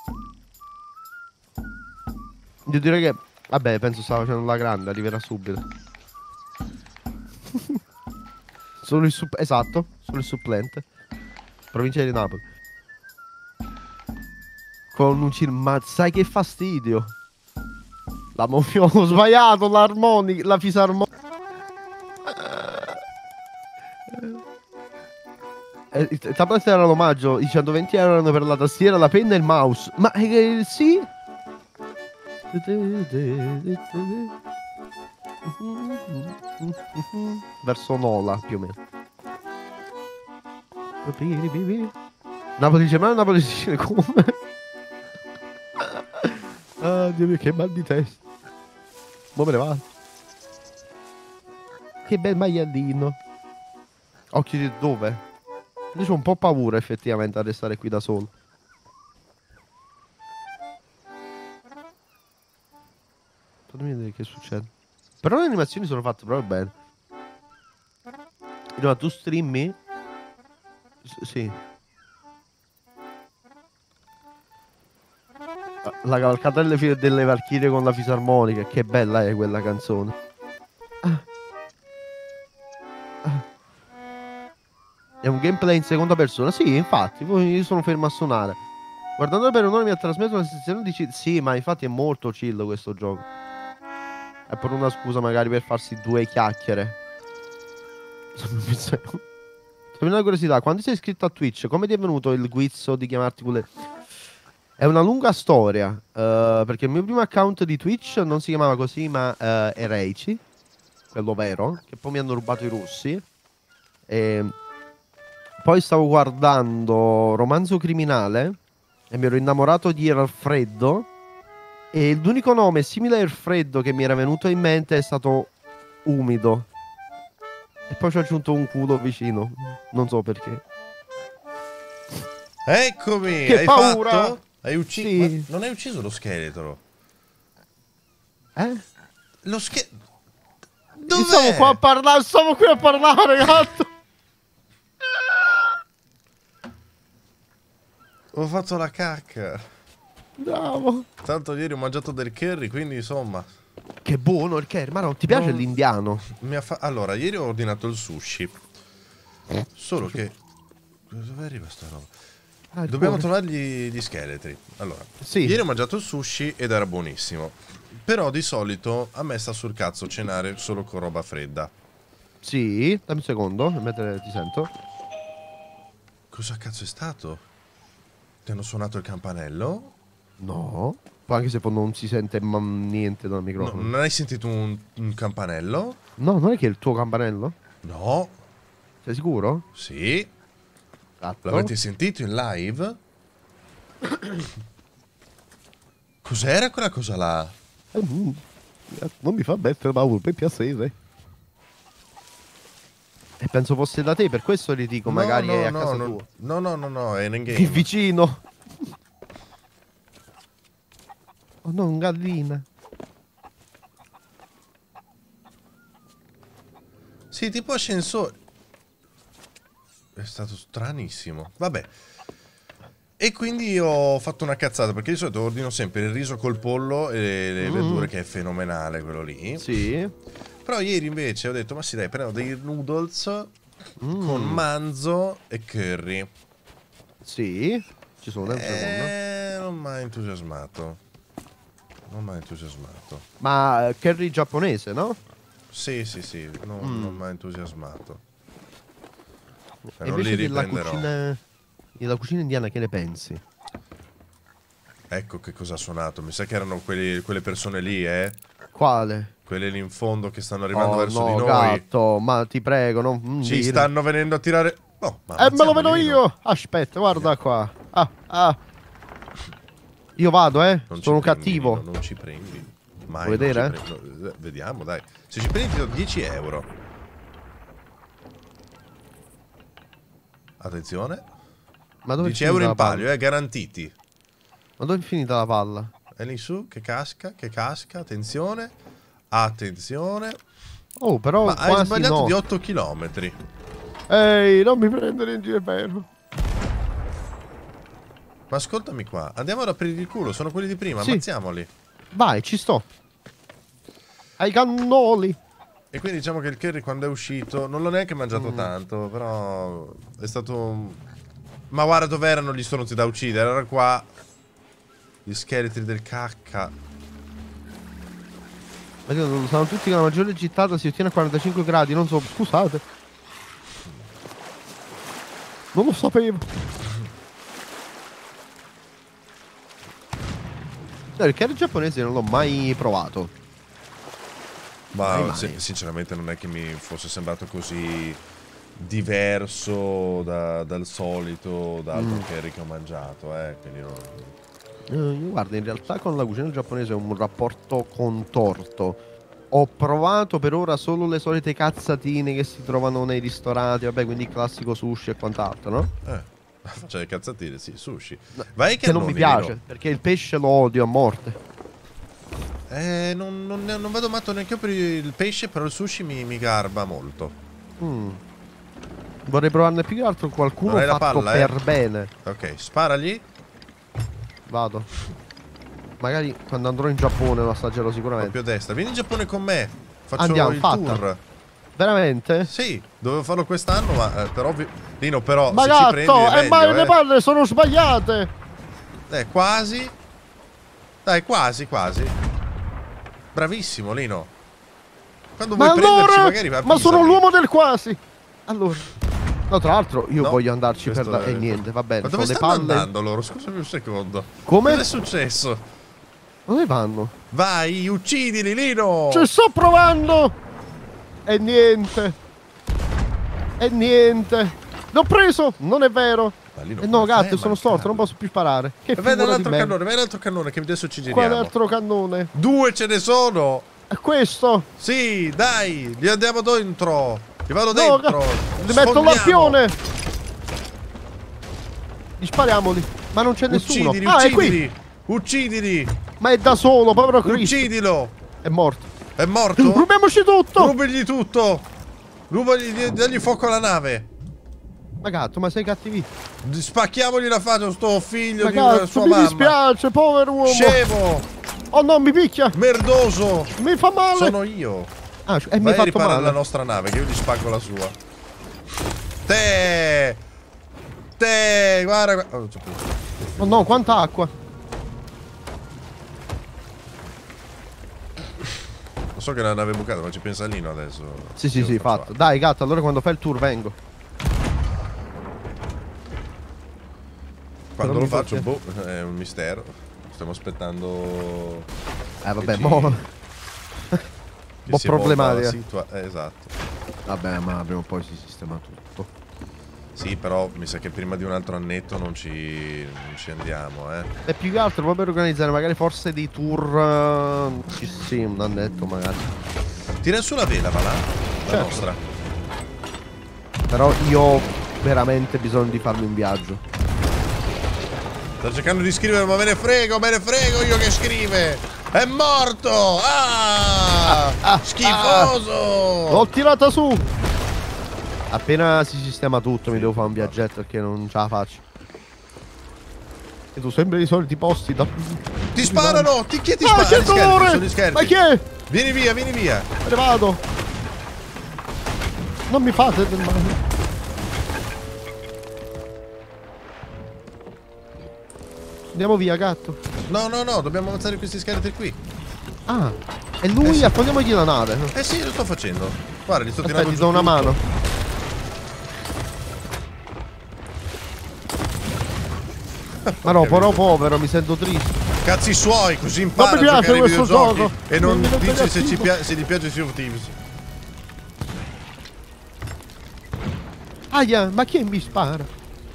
Io direi che... Vabbè, penso stava facendo la grande, arriverà subito. Esatto, solo il supplente. Provincia di Napoli. Con un ma sai che fastidio. La moviola, ho sbagliato, l'armonica, la fisarmonica. Il tablet era l'omaggio, i 120 euro erano per la tastiera, la penna e il mouse. Ma sì? Verso Nola più o meno. Napoli dice ma Napoli dice come? Ah Dio mio, che mal di testa. Mo me ne vado. Che bel maialino. Occhi di dove? Io c'ho un po' paura effettivamente a restare qui da solo. Fatemi vedere che succede. Però le animazioni sono fatte proprio bene. Allora, tu streammi? Sì. La cavalcata delle Valchirie con la fisarmonica. Che bella è quella canzone. È un gameplay in seconda persona? Sì, infatti, poi io sono fermo a suonare. Guardando per un'ora mi ha trasmesso una sensazione di chill. Sì, ma infatti è molto chill questo gioco. È per una scusa magari per farsi 2 chiacchiere. Per una curiosità, quando sei iscritto a Twitch, come ti è venuto il guizzo di chiamarti quelle... È una lunga storia, perché il mio primo account di Twitch non si chiamava così, ma è Reichi, quello vero, che poi mi hanno rubato i russi. E poi stavo guardando Romanzo Criminale e mi ero innamorato di Alfredo. E l'unico nome simile a Alfredo che mi era venuto in mente è stato Umido. E poi ci ho aggiunto un culo vicino, non so perché. Eccomi, che hai paura! Fatto? Hai ucciso? Sì. Non hai ucciso lo scheletro? Lo scheletro? Dov'è? Stavo qui a parlare, gatto! Ho fatto la cacca. Bravo. Tanto ieri ho mangiato del curry, quindi insomma... Che buono il curry, ma non ti piace l'indiano? Allora, ieri ho ordinato il sushi. Solo che... Dove arriva sta roba? Dobbiamo trovare gli scheletri. Allora, sì. Ieri ho mangiato il sushi ed era buonissimo. Però di solito a me sta sul cazzo cenare solo con roba fredda. Sì, dammi un secondo, mentre ti sento. Cosa cazzo è stato? Ti hanno suonato il campanello? No. Poi anche se poi non si sente niente dal microfono. No, non hai sentito un campanello? No, non è che è il tuo campanello? No. Sei sicuro? Sì. Esatto. L'avete sentito in live? Cos'era quella cosa là? Non mi fa mettere paura, per piacere. E penso fosse da te, per questo gli dico, magari è a casa tua. No, è in game. Che vicino. Oh no, un gallina. Sì, tipo ascensore. È stato stranissimo. Vabbè. E quindi ho fatto una cazzata, perché di solito ordino sempre il riso col pollo e le verdure, che è fenomenale quello lì. Sì. Però ieri invece ho detto, ma sì dai, prendiamo dei noodles con manzo e curry. Sì, ci sono, un secondo. Non mi ha entusiasmato. Non mi ha entusiasmato. Ma curry giapponese, no? Sì, sì, sì, non mi ha entusiasmato. E Non li invece riprenderò. della cucina indiana che ne pensi? Ecco che cosa ha suonato. Mi sa che erano quelle persone lì, eh. Quale? Quelle lì in fondo che stanno arrivando Oh verso no, di noi. gatto, ma ti prego, non Ci dire. stanno venendo a tirare. Oh, ma Me lo vedo ammazziamoli, io! Aspetta, guarda qua. Io vado, Non sono ci prendi, cattivo. Nino, non ci prendi. Mai. Vuoi vedere? Vediamo, dai. Se ci prendi ti do 10 euro. Attenzione. Ma dove è 10 finita euro la in palla? palio, garantiti. Ma dove è finita la palla? È lì su, che casca, attenzione. Attenzione. Oh, però Ma hai quasi sbagliato no. di 8 chilometri. Ehi, non mi prendere in giro, vero? Ma ascoltami qua, andiamo ad aprire il culo, sono quelli di prima, Sì. ammazziamoli. Vai, ci sto. Ai cannoli. E quindi diciamo che il curry quando è uscito non l'ho neanche mangiato tanto, però è stato... Ma guarda dove erano gli stronzi da uccidere, erano qua. Gli scheletri del cacca. Vedete, sanno tutti che la maggiore gittata si ottiene a 45 gradi, non so, scusate. Non lo sapevo. No, il curry giapponese non l'ho mai provato. Ma Mai. sinceramente non è che mi fosse sembrato così diverso dal solito, da altro curry che ho mangiato, quindi Guarda, in realtà con la cucina giapponese ho un rapporto contorto. Ho provato per ora solo le solite cazzatine che si trovano nei ristoranti, vabbè, quindi il classico sushi e quant'altro, no? Cioè cazzatine, sì, sushi. Vai Che non mi piace, perché il pesce lo odio a morte. Non vado matto neanche io per il pesce, però il sushi mi garba molto. Vorrei provarne più che altro qualcuno Non hai la fatto palla, per bene. Ok, sparagli. Vado. Magari quando andrò in Giappone lo assaggerò sicuramente. Proprio a destra. Vieni in Giappone con me. Faccio Andiamo, il fatta. tour. Veramente? Sì, dovevo farlo quest'anno, ma però Lino, però Ma se ci prendi gatto, è ma meglio, le palle sono sbagliate. Quasi. Dai, quasi. Bravissimo, Lino. Quando Ma vuoi prenderci allora, magari ma sono avvisami. l'uomo del quasi. Allora. No, tra l'altro io No, voglio andarci per questo la... E è- niente, va bene. Ma dove sono le stanno palle. andando loro? Scusami un secondo. Come? Cosa è successo? Dove vanno? Vai, uccidili, Lino! Ci sto provando. E niente. L'ho preso. Non è vero. Ma Lino, No, come fai gatto, a sono storto, non mancarlo? posso più sparare. Che Vai figura di dall'altro me. cannone, vai dall'altro cannone che adesso ci Quale giriamo. altro cannone? 2 ce ne sono! È questo. Sì, dai, li andiamo dentro. Li vado No, dentro. Li metto Sfondiamo. l'arpione. Gli spariamoli. Ma non c'è nessuno. Uccidili, È qui. uccidili. Uccidili. Ma è da solo, povero Cristo. Uccidilo. È morto. È morto? Rubiamoci tutto. Rubigli tutto. Dagli fuoco alla nave. Ma gatto, ma sei cattivi. Spacchiamogli la faccia a sto figlio Ma di cazzo, sua mi mamma. dispiace, povero uomo. Scemo. Oh no, mi picchia. Merdoso. Mi fa male. Sono io. E mi Vai ha a fatto riparare male. la nostra nave che io gli spacco la sua. Te, guarda. Oh, non c'è più. Oh no, quanta acqua. Lo so che è una nave bucata, ma ci pensa Lino adesso. Sì, Io sì, faccio fatto. altro. Dai, gatto, allora quando fai il tour vengo. Quando Però lo mi faccio, fa- boh, è un mistero. Stiamo aspettando. Vabbè, che mo. che po' si evolva problematica. la esatto. Vabbè, ma prima o poi si sistema tutto. Sì, però mi sa che prima di un altro annetto non ci andiamo, E più che altro proprio per organizzare magari forse dei tour. Sì, un annetto magari. Tira su la vela, va là. La Certo. nostra. Però io ho veramente bisogno di farmi un viaggio. Sto cercando di scrivere, ma me ne frego io che scrive. È morto! Schifoso! L'ho tirata su! Appena si sistema tutto mi devo fare un viaggetto perché non ce la faccio. E tu sempre i soliti posti da... Ti sparano! Chi ti Ah, spara? che Gli scherzi, dolore! sono gli scherzi. Ma chi è? Vieni via, vieni via. Me ne vado. Non mi fate del male. Andiamo via, gatto. No, no, no, dobbiamo avanzare questi scheletri qui. Ah, e lui sì. affondiamogli la nave. Eh sì, lo sto facendo. Guarda, gli sto Aspetta, tirando ti giù do una tutto. mano. Ma no, però povero, mi sento triste. Cazzi suoi, così impara Non mi a piace giocare ai questo videogiochi gioco. e non Mi diventa dice se, cattivo. se gli piace Sea of Thieves. Aia, ma chi mi spara?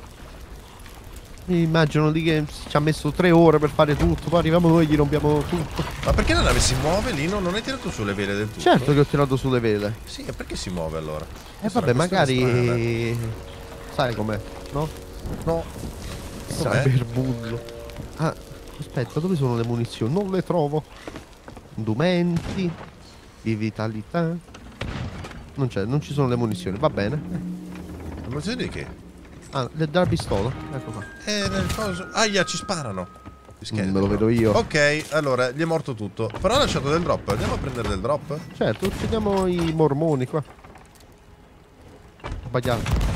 Mi immagino lì che ci ha messo 3 ore per fare tutto. Poi arriviamo noi e gli rompiamo tutto. Ma perché la nave si muove lì? Non hai tirato sulle vele del tutto? Certo che ho tirato sulle vele. Sì, e perché si muove allora? Vabbè, magari... Sai com'è, no? No. Com'è? Cyberbullo. Ah, aspetta, dove sono le munizioni? Non le trovo. Indumenti. Di vitalità. Non c'è, non ci sono le munizioni, va bene. Ma sai di che? Ah, della pistola. Ecco qua. Nel coso. Aia, ci sparano. Gli scheletri, Me lo vedo io. Ok, allora, gli è morto tutto. Però ha lasciato del drop. Andiamo a prendere del drop? Certo, uccidiamo i mormoni qua. Sbagliato.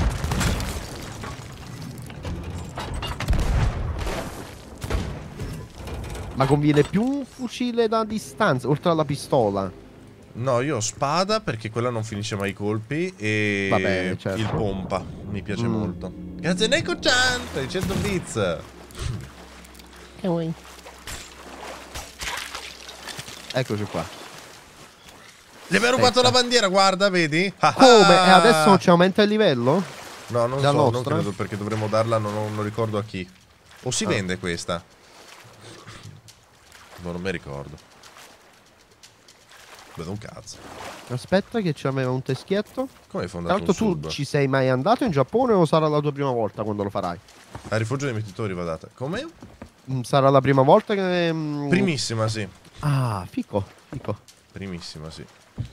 Ma conviene più un fucile da distanza, oltre alla pistola. No, io ho spada perché quella non finisce mai i colpi. E Vabbè, certo. il pompa. Mi piace molto. Grazie Neko-chan per i 100 bits. Che vuoi? Eccoci qua. Gli abbiamo rubato la bandiera, guarda, vedi? Come? E adesso ci aumenta il livello? No, non La so, non nostra? credo perché dovremmo darla, non ricordo a chi. O si vende questa? No, non mi ricordo. Vedo un cazzo. Aspetta che ci aveva un teschietto. Come hai Tra fondato l'altro un tu sub? ci sei mai andato in Giappone o sarà la tua prima volta quando lo farai? A rifugio dei mietitori va data. Come? Sarà la prima volta che... Primissima, sì. Ah, fico, fico. Primissima, sì.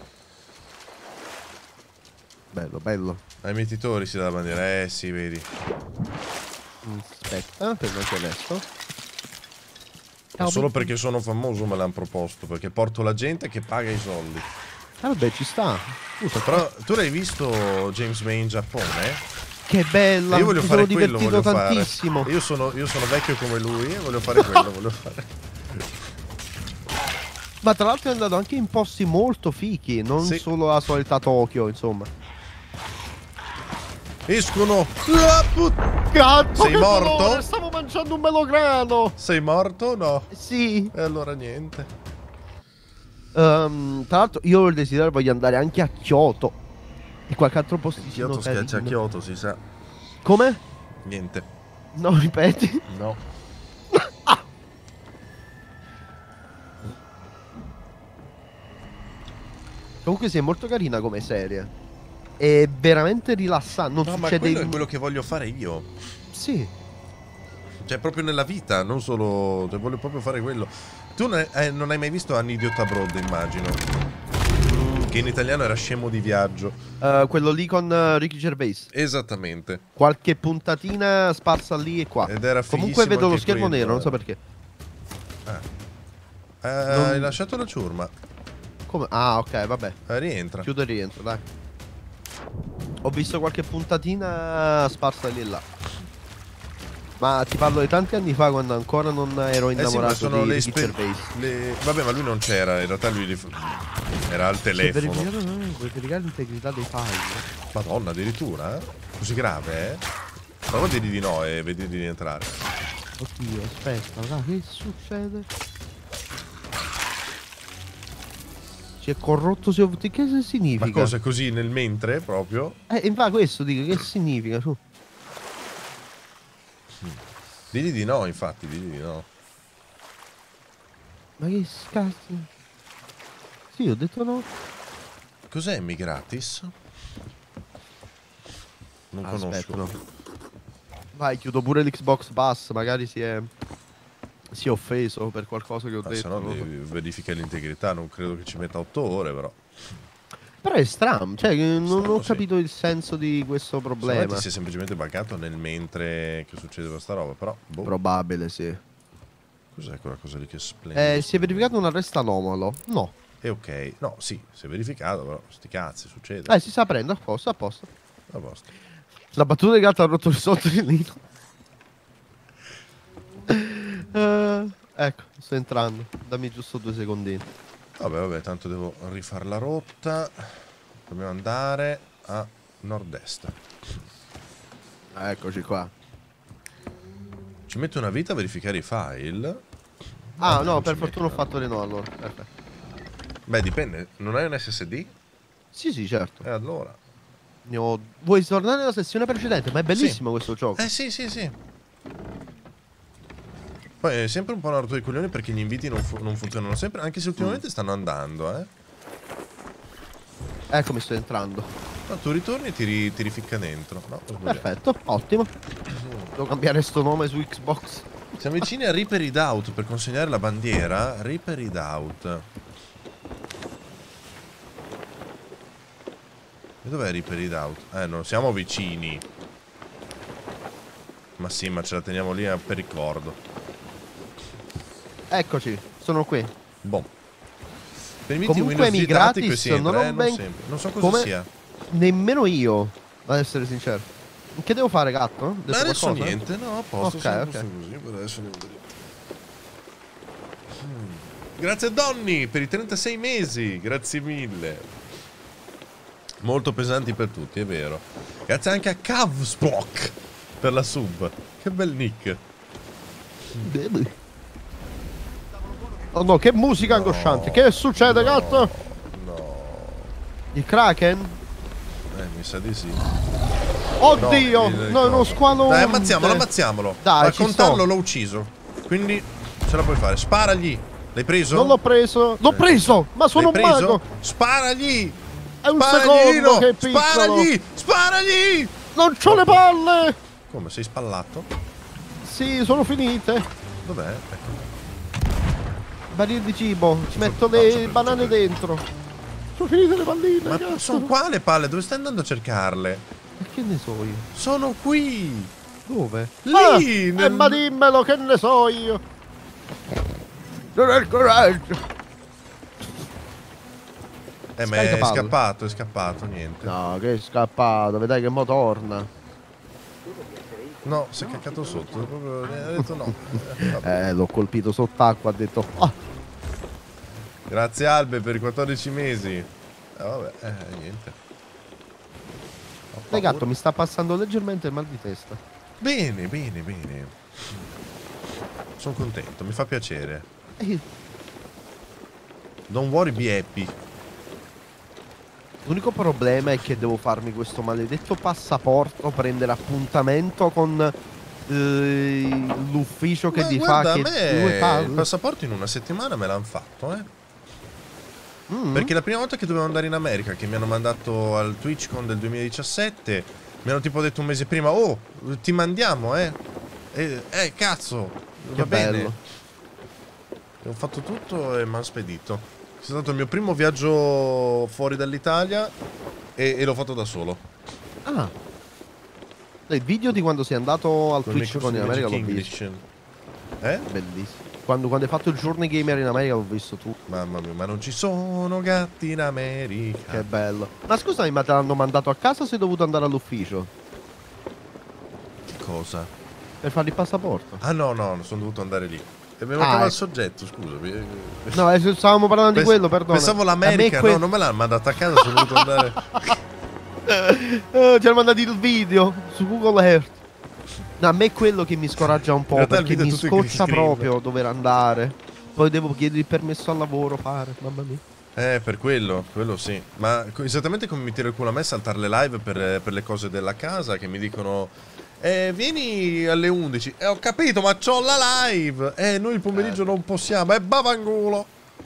Bello, bello. Ai mietitori si dà la bandiera. Sì, vedi. Aspetta, per anche adesso. Ma solo perché sono famoso me l'hanno proposto. Perché porto la gente che paga i soldi. Vabbè, ci sta. Scusa, Però tu l'hai visto James May in Giappone? che bella. E io voglio Mi fare sono quello, divertito voglio fare. tantissimo. Io sono vecchio come lui e voglio fare quello, voglio fare. Ma tra l'altro è andato anche in posti molto fichi, non Sì. solo la solita Tokyo, insomma. Escono! Cazzo, Sei che morto? dolore, stavo mangiando un melograno. Sei morto o no? Sì. E allora niente. Tra l'altro io ho il desiderio, voglio andare anche a Kyoto. E qualche altro posticino Kyoto schiaccia carino. Kyoto, si sa. Come? Niente. No, ripeti. No. Comunque sì, è molto carina come serie. È veramente rilassante. Non No, ma succede... quello è quello che voglio fare io. Sì. Cioè, proprio nella vita, non solo. Cioè, voglio proprio fare quello. Tu non hai mai visto An Idiot Abroad, immagino. Che in italiano era Scemo di viaggio. Quello lì con Ricky Gervais. Esattamente. Qualche puntatina sparsa lì e qua. Ed era Comunque fighissimo vedo lo anche schermo quello, nero, non so perché. Hai lasciato la ciurma. Come? Ah, ok, vabbè. Rientra. Chiudo e rientro, dai. Ho visto qualche puntatina sparsa lì e là. Ma ti parlo di tanti anni fa, quando ancora non ero Sì, ma innamorato sono di le, Ricky Gervais. Vabbè, ma lui non c'era, in realtà lui era al telefono. Vuoi verificare l'integrità dei file? Madonna, addirittura? Così grave, eh? Prova a dirgli di no e vedi di rientrare. Oddio, aspetta, raga, che succede? Si è corrotto Sea of Thieves, che significa? Ma cosa così nel mentre proprio? Infatti questo dico, che significa? Su. Digli di no, infatti, digli di no. Ma che cazzo? Sì, ho detto no. Cos'è Migratis? Non Aspetta, conosco. no. Vai, chiudo pure l'Xbox Pass, magari si è offeso per qualcosa che ho detto. Se no non lo so. verifica l'integrità, non credo che ci metta 8 ore, però. Però Però è strano, cioè non Strano, ho sì. capito il senso di questo problema. Ti si è semplicemente buggato nel mentre che succedeva sta roba, però boh. Probabile, sì. Cos'è quella cosa lì che splende? Si è verificato un arresto anomalo? No. E ok, no, sì, si è verificato, però sti cazzi, succede. Si sta prendendo, a posto, a posto. A posto. La battuta di gatto ha rotto il sottolineo. Ecco, sto entrando. Dammi giusto 2 secondini. Vabbè, tanto devo rifare la rotta. Dobbiamo andare a nord-est. Eccoci qua. Ci mette una vita a verificare i file. Ah, no, non per ci fortuna ho mette, no. fatto le no allora. Perfetto. Beh, dipende. Non hai un SSD? Sì, certo. E allora? Vuoi tornare alla sessione precedente? Ma è bellissimo questo gioco. Sì. Poi è sempre un po' una rottura di coglioni perché gli inviti non funzionano sempre, anche se ultimamente stanno andando, Eccomi, sto entrando. No, tu ritorni e ti rificca dentro. No, ho sbagliato. Perfetto, ottimo. Devo cambiare sto nome su Xbox. Siamo vicini a Reaper Redoubt per consegnare la bandiera. Reaper Redoubt. E dov'è Reaper Redoubt? Non siamo vicini. Ma sì, ma ce la teniamo lì per ricordo. Eccoci, sono qui. Boh. Permetti Comunque Windows D gratis, tattico e si entra, non ho non ben- sempre. Non so cosa come- sia. Nemmeno io, ad essere sincero. Che devo fare, gatto? Detto Ma adesso qualcosa? niente, no, a posto, Ok, siamo a ok. posto così, per adesso niente. Grazie a Donny per i 36 mesi, grazie mille. Molto pesanti per tutti, è vero. Grazie anche a Cavsblock per la sub. Che bel nick. Oh no, che musica angosciante. Che succede, gatto? No, Il Kraken? mi sa di sì. Oddio! No, No, è uno squalo. Dai, ammazziamolo. Dai, A ci contarlo sto. l'ho ucciso. Quindi ce la puoi fare. Sparagli. L'hai preso? Non l'ho preso. L'ho preso! Ma sono un L'hai preso? mago! Sparagli. È un Sparaglino. secondo che è piccolo! Sparagli. Non c'ho le palle! Come, sei spallato? Sì, sono finite. Dov'è? Ecco. Barili di cibo. Ci metto faccio le per banane sapere. dentro. Sono finite le palline, Ma cazzo. sono qua le palle? Dove stai andando a cercarle? Ma che ne so io? Sono qui. Dove? Lì, ma dimmelo, che ne so io. Non è il coraggio. Ma è Scaricapalle. è scappato, niente. No, che è scappato. Vedrai che mo torna. No, si è caccato sotto. Proprio, ha detto no. Vabbè. L'ho colpito sott'acqua. Ha detto. Ah, Grazie Albe per i 14 mesi. Vabbè, niente. Ho dai, paura. gatto, mi sta passando leggermente il mal di testa. Bene. Sono contento, mi fa piacere. Don't worry, be happy. L'unico problema è che devo farmi questo maledetto passaporto, prendere appuntamento con l'ufficio che Ma ti guarda, fa a che me due il palle. passaporto in una settimana me l'hanno fatto, Mm. Perché la prima volta che dovevo andare in America, che mi hanno mandato al TwitchCon del 2017, mi hanno tipo detto un mese prima, oh, ti mandiamo, cazzo, Che va bene. bello. Ho fatto tutto e mi hanno spedito. È stato il mio primo viaggio fuori dall'Italia e l'ho fatto da solo. Ah. Il video di quando sei andato al Con i miei Twitch corsi con in di America Magic l'ho visto. English. Bellissimo. Quando hai fatto il Journey Gamer in America l'ho visto tu. Mamma mia, ma non ci sono gatti in America. Che bello. Ma scusami, ma te l'hanno mandato a casa o sei dovuto andare all'ufficio? Che cosa? Per fare il passaporto? Ah no, sono dovuto andare lì. E mi Ah, mancava il ecco. soggetto, scusami. No, stavamo parlando di quello, perdono. Pensavo l'America, no, non me l'hanno mandato a casa, sono dovuto andare. Ci hanno mandato il video su Google Earth. No, a me è quello che mi scoraggia un po', In realtà il perché video è mi tutto in scoccia green screen. proprio dover andare. Poi devo chiedere il permesso al lavoro, fare, mamma mia. Per quello sì. Ma esattamente come mi tiro il culo a me saltare le live per le cose della casa che mi dicono vieni alle 11. Ho capito, ma c'ho la live. Noi il pomeriggio non possiamo. Bavangulo.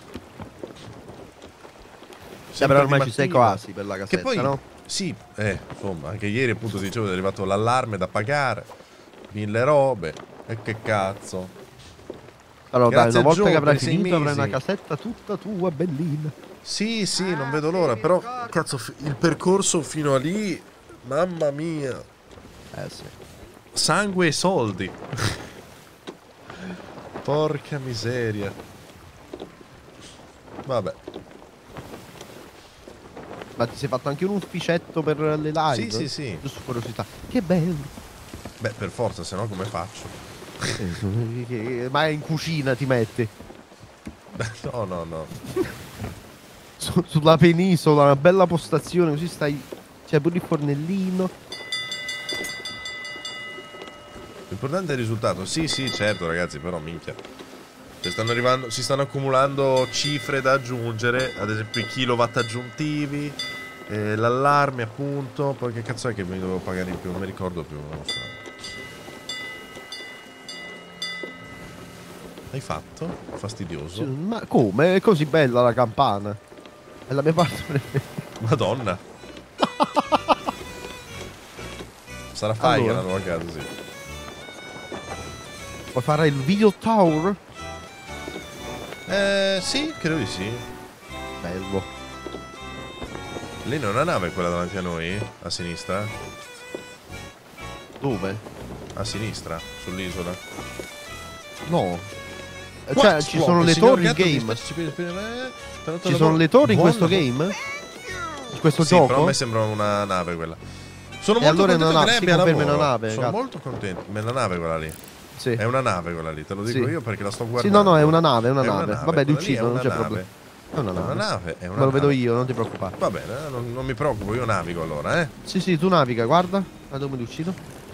Però ormai di ci sei mattina. quasi per la casetta, Che poi, no? sì, insomma, anche ieri appunto dicevo è arrivato l'allarme da pagare, 1000 robe, e che cazzo. Allora dai, Grazie una volta Joe che avrai per i 6 finito avrai mesi. una casetta tutta tua, bellina. Sì, sì, non vedo l'ora, però cazzo, il percorso fino a lì, mamma mia, Sì. sangue e soldi. Porca miseria. Vabbè. Ma ti sei fatto anche un ufficetto per le live? Sì, sì, sì. Giusto curiosità. Che bello. Beh, per forza, se no come faccio? Ma in cucina ti metti. No, no, no. Sulla penisola, una bella postazione, così stai. C'è pure il fornellino. L'importante è il risultato. Sì, sì, certo, ragazzi, però minchia. Cioè, stanno arrivando, si stanno accumulando cifre da aggiungere, ad esempio i kilowatt aggiuntivi, l'allarme appunto, poi che cazzo è che mi dovevo pagare in più, non mi ricordo più, non lo so. Hai fatto? Fastidioso. Ma come? È così bella la campana. È la mia parte preferita. Madonna. Sarà Faiga Allora. la nuova casa, sì. Vuoi fare il video tower? Sì, credo di sì. Bello. Lì non è una nave quella davanti a noi? A sinistra? Dove? A sinistra, sull'isola. No. Cioè, ci sono le torri in game. Ci sono le torri in questo game? In questo sì, gioco? però a me sembra una nave quella. Sono E molto allora è contento una che lei nave, abbia si conferma lavoro. una nave, Sono gatto. molto contento. Ma è una nave quella lì. Sì. È una nave quella lì, te lo dico Sì. io perché la sto Sì, guardando. no, no, è una nave, è una È una nave. nave, Vabbè, ti quella lì è uccido, non una c'è nave. problema. È una È una nave. nave, è una Me lo vedo nave. io, non ti preoccupare. Va bene, non mi preoccupo, io navigo allora, Sì, sì, tu naviga, guarda. Da dove ti uccido?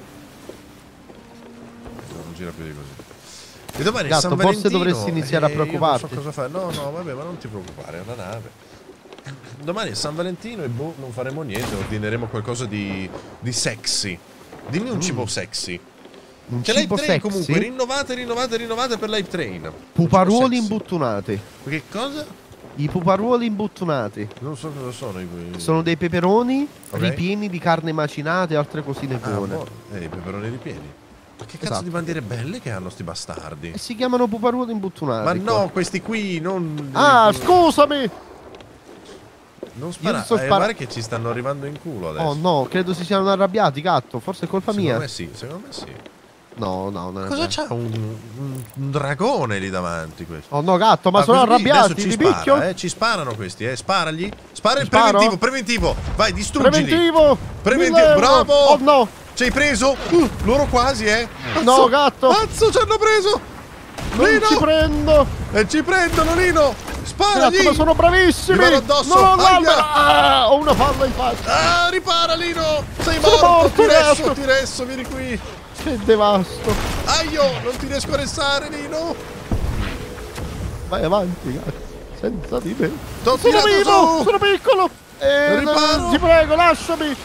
Non gira più di così. E domani è Gatto, San forse Valentino, dovresti iniziare a io non preoccuparti. so cosa fare. No, no, vabbè, ma non ti preoccupare, è una nave. Domani è San Valentino e boh, non faremo niente, ordineremo qualcosa di sexy. Dimmi un cibo sexy. Un C'è l'Hype cibo Train sexy? comunque, rinnovate per l'Hype Train. Puparuoli Sexy. imbuttunati. Che cosa? I puparuoli imbuttunati. Non so cosa sono i... Sono dei peperoni Ok. ripieni di carne macinata e altre cosine buone. I peperoni ripieni. Ma che cazzo Esatto. di bandiere belle che hanno sti bastardi? E si chiamano puparuoli imbuttunati. Ma qua. no, questi qui non... Ah, scusami! Non Io spara. ti sto Guarda che ci stanno arrivando in culo adesso. Oh no, credo si siano arrabbiati, gatto. Forse è colpa Secondo mia. me sì, secondo me sì. No, no, no. Cosa c'ha un dragone lì davanti questo? Oh no, gatto, ma Ah, sono questo qui arrabbiati. adesso Ti ci spara, picchio? ci sparano questi, sparagli. Spara il Sparo? preventivo, preventivo. Vai, distruggili. Preventivo! Preventivo, 1000 euro. bravo! Oh no! Ci hai preso? Loro quasi, No, gatto! Cazzo, ci hanno preso! Non Lino! ci prendo! E ci prendono, Lino! Sparagli! Gatto, ma sono bravissimi! Gli vado addosso! No, Aia! l'albero! Ah, ho una palla in faccia! Ah, ripara, Lino! Sei Sono morto, gatto! ti resto, vieni qui! Che devasto! Aio, non ti riesco a restare, Lino! Vai avanti, gatto! Senza di me! T'ho Sono tirato vivo! su! Sono piccolo! Riparo! Ti prego, lasciami!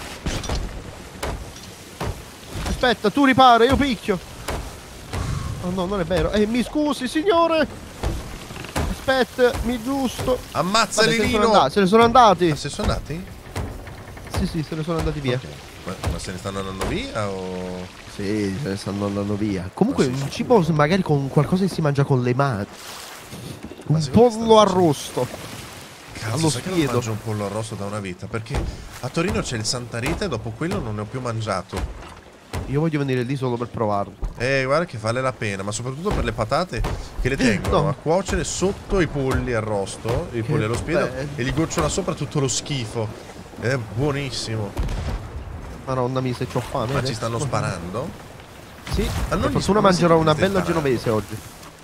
Aspetta, tu ripara, io picchio! Oh no, non è vero! Mi scusi, signore! Aspetta, mi giusto! Ammazzali, Vabbè, Lino! se ne sono andati! Ma se sono andati? Sì, sì, se ne sono andati via. Ok. Ma se ne stanno andando via o... Sì, se ne stanno andando via. Comunque, Ma sì, un sì. cibo magari con qualcosa che si mangia con le mani. Ma Un secondo me pollo stanno arrosto. Cazzo, Allo sai che non spiedo. mangio un pollo arrosto da una vita? Perché a Torino c'è il Santa Rita e dopo quello non ne ho più mangiato. Io voglio venire lì solo per provarlo. Guarda che vale la pena, ma soprattutto per le patate che le tengono No. a cuocere sotto i polli arrosto, i polli allo spiedo, bello. e gli gocciola sopra tutto lo schifo. È buonissimo. Madonna mia, se c'ho fame. Ma ci adesso. stanno sparando? Sì, Ah, per non gli fortuna sp- mangerò non una si stai bella sparando. genovese oggi.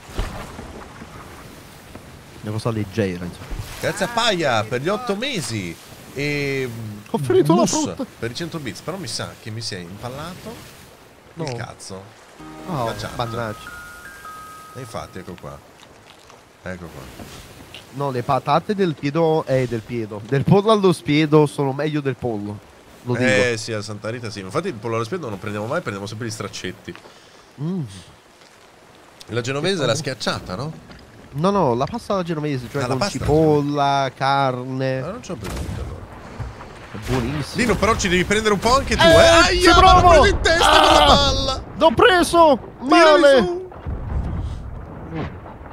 Una cosa leggera, insomma. Grazie a Paia per gli 8 mesi. E Ho finito la Mus frutta. per i 100 bits. Però mi sa che mi si è impallato No. il cazzo. Oh, La chat. mannaggia. E infatti, ecco qua. Ecco qua. No, le patate del piedo del pollo allo spiedo sono meglio del pollo. Lo dico. Sì, a Santa Rita sì. Infatti il pollo allo spiedo non lo prendiamo mai, prendiamo sempre gli straccetti. Mm. La genovese è la schiacciata, no? No, no, la pasta alla genovese, cioè Ah, la con pasta alla cipolla, carne. Non ci ho presente allora. È buonissimo. Lino, però ci devi prendere un po' anche tu, ci Aia, me provo! l'ho preso in testa con la Ah! palla! L'ho preso! Tirami Male! su!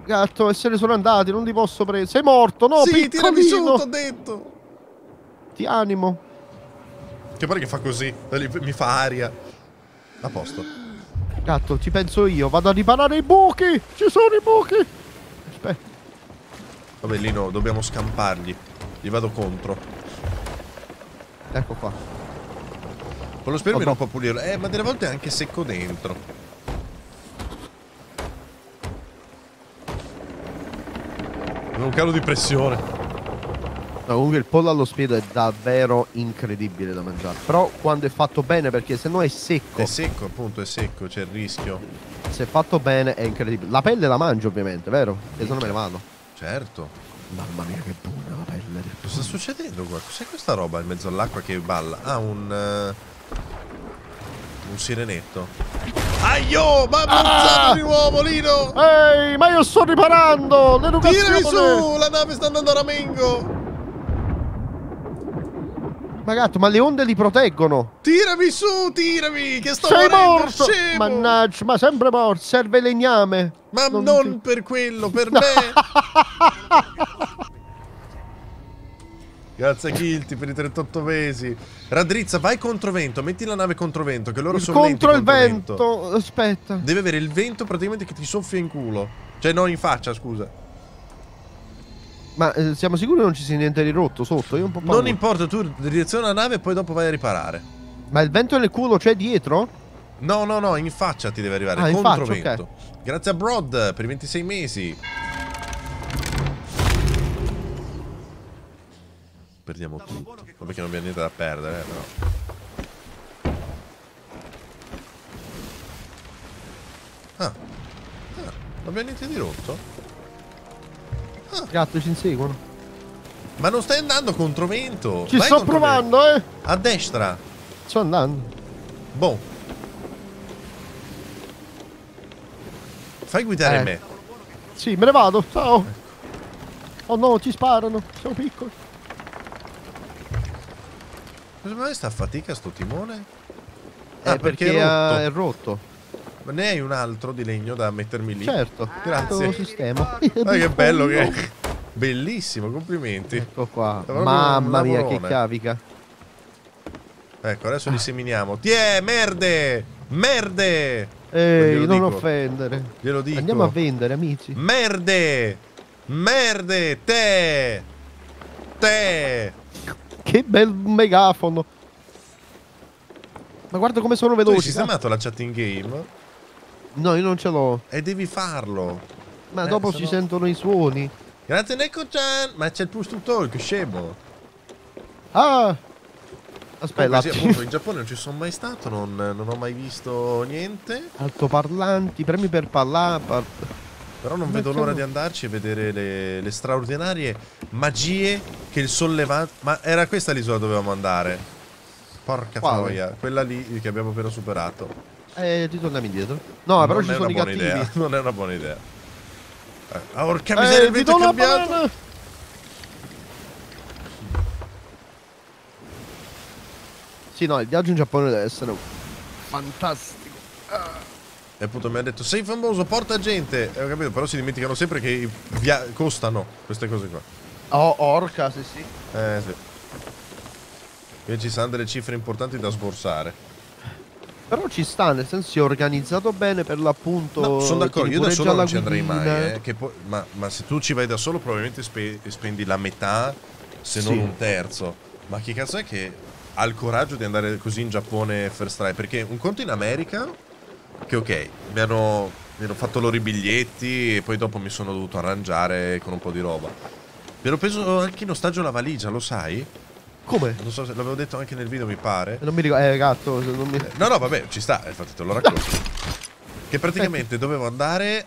Gatto, e se ne sono andati, non li posso prendere. Sei morto, no, sì, tirami su, piccolino. t'ho detto. Ti animo. Che pare che fa così, mi fa aria. A posto. Gatto, ci penso io, vado a riparare i buchi. Ci sono i buchi. Aspetta. Vabbè, Lino, dobbiamo scampargli. Gli vado contro. Ecco qua. Con lo spermio non può pulirlo. Ma delle volte è anche secco dentro. Un calo di pressione. No, comunque il pollo allo spiedo è davvero incredibile da mangiare. Però quando è fatto bene, perché se no è secco. È secco, appunto, è secco, c'è il rischio. Se è fatto bene è incredibile. La pelle la mangio ovviamente, vero? E se no me ne vado. Certo. Mamma mia che buona la pelle. Cosa sta succedendo qua? Cos'è questa roba in mezzo all'acqua che balla? Ah, un sirenetto. Aio! Ma ammazzato di nuovo, Lino! Ehi, ma io sto riparando! Tirami L'educazione! su! La nave sta andando a ramengo! Ma gatto, ma le onde li proteggono! Tirami su, tirami! Che sto Sei morendo, morto! scemo! Mannaggia, ma sempre morto! Serve legname! Ma non per quello, per me! Grazie a Kilti per i 38 mesi. Raddrizza, vai controvento, metti la nave controvento, che loro sono lenti contro il controvento. vento! Aspetta. Deve avere il vento praticamente che ti soffia in culo. Cioè, no, in faccia, scusa. Ma siamo sicuri che non ci sia niente di rotto sotto? Io un po' paura. Non importa, tu direziona la nave e poi dopo vai a riparare. Ma il vento nel culo c'è dietro? No, no, no, in faccia ti deve arrivare, Ah, in faccia, controvento. ok. Grazie a Brod per i 26 mesi. Perdiamo tutto. Vabbè che non abbiamo niente da perdere, però. Non abbiamo niente di rotto? Gatto, ci inseguono. Ma non stai andando controvento? Ci Vai sto controvento. provando, A destra. Sto andando. Boh. Fai guidare me. Sì, me ne vado. Ciao. Oh no, ci sparano. Siamo piccoli. Cosa mai sta a fatica sto timone? Perché è rotto. è rotto. Ma ne hai un altro di legno da mettermi lì? Certo. Grazie. Lo sistema. Ma che bello che è. Bellissimo, complimenti. Ecco qua. Proprio Mamma un mia, che lavorone. cavica. Ecco, adesso li seminiamo. Tiè, merde! Merde! Ehi, Glielo non dico. offendere. Glielo dico. Andiamo a vendere, amici. Merde! Merde! Te! Te! Che bel megafono. Ma guarda come sono Tu hai veloci. sistemato la chat in game? No, io non ce l'ho. E devi farlo. Ma dopo se si no- sentono i suoni. Grazie Neko-chan! Ma c'è il push to talk, scemo. Ah! Aspetta, Comunque, sì, appunto, in Giappone non ci sono mai stato, non ho mai visto niente. altoparlanti, premi per parlare. Però non Ma vedo c'è l'ora un- di andarci e vedere le straordinarie magie che il sollevante... Ma era questa l'isola dove dovevamo andare? Porca Quale? troia, quella lì che abbiamo appena superato. Ti torniamo indietro. No, però Non ci è sono una i buona cattivi. idea, non è una buona idea. Porca miseria, il vi vento do è una cambiato. banana! Sì, no, il viaggio in Giappone deve essere fantastico. E appunto mi ha detto, sei famoso, porta gente. E ho capito, però si dimenticano sempre che costano queste cose qua. Oh, orca, sì, sì. Sì. Qui ci saranno delle cifre importanti da sborsare. Però ci sta, nel senso si è organizzato bene per l'appunto. No, sono d'accordo, io da solo non ci andrei mai. guidina. Ma se tu ci vai da solo probabilmente spendi la metà, se non Sì. un terzo. Ma chi cazzo è che ha il coraggio di andare così in Giappone first try? Perché un conto in America, che ok, mi hanno fatto loro i biglietti e poi dopo mi sono dovuto arrangiare con un po' di roba. Mi ero preso anche in ostaggio la valigia, lo sai? Come? Non so se l'avevo detto anche nel video, mi pare. Non mi ricordo. Gatto, se non mi... No, no, vabbè, ci sta, infatti te lo racconto. Che praticamente dovevo andare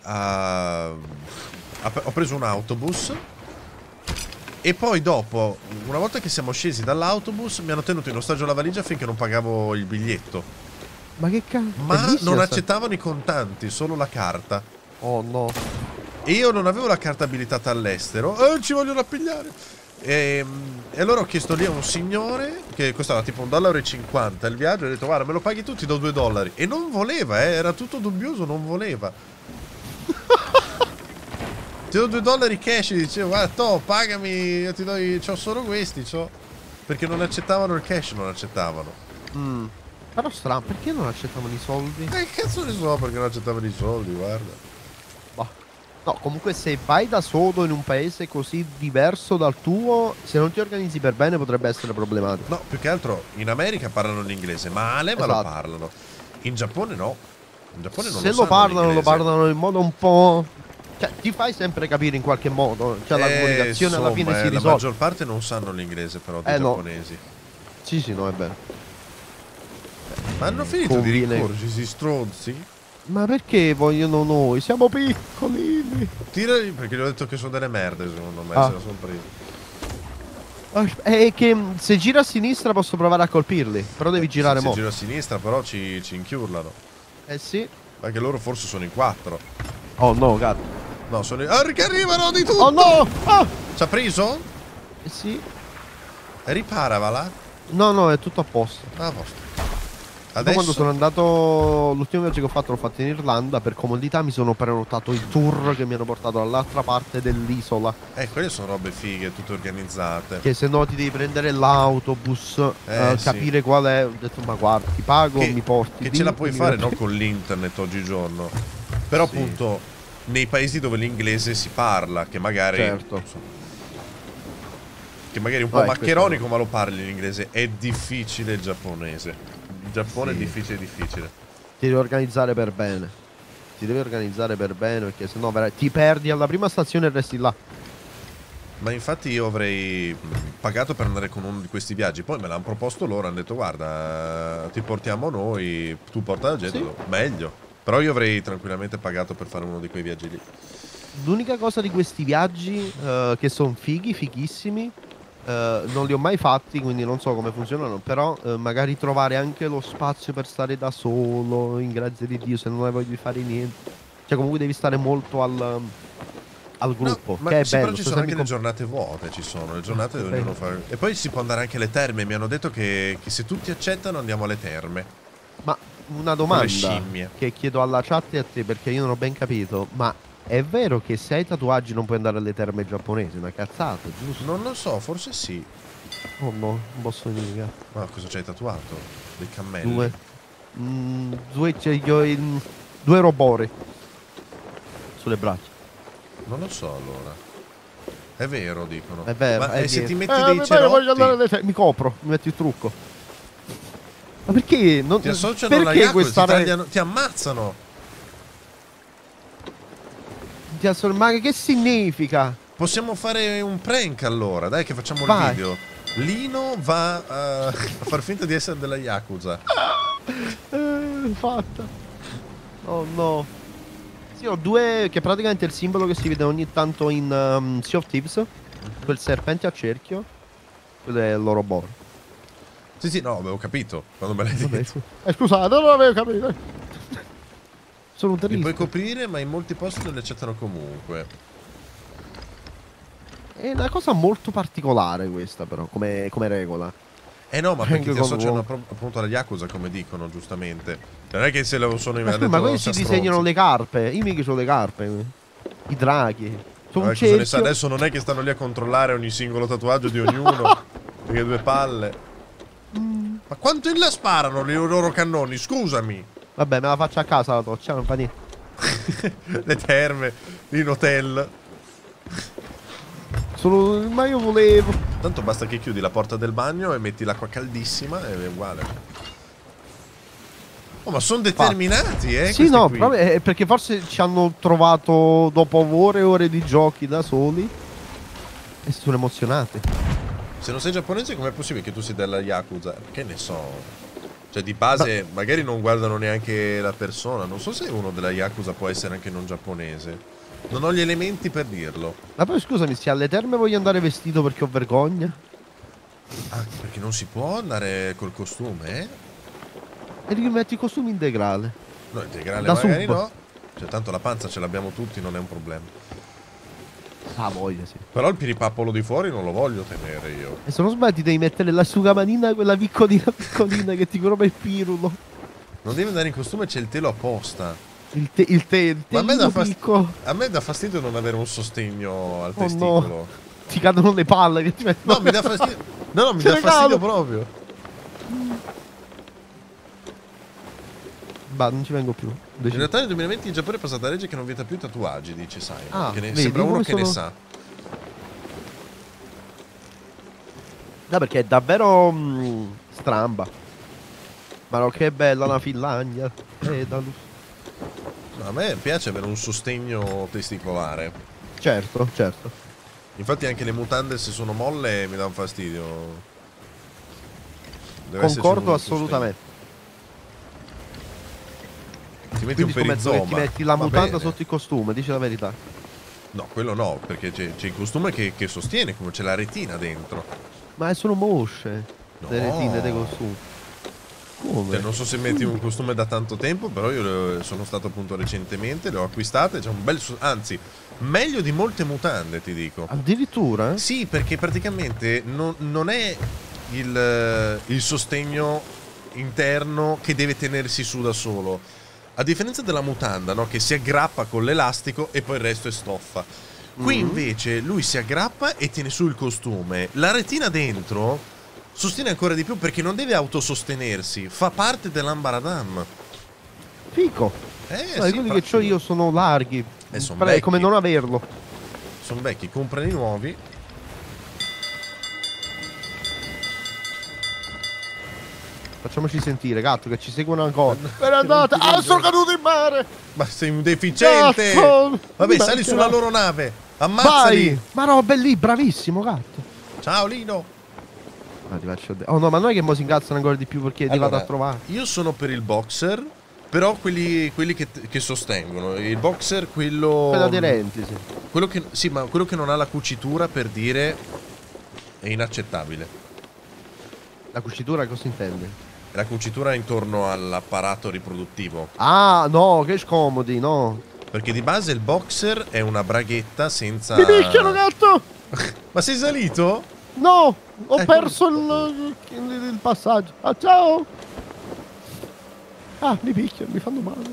ho preso un autobus e poi dopo, una volta che siamo scesi dall'autobus, mi hanno tenuto in ostaggio la valigia finché non pagavo il biglietto. Ma che cazzo? Ma non accettavano i contanti, solo la carta. Oh no. E io non avevo la carta abilitata all'estero. Ci vogliono appigliare. E allora ho chiesto lì a un signore che costava tipo $1,50 il viaggio. E ho detto, guarda, me lo paghi tu, ti do $2. E non voleva, era tutto dubbioso, non voleva. Ti do $2 cash, dicevo, guarda, to, pagami, io ti do c'ho solo questi, perché non accettavano il cash, non accettavano. Però strano, perché non accettavano i soldi? Che cazzo ne so perché non accettavano i soldi, guarda. Bah. No, comunque se vai da solo in un paese così diverso dal tuo, se non ti organizzi per bene potrebbe essere problematico. No, più che altro in America parlano l'inglese male, ma lo Esatto. parlano. In Giappone no. In Giappone non Se lo lo sanno parlano, lo l'inglese. parlano in modo un po'... Cioè, ti fai sempre capire in qualche modo. Cioè, la comunicazione alla fine si La risolve. maggior parte non sanno l'inglese però dei no. giapponesi. Sì, sì, no, è vero. Ma hanno finito di Conviene. ricorgersi, stronzi? Ma perché vogliono noi? Siamo piccolini. Tirali, perché gli ho detto che sono delle merde, secondo me, Ah. se la sono presi. È che se gira a sinistra posso provare a colpirli. Però devi girare Se mo'. giro a sinistra però ci inchiurlano. Eh sì. Anche loro forse sono in 4. Oh no, gatto. No, sono in... Ah, che arrivano di tutto! Oh no! Ah! Ci ha preso? Eh sì. Riparavala. No, no, è tutto a posto. Ah, a posto. Io Adesso... quando sono andato, l'ultimo viaggio che ho fatto l'ho fatto in Irlanda, per comodità mi sono prenotato il tour che mi hanno portato dall'altra parte dell'isola. quelle sono robe fighe, tutte organizzate. Che se no ti devi prendere l'autobus, Sì. capire qual è. Ho detto ma guarda, ti pago, Che, mi porti. che lì, ce la puoi mi fare, metti- no, con l'internet oggigiorno. Però Sì. appunto nei paesi dove l'inglese si parla, che magari... Certo. non so, che magari è un po' Questo maccheronico, ma lo parli l'inglese. È difficile il giapponese. Il Giappone Sì. è difficile, difficile. Ti devi organizzare per bene. Ti devi organizzare per bene perché sennò ti perdi alla prima stazione e resti là. Ma infatti io avrei pagato per andare con uno di questi viaggi. Poi me l'hanno proposto loro, hanno detto guarda, ti portiamo noi, tu porta la gente, Sì. meglio. Però io avrei tranquillamente pagato per fare uno di quei viaggi lì. L'unica cosa di questi viaggi che sono fighissimi, non li ho mai fatti, quindi non so come funzionano, però magari trovare anche lo spazio per stare da solo, in grazia di Dio, se non hai voglia di fare niente. Cioè comunque devi stare molto al gruppo, No, ma che è sì, però bello. ci sto sono anche sempre le giornate vuote, ci sono le giornate dove bello. ognuno fa... E poi si può andare anche alle terme, mi hanno detto che se tutti accettano andiamo alle terme. Ma una Con le domanda scimmie. che chiedo alla chat e a te, perché io non ho ben capito, ma è vero che se hai tatuaggi non puoi andare alle terme giapponesi? Una cazzata, giusto? Non lo so, forse sì. Oh no, non posso mica. Ma cosa c'hai tatuato? Dei cammelli? Due. Due robori sulle braccia. Non lo so allora. È vero, dicono. È vero. Ma è se ti niente. metti dei mi pare, voglio andare cerotti, alle mi copro, mi metti il trucco. Ma perché? Non, ti associano alla perché Yakuza, questa ti tagliano, ti ammazzano. Ma che significa? Possiamo fare un prank allora, dai che facciamo Vai. il video. Lino va a far finta di essere della Yakuza. Fatta. Oh no. Sì, ho due che praticamente è il simbolo che si vede ogni tanto in Sea of Thieves. Quel serpente a cerchio. Quello è l'Oroboro. Sì, sì, no, avevo capito quando me l'hai Vabbè, detto. scusate, non l'avevo capito. Sono un Li puoi terribile. coprire, ma in molti posti non li accettano comunque. È una cosa molto particolare questa però, come regola. No, ma Anche perché ti con associano l'uomo. appunto alla Yakuza, come dicono giustamente. Non è che se lo sono in Ma quelli si disegnano le carpe. Io mica sono le carpe. I draghi. Sono un cerchio. Adesso non è che stanno lì a controllare ogni singolo tatuaggio di ognuno. Perché due palle. Ma quanto in là sparano i loro cannoni? Scusami. Vabbè, me la faccio a casa la doccia, non fa niente. Le terme, in hotel. Ma io volevo. Tanto basta che chiudi la porta del bagno e metti l'acqua caldissima e è uguale. Oh, ma sono determinati, Sì, questi no, qui. proprio, perché forse ci hanno trovato dopo ore e ore di giochi da soli. E si sono emozionati. Se non sei giapponese, com'è possibile che tu sia della Yakuza? Che ne so. Cioè, di base, magari non guardano neanche la persona. Non so se uno della Yakuza può essere anche non giapponese. Non ho gli elementi per dirlo. Ma poi scusami, se alle terme voglio andare vestito perché ho vergogna. Ah, perché non si può andare col costume, eh? E ti metti i costumi integrale. No, integrale Da magari sub. no. Cioè, tanto la panza ce l'abbiamo tutti, non è un problema. Ah, voglia, sì. Però il piripappolo di fuori non lo voglio tenere io. E se non sbagli devi mettere l'asciugamanina, quella piccolina piccolina che ti copre il pirulo. Non devi andare in costume, c'è il telo apposta. Il Ma a me, picco. a me dà fastidio non avere un sostegno al Oh, no. testicolo. Ti cadono le palle che ti mettono. No, mi dà fastidio. No, mi Se dà ne fastidio cado. proprio. Bah, non ci vengo più. In realtà nel 2020 in Giappone è passata la legge che non vieta più tatuaggi, dice Simon. Ah, Che ne, vedi, sembra uno come che ne sono- sa. No, perché è davvero stramba. Ma no, che bella la Finlandia. A me piace avere un sostegno testicolare. Certo, certo. Infatti anche le mutande se sono molle mi danno fastidio. Deve esserci Concordo un assolutamente. sostegno. Ti metti Quindi un scommetto che ti perizoma. metti la Va mutanda bene. sotto il costume, dici la verità. No, quello no, perché c'è il costume che sostiene, come c'è la retina dentro. Ma sono mosce. No. Le retine dei costumi. Come? Cioè, non so se metti un costume da tanto tempo, però io sono stato appunto recentemente, le ho acquistate, c'è un bel... anzi, meglio di molte mutande, ti dico. Addirittura? Sì, perché praticamente non è il sostegno interno che deve tenersi su da solo. A differenza della mutanda, no? Che si aggrappa con l'elastico e poi il resto è stoffa. Qui invece lui si aggrappa e tiene su il costume. La retina dentro sostiene ancora di più perché non deve autosostenersi, fa parte dell'ambaradam. Fico. Sai, quelli che ho io sono larghi. son Farei vecchi. come non averlo. Sono vecchi, comprano i nuovi. Facciamoci sentire, gatto, che ci segue ancora. Per andata. Ah, sono caduto in mare. Ma sei un deficiente! Gatto! Vabbè, Mi sali mancherà. sulla loro nave. Ammazzali! Vai. Ma no, belli, bravissimo, gatto. Ciao Lino! Ah, ti faccio oh no, ma non è che mo si incazzano ancora di più perché ti vado Allora, a trovare. io sono per il boxer, però quelli che sostengono. Il boxer, quello... Per aderenti, sì. Quello che, sì, ma quello che non ha la cucitura, per dire, è inaccettabile. La cucitura cosa intendi? La cucitura intorno all'apparato riproduttivo. Ah, no, che scomodi, no. Perché di base il boxer è una braghetta senza... Mi picchiano, gatto! Ma sei salito? No, ho Ecco. perso il passaggio. Ah, ciao! Ah, mi picchiano, mi fanno male.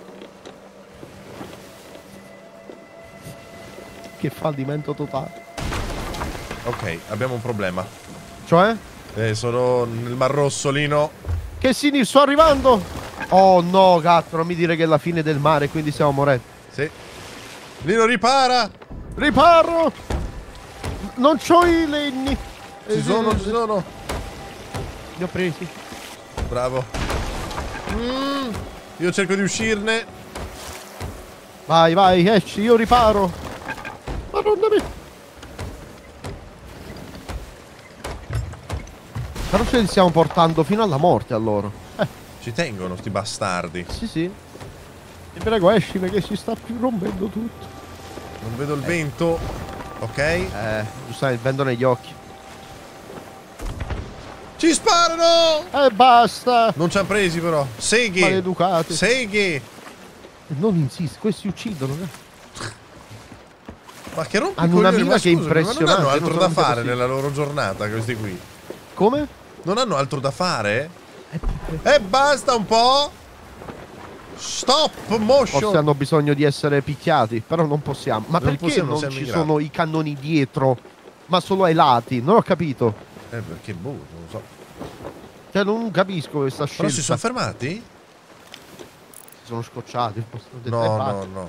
Che fallimento totale. Ok, abbiamo un problema. Cioè? Sono nel Mar Rosso, Lino. Che sinistra, sto arrivando! Oh no, gatto, non mi dire che è la fine del mare, quindi stiamo morendo. Sì. Lino, ripara! Riparo! Non c'ho i legni. Ci sono, ci sono. Li ho presi. Bravo. Io cerco di uscirne. Vai, vai, esci, io riparo. Madonna mia. Però ce li stiamo portando fino alla morte allora. Ci tengono sti bastardi. Sì, sì. Ti prego, esci perché si sta più rompendo tutto. Non vedo il vento. Ok. Giustamente, vendo negli occhi. Ci sparano! E basta. Non ci hanno presi però. Seghe. Maleducati. Seghe. Non insisti, questi uccidono. Ma che rompi Hanno una coglioni, mira ma che è scusami, ma impressionante, non hanno non altro so da come sia fare possibile. nella loro giornata questi qui. Come? Non hanno altro da fare? E basta un po'. Stop motion. Forse hanno bisogno di essere picchiati, però non possiamo. Ma Non perché possiamo, non siamo in ci grado. sono i cannoni dietro, ma solo ai lati? Non ho capito. Perché boh, non lo so. Cioè, non capisco questa scelta. Però si sono fermati? Si sono scocciati. No, no, no.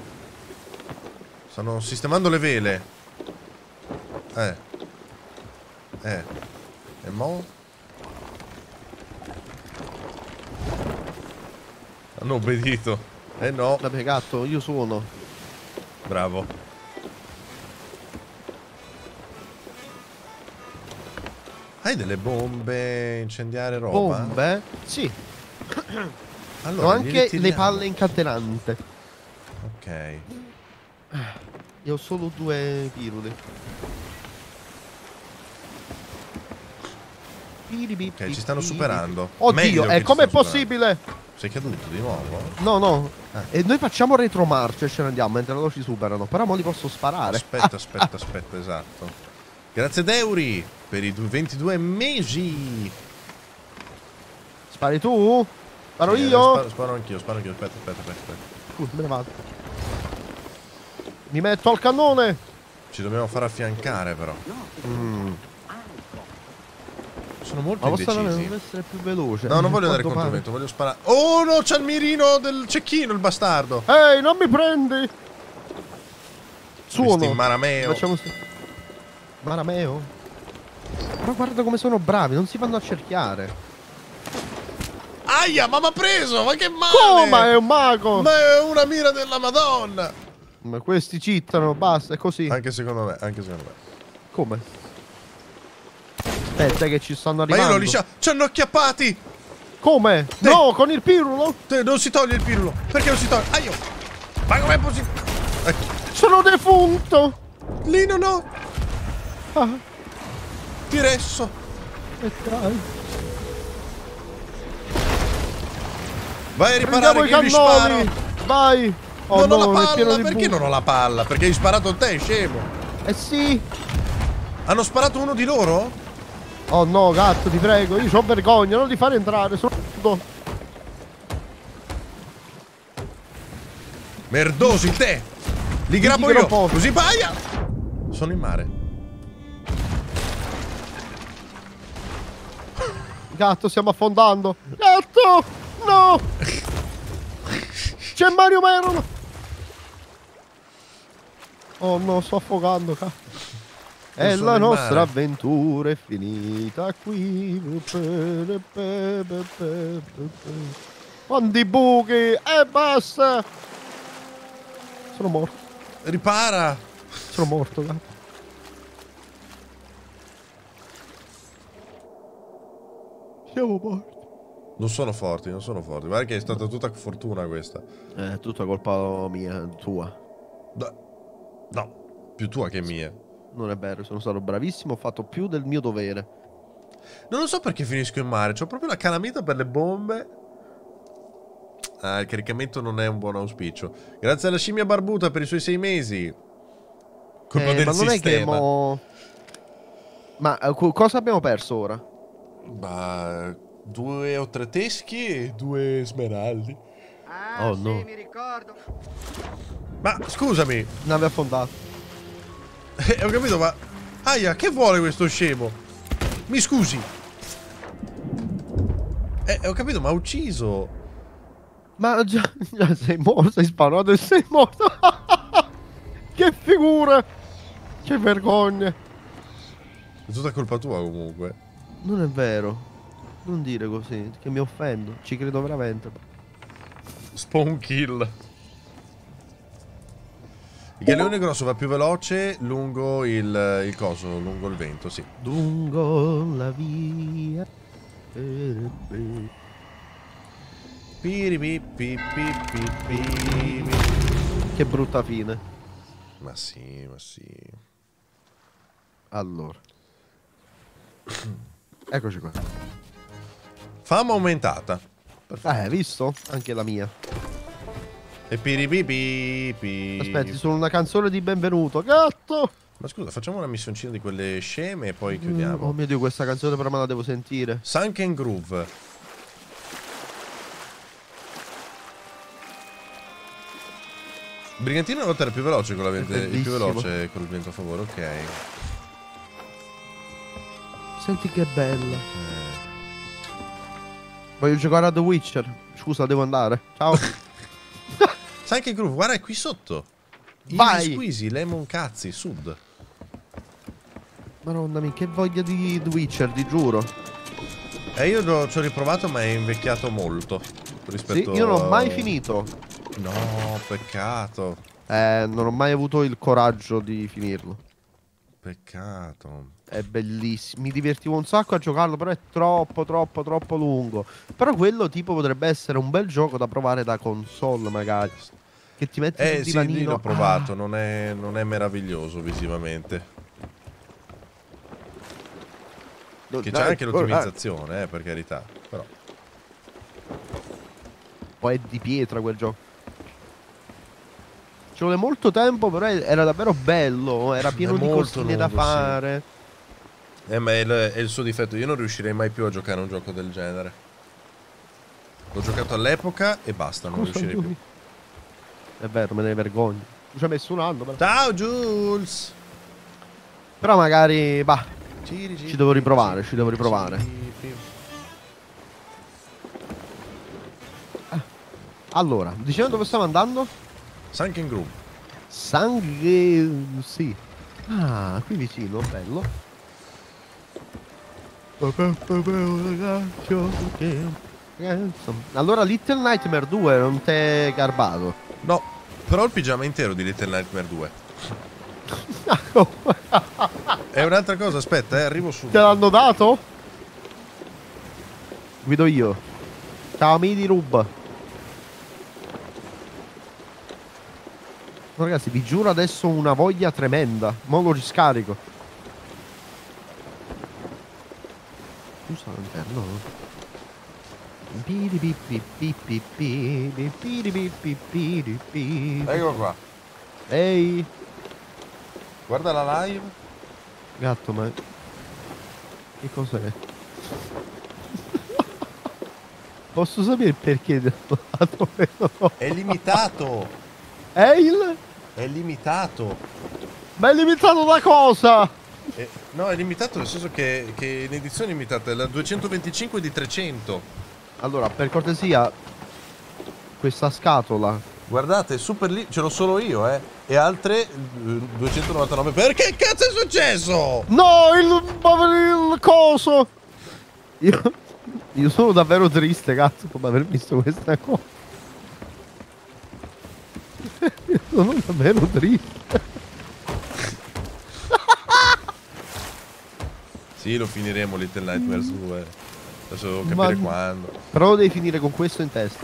Stanno sistemando le vele. E mo? Hanno obbedito. Eh no. Vabbè, gatto, io suono. Bravo. Hai delle bombe incendiare roba? Bombe? Sì. Allora, Ho anche le ritiriamo. palle incatenante. Ok. Io ho solo 2 piruli. Ok, ci stanno superando. Oddio, Meglio che e ci com'è stanno possibile? Sei caduto di nuovo? No, no. E noi facciamo retromarcia e ce ne andiamo mentre loro ci superano. Però mo li posso sparare. Aspetta, esatto. Grazie Deuri per i 22 mesi. Spari tu? Sparo io? Sparo anch'io, aspetta. Scusa, me ne vado. Mi metto al cannone. Ci dobbiamo far affiancare però. Sono molto Ma posso indecisi. essere più veloce. No, non voglio andare Quanto contro il pare. vento, voglio sparare. Oh no, c'ha il mirino del cecchino, il bastardo. Ehi, non mi prendi! Suono. Questi marameo. Facciamo Marameo? Però guarda come sono bravi, non si fanno accerchiare. Aia, ma m'ha preso, ma che male! Come? È un mago! Ma è una mira della Madonna! Ma questi cittano, basta, è così. Anche secondo me. Come? Aspetta che ci stanno Ma arrivando. io l'ho lisciato, ci hanno acchiappati! Come? No, con il pirulo? Non si toglie il pirulo, perché non si toglie? Aio! Ma com'è possibile? Sono defunto! Lì no! Ah, Tiresso! e dai. Vai a Prendiamo riparare i che io gli sparo! cannoni! Vai! Oh Non ho no, la è pieno palla, di perché buchi. non ho la palla? Perché hai sparato a te, scemo! Eh sì! Hanno sparato uno di loro? Oh no, gatto, ti prego, io ho vergogna, non li fare entrare, sono nudo. Merdosi te! Li grabbo che non io! posso. Così paia! Sono in mare. Gatto, stiamo affondando. Gatto! No! C'è Mario Meron! Oh no, sto affogando, gatto. E sono la in nostra mare. avventura è finita qui. Quanti buchi! E basta! Sono morto. Ripara! Sono morto, gatto. Siamo morti. Non sono forti. Guarda che è stata tutta fortuna questa. È tutta colpa mia, tua. No, più tua che mia. Non è vero, sono stato bravissimo, ho fatto più del mio dovere. Non lo so perché finisco in mare. C'ho proprio la calamita per le bombe. Ah, il caricamento non è un buon auspicio. Grazie alla scimmia barbuta per i suoi 6 mesi. Colpa del ma non sistema. è che Ma cosa abbiamo perso ora? Bah, 2 o 3 teschi e 2 smeraldi. Ah, Oh, sì, no. mi ricordo. Ma scusami, Nave affondata. ho capito, ma... Aia, che vuole questo scemo? Mi scusi. Ho capito, ma ha ucciso. Ma già sei morto, hai sparato e sei morto. Che figura. Che vergogna. È tutta colpa tua comunque. Non è vero. Non dire così, che mi offendo. Ci credo veramente. Spawn kill. Il galeone grosso va più veloce lungo il coso, lungo il vento, sì. Lungo la via. Che brutta fine. Ma sì, ma sì. Allora. Eccoci qua. Fama aumentata. Hai visto? Anche la mia. E piripipipi. Aspetti, sono una canzone di benvenuto. Gatto! Ma scusa, facciamo una missioncina di quelle sceme e poi Oh chiudiamo. mio Dio, questa canzone però me la devo sentire. Sunken Groove. Brigantino una volta era più veloce con la vento, è più bellissimo. veloce col vento a favore, ok. Senti che bella. Voglio giocare a The Witcher. Scusa, devo andare. Ciao. Sunken Groove, guarda, è qui sotto. Vai. Easy squeezy, lemon cazzi, sud. Madonna mia, che voglia di The Witcher, ti giuro. Io ci ho riprovato ma è invecchiato molto rispetto Sì, io non ho mai finito. No, peccato. Non ho mai avuto il coraggio di finirlo. Peccato. È bellissimo. Mi divertivo un sacco a giocarlo, però è troppo lungo. Però quello tipo potrebbe essere un bel gioco da provare da console magari. Che ti metti sul Sì, divanino. lì l'ho provato, non è meraviglioso visivamente. Che c'è anche l'ottimizzazione, per carità. Però. Poi è di pietra quel gioco. Ci vuole molto tempo, però era davvero bello. Era pieno di molto cosine da lungo, sì. fare. Ma è il suo difetto. Io non riuscirei mai più a giocare a un gioco del genere. L'ho giocato all'epoca e basta, non Cosa riuscirei più. lui? È vero, me ne vergogno. Ci ha messo un anno, però. Ciao Jules! Però magari, bah, ci devo riprovare, ci devo riprovare. Allora, dicendo dove stiamo andando? Sunken Groove. Sangue... sì. Ah, qui vicino, bello. Allora Little Nightmare 2 non t'è garbato. No, però il pigiama intero di Little Nightmare 2. È un'altra cosa, aspetta, arrivo su. Te l'hanno dato? Guido io. Ciao Midi Rub. Ragazzi, vi giuro adesso una voglia tremenda. Mo lo riscarico. Giusto all'interno. Eccolo qua. Ehi, Guarda la live. gatto, ma che cos'è? Posso sapere perché del lato? È limitato. Eil? È limitato. Ma è limitato da cosa? No, è limitato nel senso che in edizione limitata è la 225 di 300. Allora, per cortesia, questa scatola. Guardate, super lì, ce l'ho solo io, e altre 299. Perché cazzo è successo? No, il coso. Io sono davvero triste, cazzo, come aver visto questa cosa. Io sono davvero triste. Sì, lo finiremo Little Nightmares 2. Adesso devo capire quando. Però lo devi finire con questo in testa.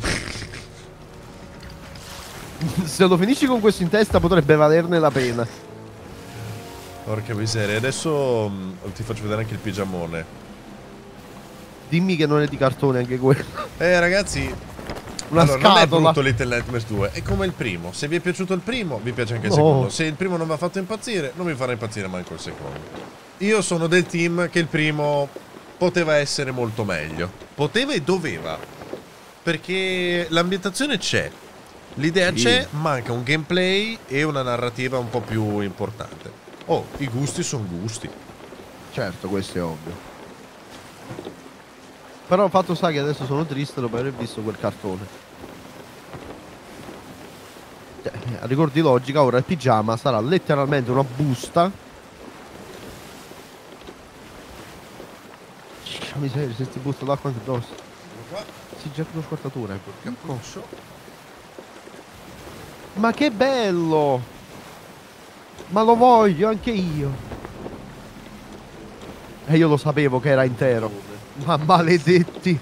Se lo finisci con questo in testa potrebbe valerne la pena. Porca miseria, adesso ti faccio vedere anche il pigiamone. Dimmi che non è di cartone anche quello. Ragazzi, Una allora, non è scatola. brutto Little Nightmares 2, è come il primo. Se vi è piaciuto il primo, vi piace anche il secondo. Se il primo non vi ha fatto impazzire, non vi farà impazzire manco il secondo. Io sono del team che il primo poteva essere molto meglio. Poteva e doveva. Perché l'ambientazione c'è. L'idea c'è, manca un gameplay e una narrativa un po' più importante. Oh, i gusti sono gusti. Certo, questo è ovvio. Però fatto sta che adesso sono triste dopo aver visto quel cartone. Cioè, a rigor di logica ora il pigiama sarà letteralmente una busta. Miseria, se ti butta l'acqua anche addosso. Si già più scortatura. Ma che bello! Ma lo voglio anche io. E io lo sapevo che era intero. Ma maledetti.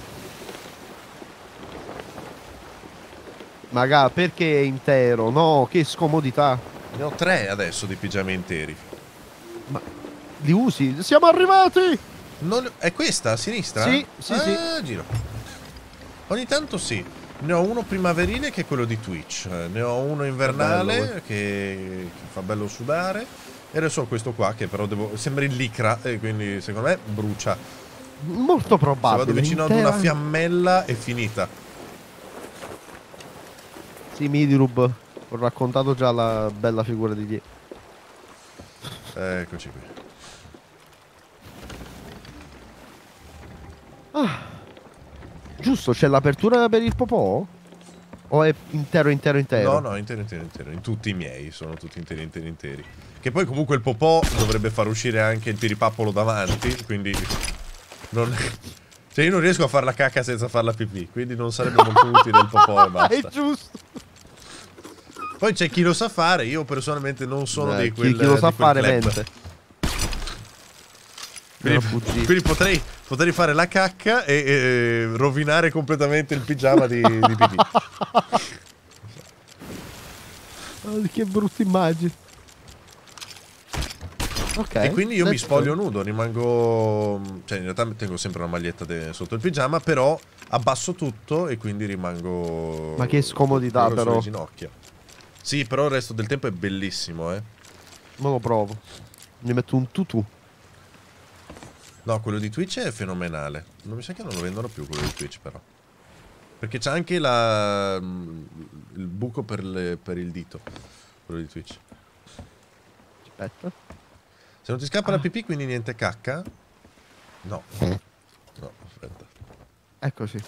Maga, perché è intero? No, che scomodità. Ne ho 3 adesso di pigiami interi. Ma li usi? Siamo arrivati! È questa a sinistra? Sì, sì, sì. Giro. Ogni tanto sì. Ne ho uno primaverile che è quello di Twitch. Ne ho uno invernale che fa bello sudare. E adesso ho questo qua che però sembra in licra e quindi secondo me brucia. Molto probabile. Se vado vicino ad una fiammella è finita. Sì, Midirub. Ho raccontato già la bella figura di dietro. Eccoci qui. Giusto, c'è l'apertura per il popò? O è intero? No, intero. In tutti i miei, sono tutti interi. Che poi comunque il popò dovrebbe far uscire anche il piripappolo davanti, quindi cioè io non riesco a fare la cacca senza far la pipì, quindi non sarebbe molto utile il popò e basta. È giusto. Poi c'è chi lo sa fare, io personalmente non sono di quel chi lo sa di quel fare club. mente. Quindi potrei fare la cacca e rovinare completamente il pigiama di pipì. Oh, che brutta immagine. Ok. E quindi io mi spoglio nudo, rimango... Cioè in realtà tengo sempre una maglietta sotto il pigiama, però abbasso tutto e quindi rimango... Ma che scomodità però. Sulle ginocchia. Sì, però il resto del tempo è bellissimo, Ma lo provo. Mi metto un tutù. No, quello di Twitch è fenomenale. Non mi sa che non lo vendono più quello di Twitch però. Perché c'è anche il buco per il dito. Quello di Twitch. Aspetta. Se non ti scappa la pipì, quindi niente cacca? No. No, aspetta. Eccoci.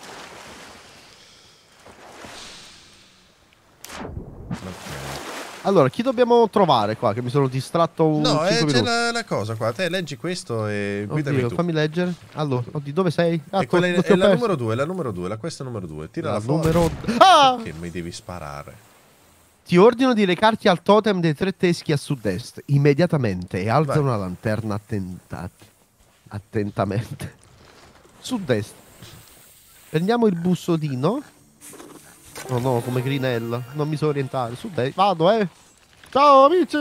Allora, chi dobbiamo trovare qua? Che mi sono distratto un No, 5 c'è minuti. la cosa qua. Te leggi questo e guidami Oddio, tu. fammi leggere. Allora, oddio, dove sei? E quella non ti è ho la perso. numero 2, la numero 2, questa è numero 2. Tira La fuori. numero... Ah! Che mi devi sparare. Ti ordino di recarti al totem dei 3 teschi a sud-est immediatamente e alza Vai. una lanterna attentamente. Sud-est. Prendiamo il bussodino. Oh no, come grinella. Non mi so orientare. Sud-est. Vado, Ciao, amici.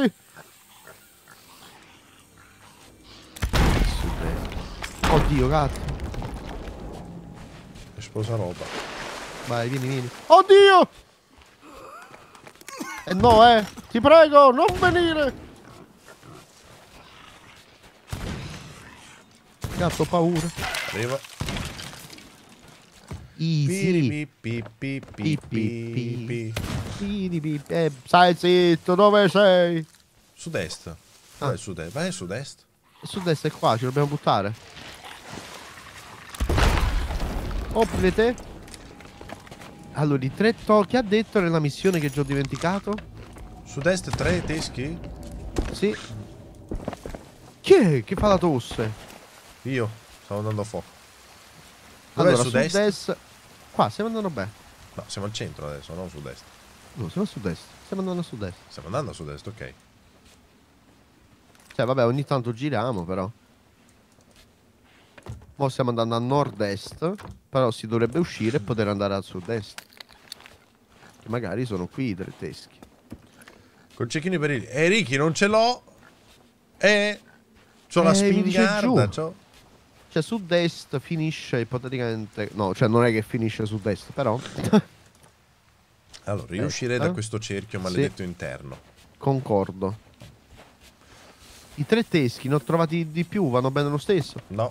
Sud-est. Oddio, cazzo. Sposa roba. Vai, vieni. Oddio! No, ti prego, non venire! Cazzo, ho paura. Arriva. Easy. Pi. Stai zitto, dove sei? Sud-est. Dov'è il sud-est? Vai a sud-est. Sud-est è qua, ci dobbiamo buttare. Aprite. Allora, i 3 tocchi ha detto nella missione che già ho dimenticato? Sud-est 3 teschi? Sì. Chi è che fa la tosse? Io. Stavo andando a fuoco. Dov'è Allora, il sud-est? sud-est. Qua, stiamo andando bene. No, siamo al centro adesso, non sud-est. No, siamo a sud-est. Stiamo andando a sud-est. Stiamo andando a sud-est, ok. Cioè, vabbè, ogni tanto giriamo, però. Ora stiamo andando a nord-est. Però si dovrebbe uscire e poter andare al sud-est. Che magari sono qui i 3 teschi. Col cecchino per il... Ricky, non ce l'ho! C'ho la mi dice spingarda, giù. c'ho... Cioè, sud-est finisce ipoteticamente... No, cioè, non è che finisce sud-est, però... Allora, io uscirei da questo cerchio maledetto interno. Concordo. I 3 teschi, ne ho trovati di più, vanno bene lo stesso. No.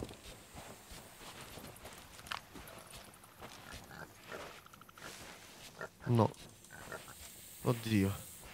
No. Oddio.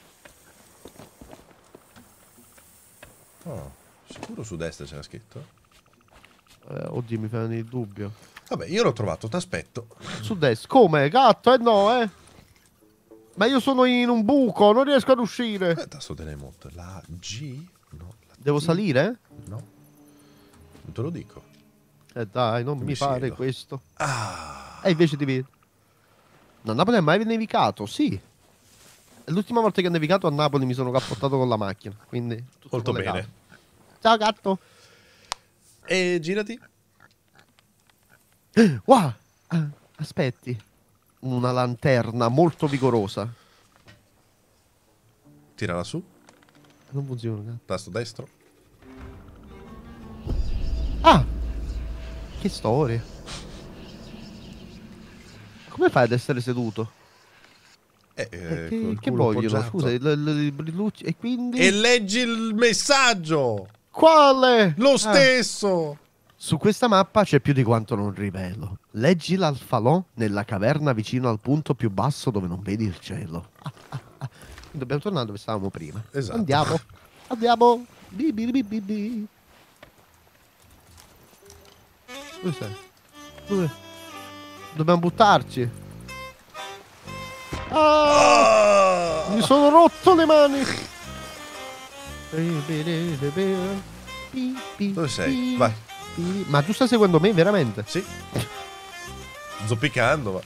Oh, sicuro sud-est c'era scritto? Oddio, mi fa venire il dubbio. Vabbè, io l'ho trovato, t'aspetto. Sud-est, come? Gatto? No, Ma io sono in un buco, non riesco ad uscire. Tasto delle mod. La G? No. La Devo T? salire? No. Non te lo dico. Dai, non Mi mi fare siedo. questo. Ah. E invece devi... No, a Napoli è mai nevicato, sì. È l'ultima volta che ho nevicato a Napoli mi sono cappottato con la macchina, quindi... tutto Molto collegato. bene. Ciao, gatto. E girati. Wow! Aspetti. Una lanterna molto vigorosa. Tirala su. Non funziona, gatto. Tasto destro. Ah! Che storia. Come fai ad essere seduto? Col Che culo vogliono? appoggiato. Scusa, i brillucci. E quindi... E leggi il messaggio. Quale? Lo stesso. Su questa mappa c'è più di quanto non rivelo. Leggi l'alfalò nella caverna vicino al punto più basso dove non vedi il cielo. Dobbiamo tornare dove stavamo prima. Esatto. Andiamo. Andiamo. Bi, bi, bi, bi, bi. Dove sei? Dove? Dobbiamo buttarci. Ah! Mi sono rotto le mani. Dove sei? Vai. Ma tu stai seguendo me veramente? Sì. Zoppicando, ma...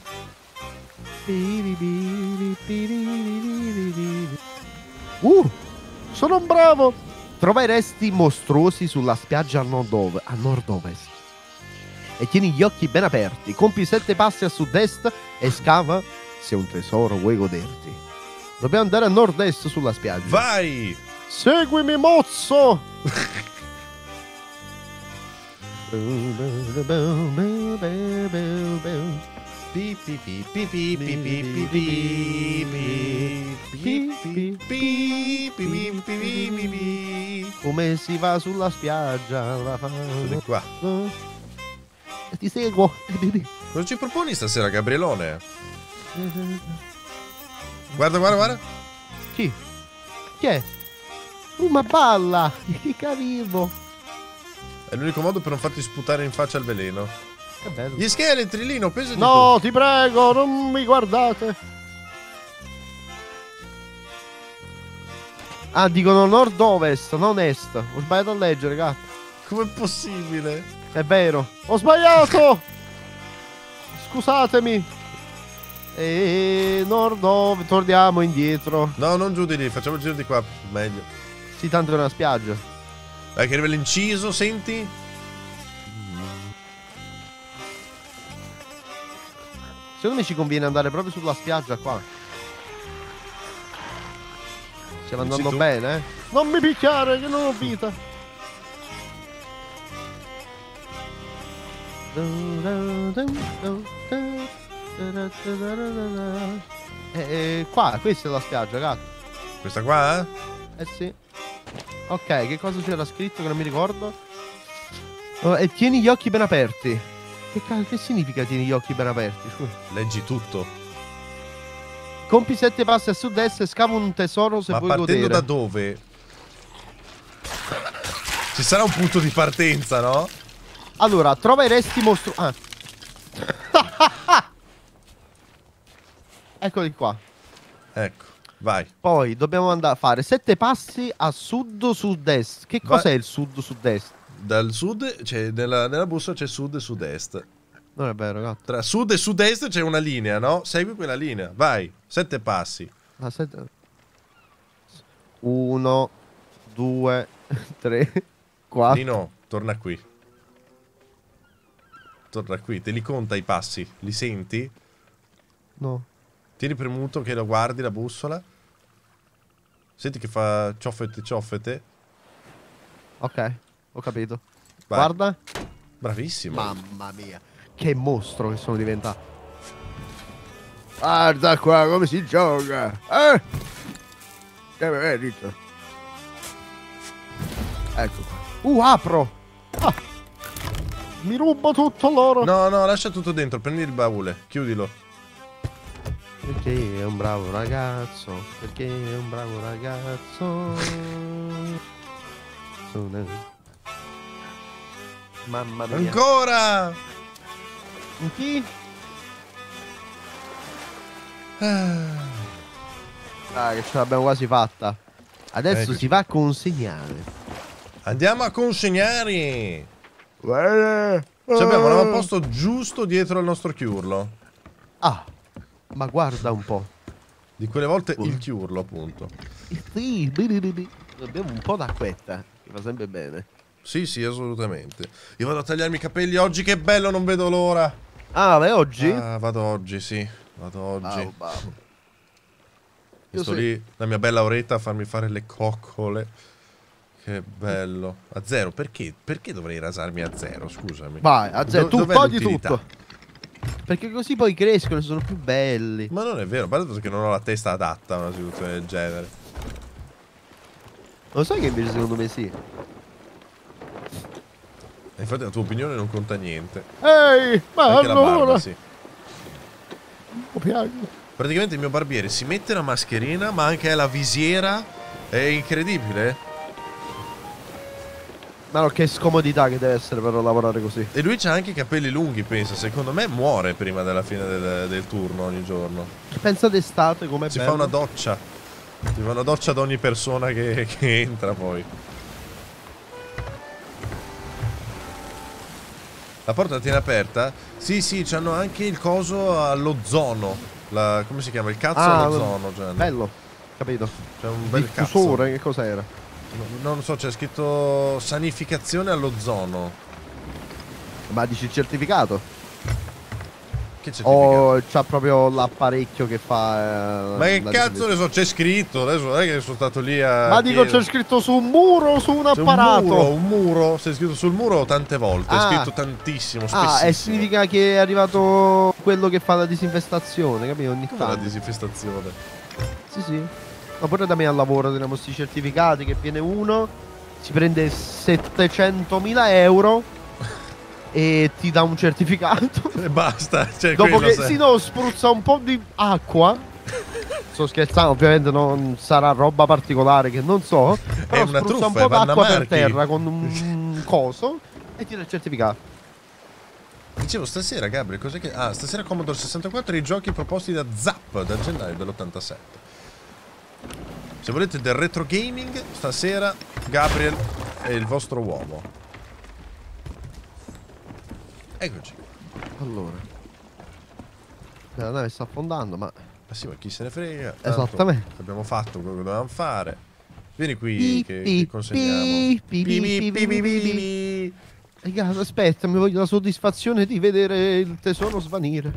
Sono un bravo. Trova i resti mostruosi sulla spiaggia a nord-ovest. E tieni gli occhi ben aperti. Compi 7 passi a sud-est e scava se un tesoro vuoi goderti. Dobbiamo andare a nord-est sulla spiaggia. Vai! Seguimi, mozzo! Pi, pi, pi, pi, pi, pi, pi, pi, pi, pi, pi, pi. Come si va sulla spiaggia? Di qua. Ti seguo. Cosa ci proponi stasera, Gabrielone? Guarda, guarda, guarda. Chi? Chi è? Ma balla! Che carino! È l'unico modo per non farti sputare in faccia il veleno. Che bello. Gli scheletri, Lino, pesa di No, ti prego, non mi guardate. Ah, dicono nord-ovest, non est. Ho sbagliato a leggere, gatto. Com'è possibile? È vero. Ho sbagliato! Scusatemi. E nord-ovest, torniamo indietro. No, non giù di lì, facciamo il giro di qua. Meglio. Sì, tanto è una spiaggia. Dai, che arriva l'inciso, senti? Secondo me ci conviene andare proprio sulla spiaggia qua. Stiamo Dici andando tu? bene, eh? Non mi picchiare che non ho vita. Qua, questa è la spiaggia, gatto. Questa qua, Eh sì. Ok, che cosa c'era scritto che non mi ricordo? E tieni gli occhi ben aperti. Che significa tieni gli occhi ben aperti? Scusa. Leggi tutto. Compi 7 passi a sud-est e scava un tesoro se Ma vuoi partendo godere. da dove? Ci sarà un punto di partenza, no? Allora, trova i resti mostro... Ah. Eccoli qua. Ecco, vai. Poi dobbiamo andare a fare 7 passi a sud-sud-est. Che Vai. cos'è il sud-sud-est? Dal sud, c'è nella bussola c'è sud e sud-est. Non è vero, gatto. Tra sud e sud-est c'è una linea, no? Segui quella linea. Vai, 7 passi. 1, 2, 3, 4. Nino, torna qui. Torna qui, te li conta i passi, li senti? No. Tieni premuto che lo guardi la bussola. Senti che fa ciofete ciofete. Ok, ho capito. Vai. Guarda. Bravissimo. Mamma mia. Che mostro che sono diventato. Guarda qua come si gioca. Che merito. Ecco qua. Apro. Ah. Mi rubo tutto l'oro. No, no, lascia tutto dentro, prendi il baule, chiudilo. Perché è un bravo ragazzo. Perché è un bravo ragazzo. Mamma mia. Ancora! Chi? Ah, che ce l'abbiamo quasi fatta. Adesso Eccoci. si va a consegnare. Andiamo a consegnare! Bene. Ci abbiamo l'avamposto giusto dietro al nostro chiurlo. Ah, ma guarda un po'. Di quelle volte il chiurlo, appunto. Sì, abbiamo un po' d'acquetta, che va sempre bene. Sì, sì, assolutamente. Io vado a tagliarmi i capelli oggi, che bello, non vedo l'ora. Ah, beh, oggi? Ah, vado oggi, sì. Vado oggi. Io Sto sì. lì, la mia bella oretta a farmi fare le coccole. Che bello. A zero, perché? Perché dovrei rasarmi a zero, scusami? Vai, a zero, tu Dov'è togli l'utilità? tutto. Perché così poi crescono e sono più belli. Ma non è vero, a parte perché non ho la testa adatta a una situazione del genere. Lo sai che invece secondo me sì. E infatti la tua opinione non conta niente. Ehi, ma Anche la barba, allora sì. Oh, piango. Praticamente il mio barbiere si mette la mascherina, ma anche la visiera. È incredibile. Ma no, che scomodità che deve essere per lavorare così. E lui c'ha anche i capelli lunghi, pensa. Secondo me muore prima della fine del turno ogni giorno. Pensa d'estate com'è Si bello. fa una doccia. Si fa una doccia ad ogni persona che entra poi. La porta la tiene aperta? Sì, sì, c'hanno anche il coso all'ozono. Come si chiama? Il cazzo all'ozono. Cioè, Bello, capito. c'è un bel cazzo. Diffusore, che cos'era? Non so, c'è scritto sanificazione all'ozono. Ma dici il certificato? Che certificato? O c'ha proprio l'apparecchio che fa... Ma che la cazzo ne so, c'è scritto. Adesso non è che sono stato lì a. Ma dico chiedere. c'è scritto su un muro o su un C'è apparato? un muro. Sei scritto sul muro tante volte. È Ah. scritto tantissimo, spessissimo. Ah, e significa che è arrivato quello che fa la disinfestazione, capito? Ogni Come la tanto. disinfestazione. Sì, sì. Ma pure da me al lavoro teniamo questi certificati che viene uno, si prende 700.000 euro e ti dà un certificato. E basta. Cioè, Dopo quello che si no, spruzza un po' di acqua. Sto scherzando, ovviamente non sarà roba particolare che non so. Però una spruzza un truffa, po' è Vanna d'acqua per Marchi. terra con un coso e ti dà il certificato. Dicevo, stasera, Gabriel, cos'è che... Ah, stasera Commodore 64 i giochi proposti da Zap, da gennaio dell'87. Se volete del retro gaming, stasera Gabriel è il vostro uomo. Eccoci. Allora. La nave sta affondando, ma... Ma sì, ma chi se ne frega? Tanto Esattamente. abbiamo fatto quello che dovevamo fare. Vieni qui che consegniamo. Ragazzi, aspetta, mi voglio la soddisfazione di vedere il tesoro svanire.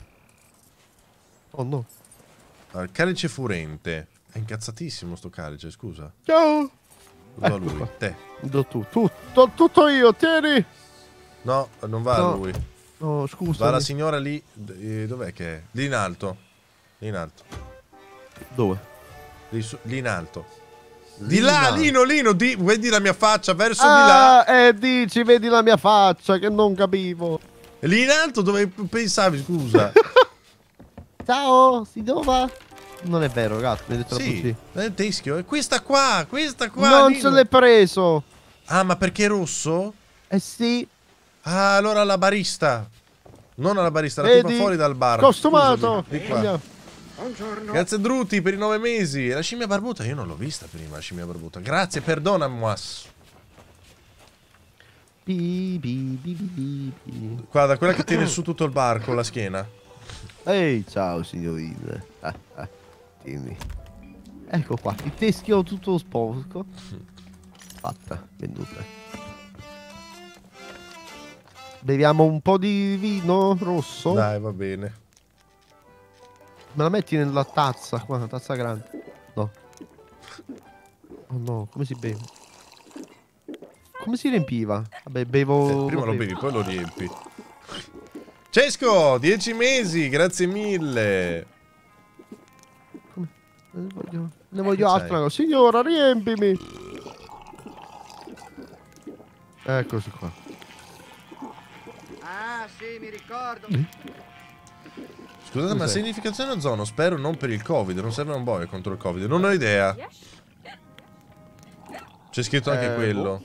Oh no. Il calice furente. È incazzatissimo sto calice, scusa. Ciao. Lo do a Ecco lui, qua. te. Do tutto io, tieni. No, non va a No. lui. No, scusa. Va la signora lì. Dov'è che è? Lì in alto. Lì in alto. Dove? Lì in alto. Di là, Lino, vedi la mia faccia verso di Ah, là. dici, vedi la mia faccia che non capivo. Lì in alto dove pensavi, scusa? Ciao, si dove? Non è vero, ragazzi, mi hai detto Sì, la è teschio. È questa qua. Non Lino. se l'è preso. Ah, ma perché è rosso? Eh sì. Ah, allora alla barista. Non alla barista, la Vedi? tipa fuori dal bar. Costumato. Scusami, di qua. Andiamo. Buongiorno. Grazie Druti per i 9 mesi. E la scimmia barbuta, io non l'ho vista prima, la scimmia barbuta. Grazie, perdona-moi. Guarda, quella che tiene su tutto il bar con la schiena. Ehi, ciao signorina. Tieni. Ecco qua, il teschio tutto sporco. Fatta, venduta. Beviamo un po' di vino rosso? Dai, va bene. Me la metti nella tazza, qua, una tazza grande. No. Oh no, come si beve? Come si riempiva? Vabbè, bevo... Prima lo bevi, poi lo riempi. Cesco, 10 mesi, grazie mille. Ne voglio Che altra cosa. Signora, riempimi. Eccoci qua. Ah, sì, mi ricordo. Scusate, ma Cos'è? significazione ozono? Spero non per il Covid, non serve un boia contro il Covid. Non ho idea. C'è scritto anche quello.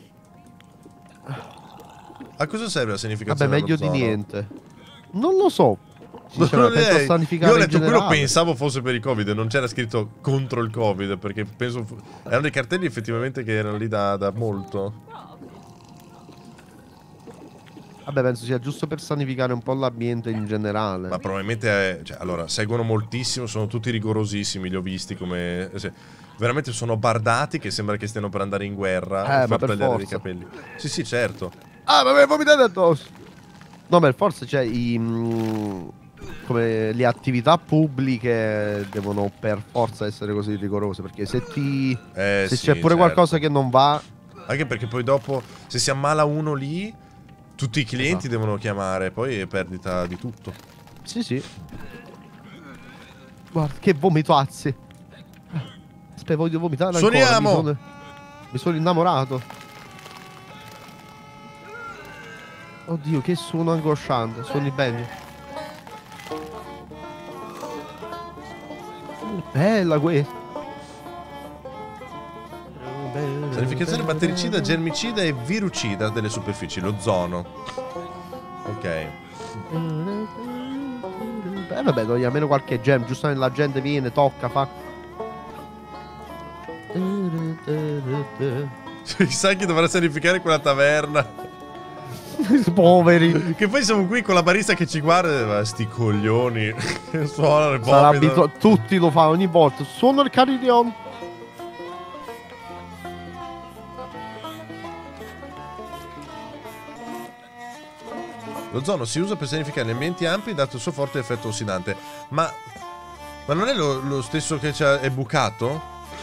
A cosa serve la Vabbè, significazione meglio di dell'ozono? niente. Non lo so. Non Sinceramente, ho penso idea. sanificare Io ho in letto quello, generale. pensavo fosse per il Covid, non c'era scritto contro il Covid, perché penso erano dei cartelli effettivamente che erano lì da molto. Vabbè, penso sia giusto per sanificare un po' l'ambiente in generale. Ma probabilmente cioè, allora, seguono moltissimo, sono tutti rigorosissimi, li ho visti come veramente sono bardati che sembra che stiano per andare in guerra ma per per tagliare i forza. capelli. Sì, sì, certo. Ah, ma mi vomitate addosso. No, ma forse c'è come le attività pubbliche devono per forza essere così rigorose, perché se se sì, c'è pure certo. qualcosa che non va, Anche perché poi dopo, se si ammala uno lì, tutti i clienti Esatto. devono chiamare, poi è perdita di tutto. sì, sì. Guarda che vomitazzi. Aspetta, voglio vomitare ancora. Suoniamo! Mi sono innamorato. Oddio, che suono angosciante. Suoni bene. Bella questa. Sanificazione battericida, germicida e virucida delle superfici, l'ozono. Ok. Vabbè, togli almeno qualche gem. Giustamente la gente viene, tocca, fa. Chissà chi dovrà sanificare quella taverna. Poveri. Che poi siamo qui con la barista che ci guarda e va, sti coglioni. Suonano e Sarà vomitano. tutti lo fanno ogni volta. Suono il carillon. L'ozono si usa per sanificare gli ambienti ampi dato il suo forte effetto ossidante. Ma non è lo stesso che è bucato?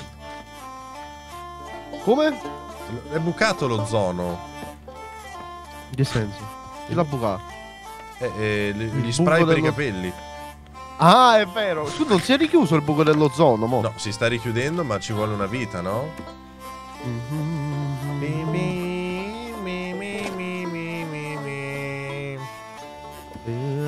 Come? È bucato l'ozono. In che senso? Chi l'ha bucato? Gli buco spray per i dello- capelli. Ah, è vero. Tu non si è richiuso il buco dell'ozono, mo? No, si sta richiudendo, ma ci vuole una vita, no?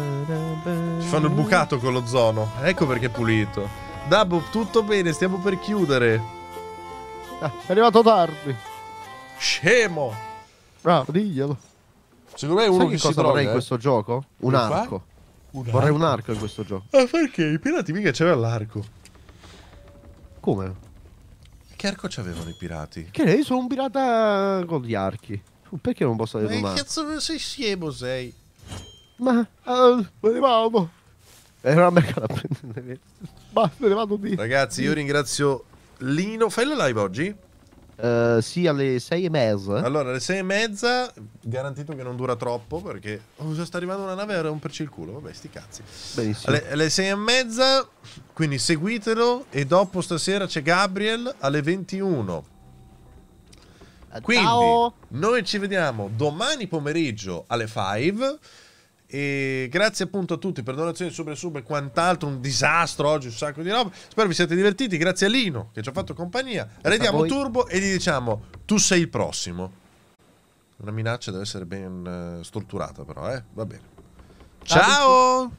Ci fanno il bucato con lo zono. Ecco perché è pulito. Dabbo, tutto bene, stiamo per chiudere. È arrivato tardi. Scemo. Bravo, diglielo. Secondo me è uno Sai che che si cosa droga, vorrei in questo gioco? Un Cosa fa? arco. Vorrei un arco in questo gioco. Ah, perché? I pirati mica c'aveva l'arco. Come? Che arco c'avevano i pirati? Che io sono un pirata con gli archi. Perché non posso avere un Ma che arco? cazzo sei scemo sei? Ma me ne vado. Era una mercata a prendere. Basta, me ne vado di. Ragazzi, io ringrazio Lino. Fai la live oggi? Sì, alle 6:30. Allora, alle 6:30, garantito che non dura troppo, perché già sta arrivando una nave a romperci il culo. Vabbè, sti cazzi. Benissimo. Alle 6:30, quindi seguitelo. E dopo stasera c'è Gabriel alle 21. Quindi Ciao. noi ci vediamo domani pomeriggio alle 5. E grazie appunto a tutti per donazioni, sub e quant'altro. Un disastro oggi, un sacco di roba. Spero vi siate divertiti. Grazie a Lino che ci ha fatto compagnia. Rediamo turbo e gli diciamo: tu sei il prossimo. Una minaccia deve essere ben strutturata, però, va bene. Ciao!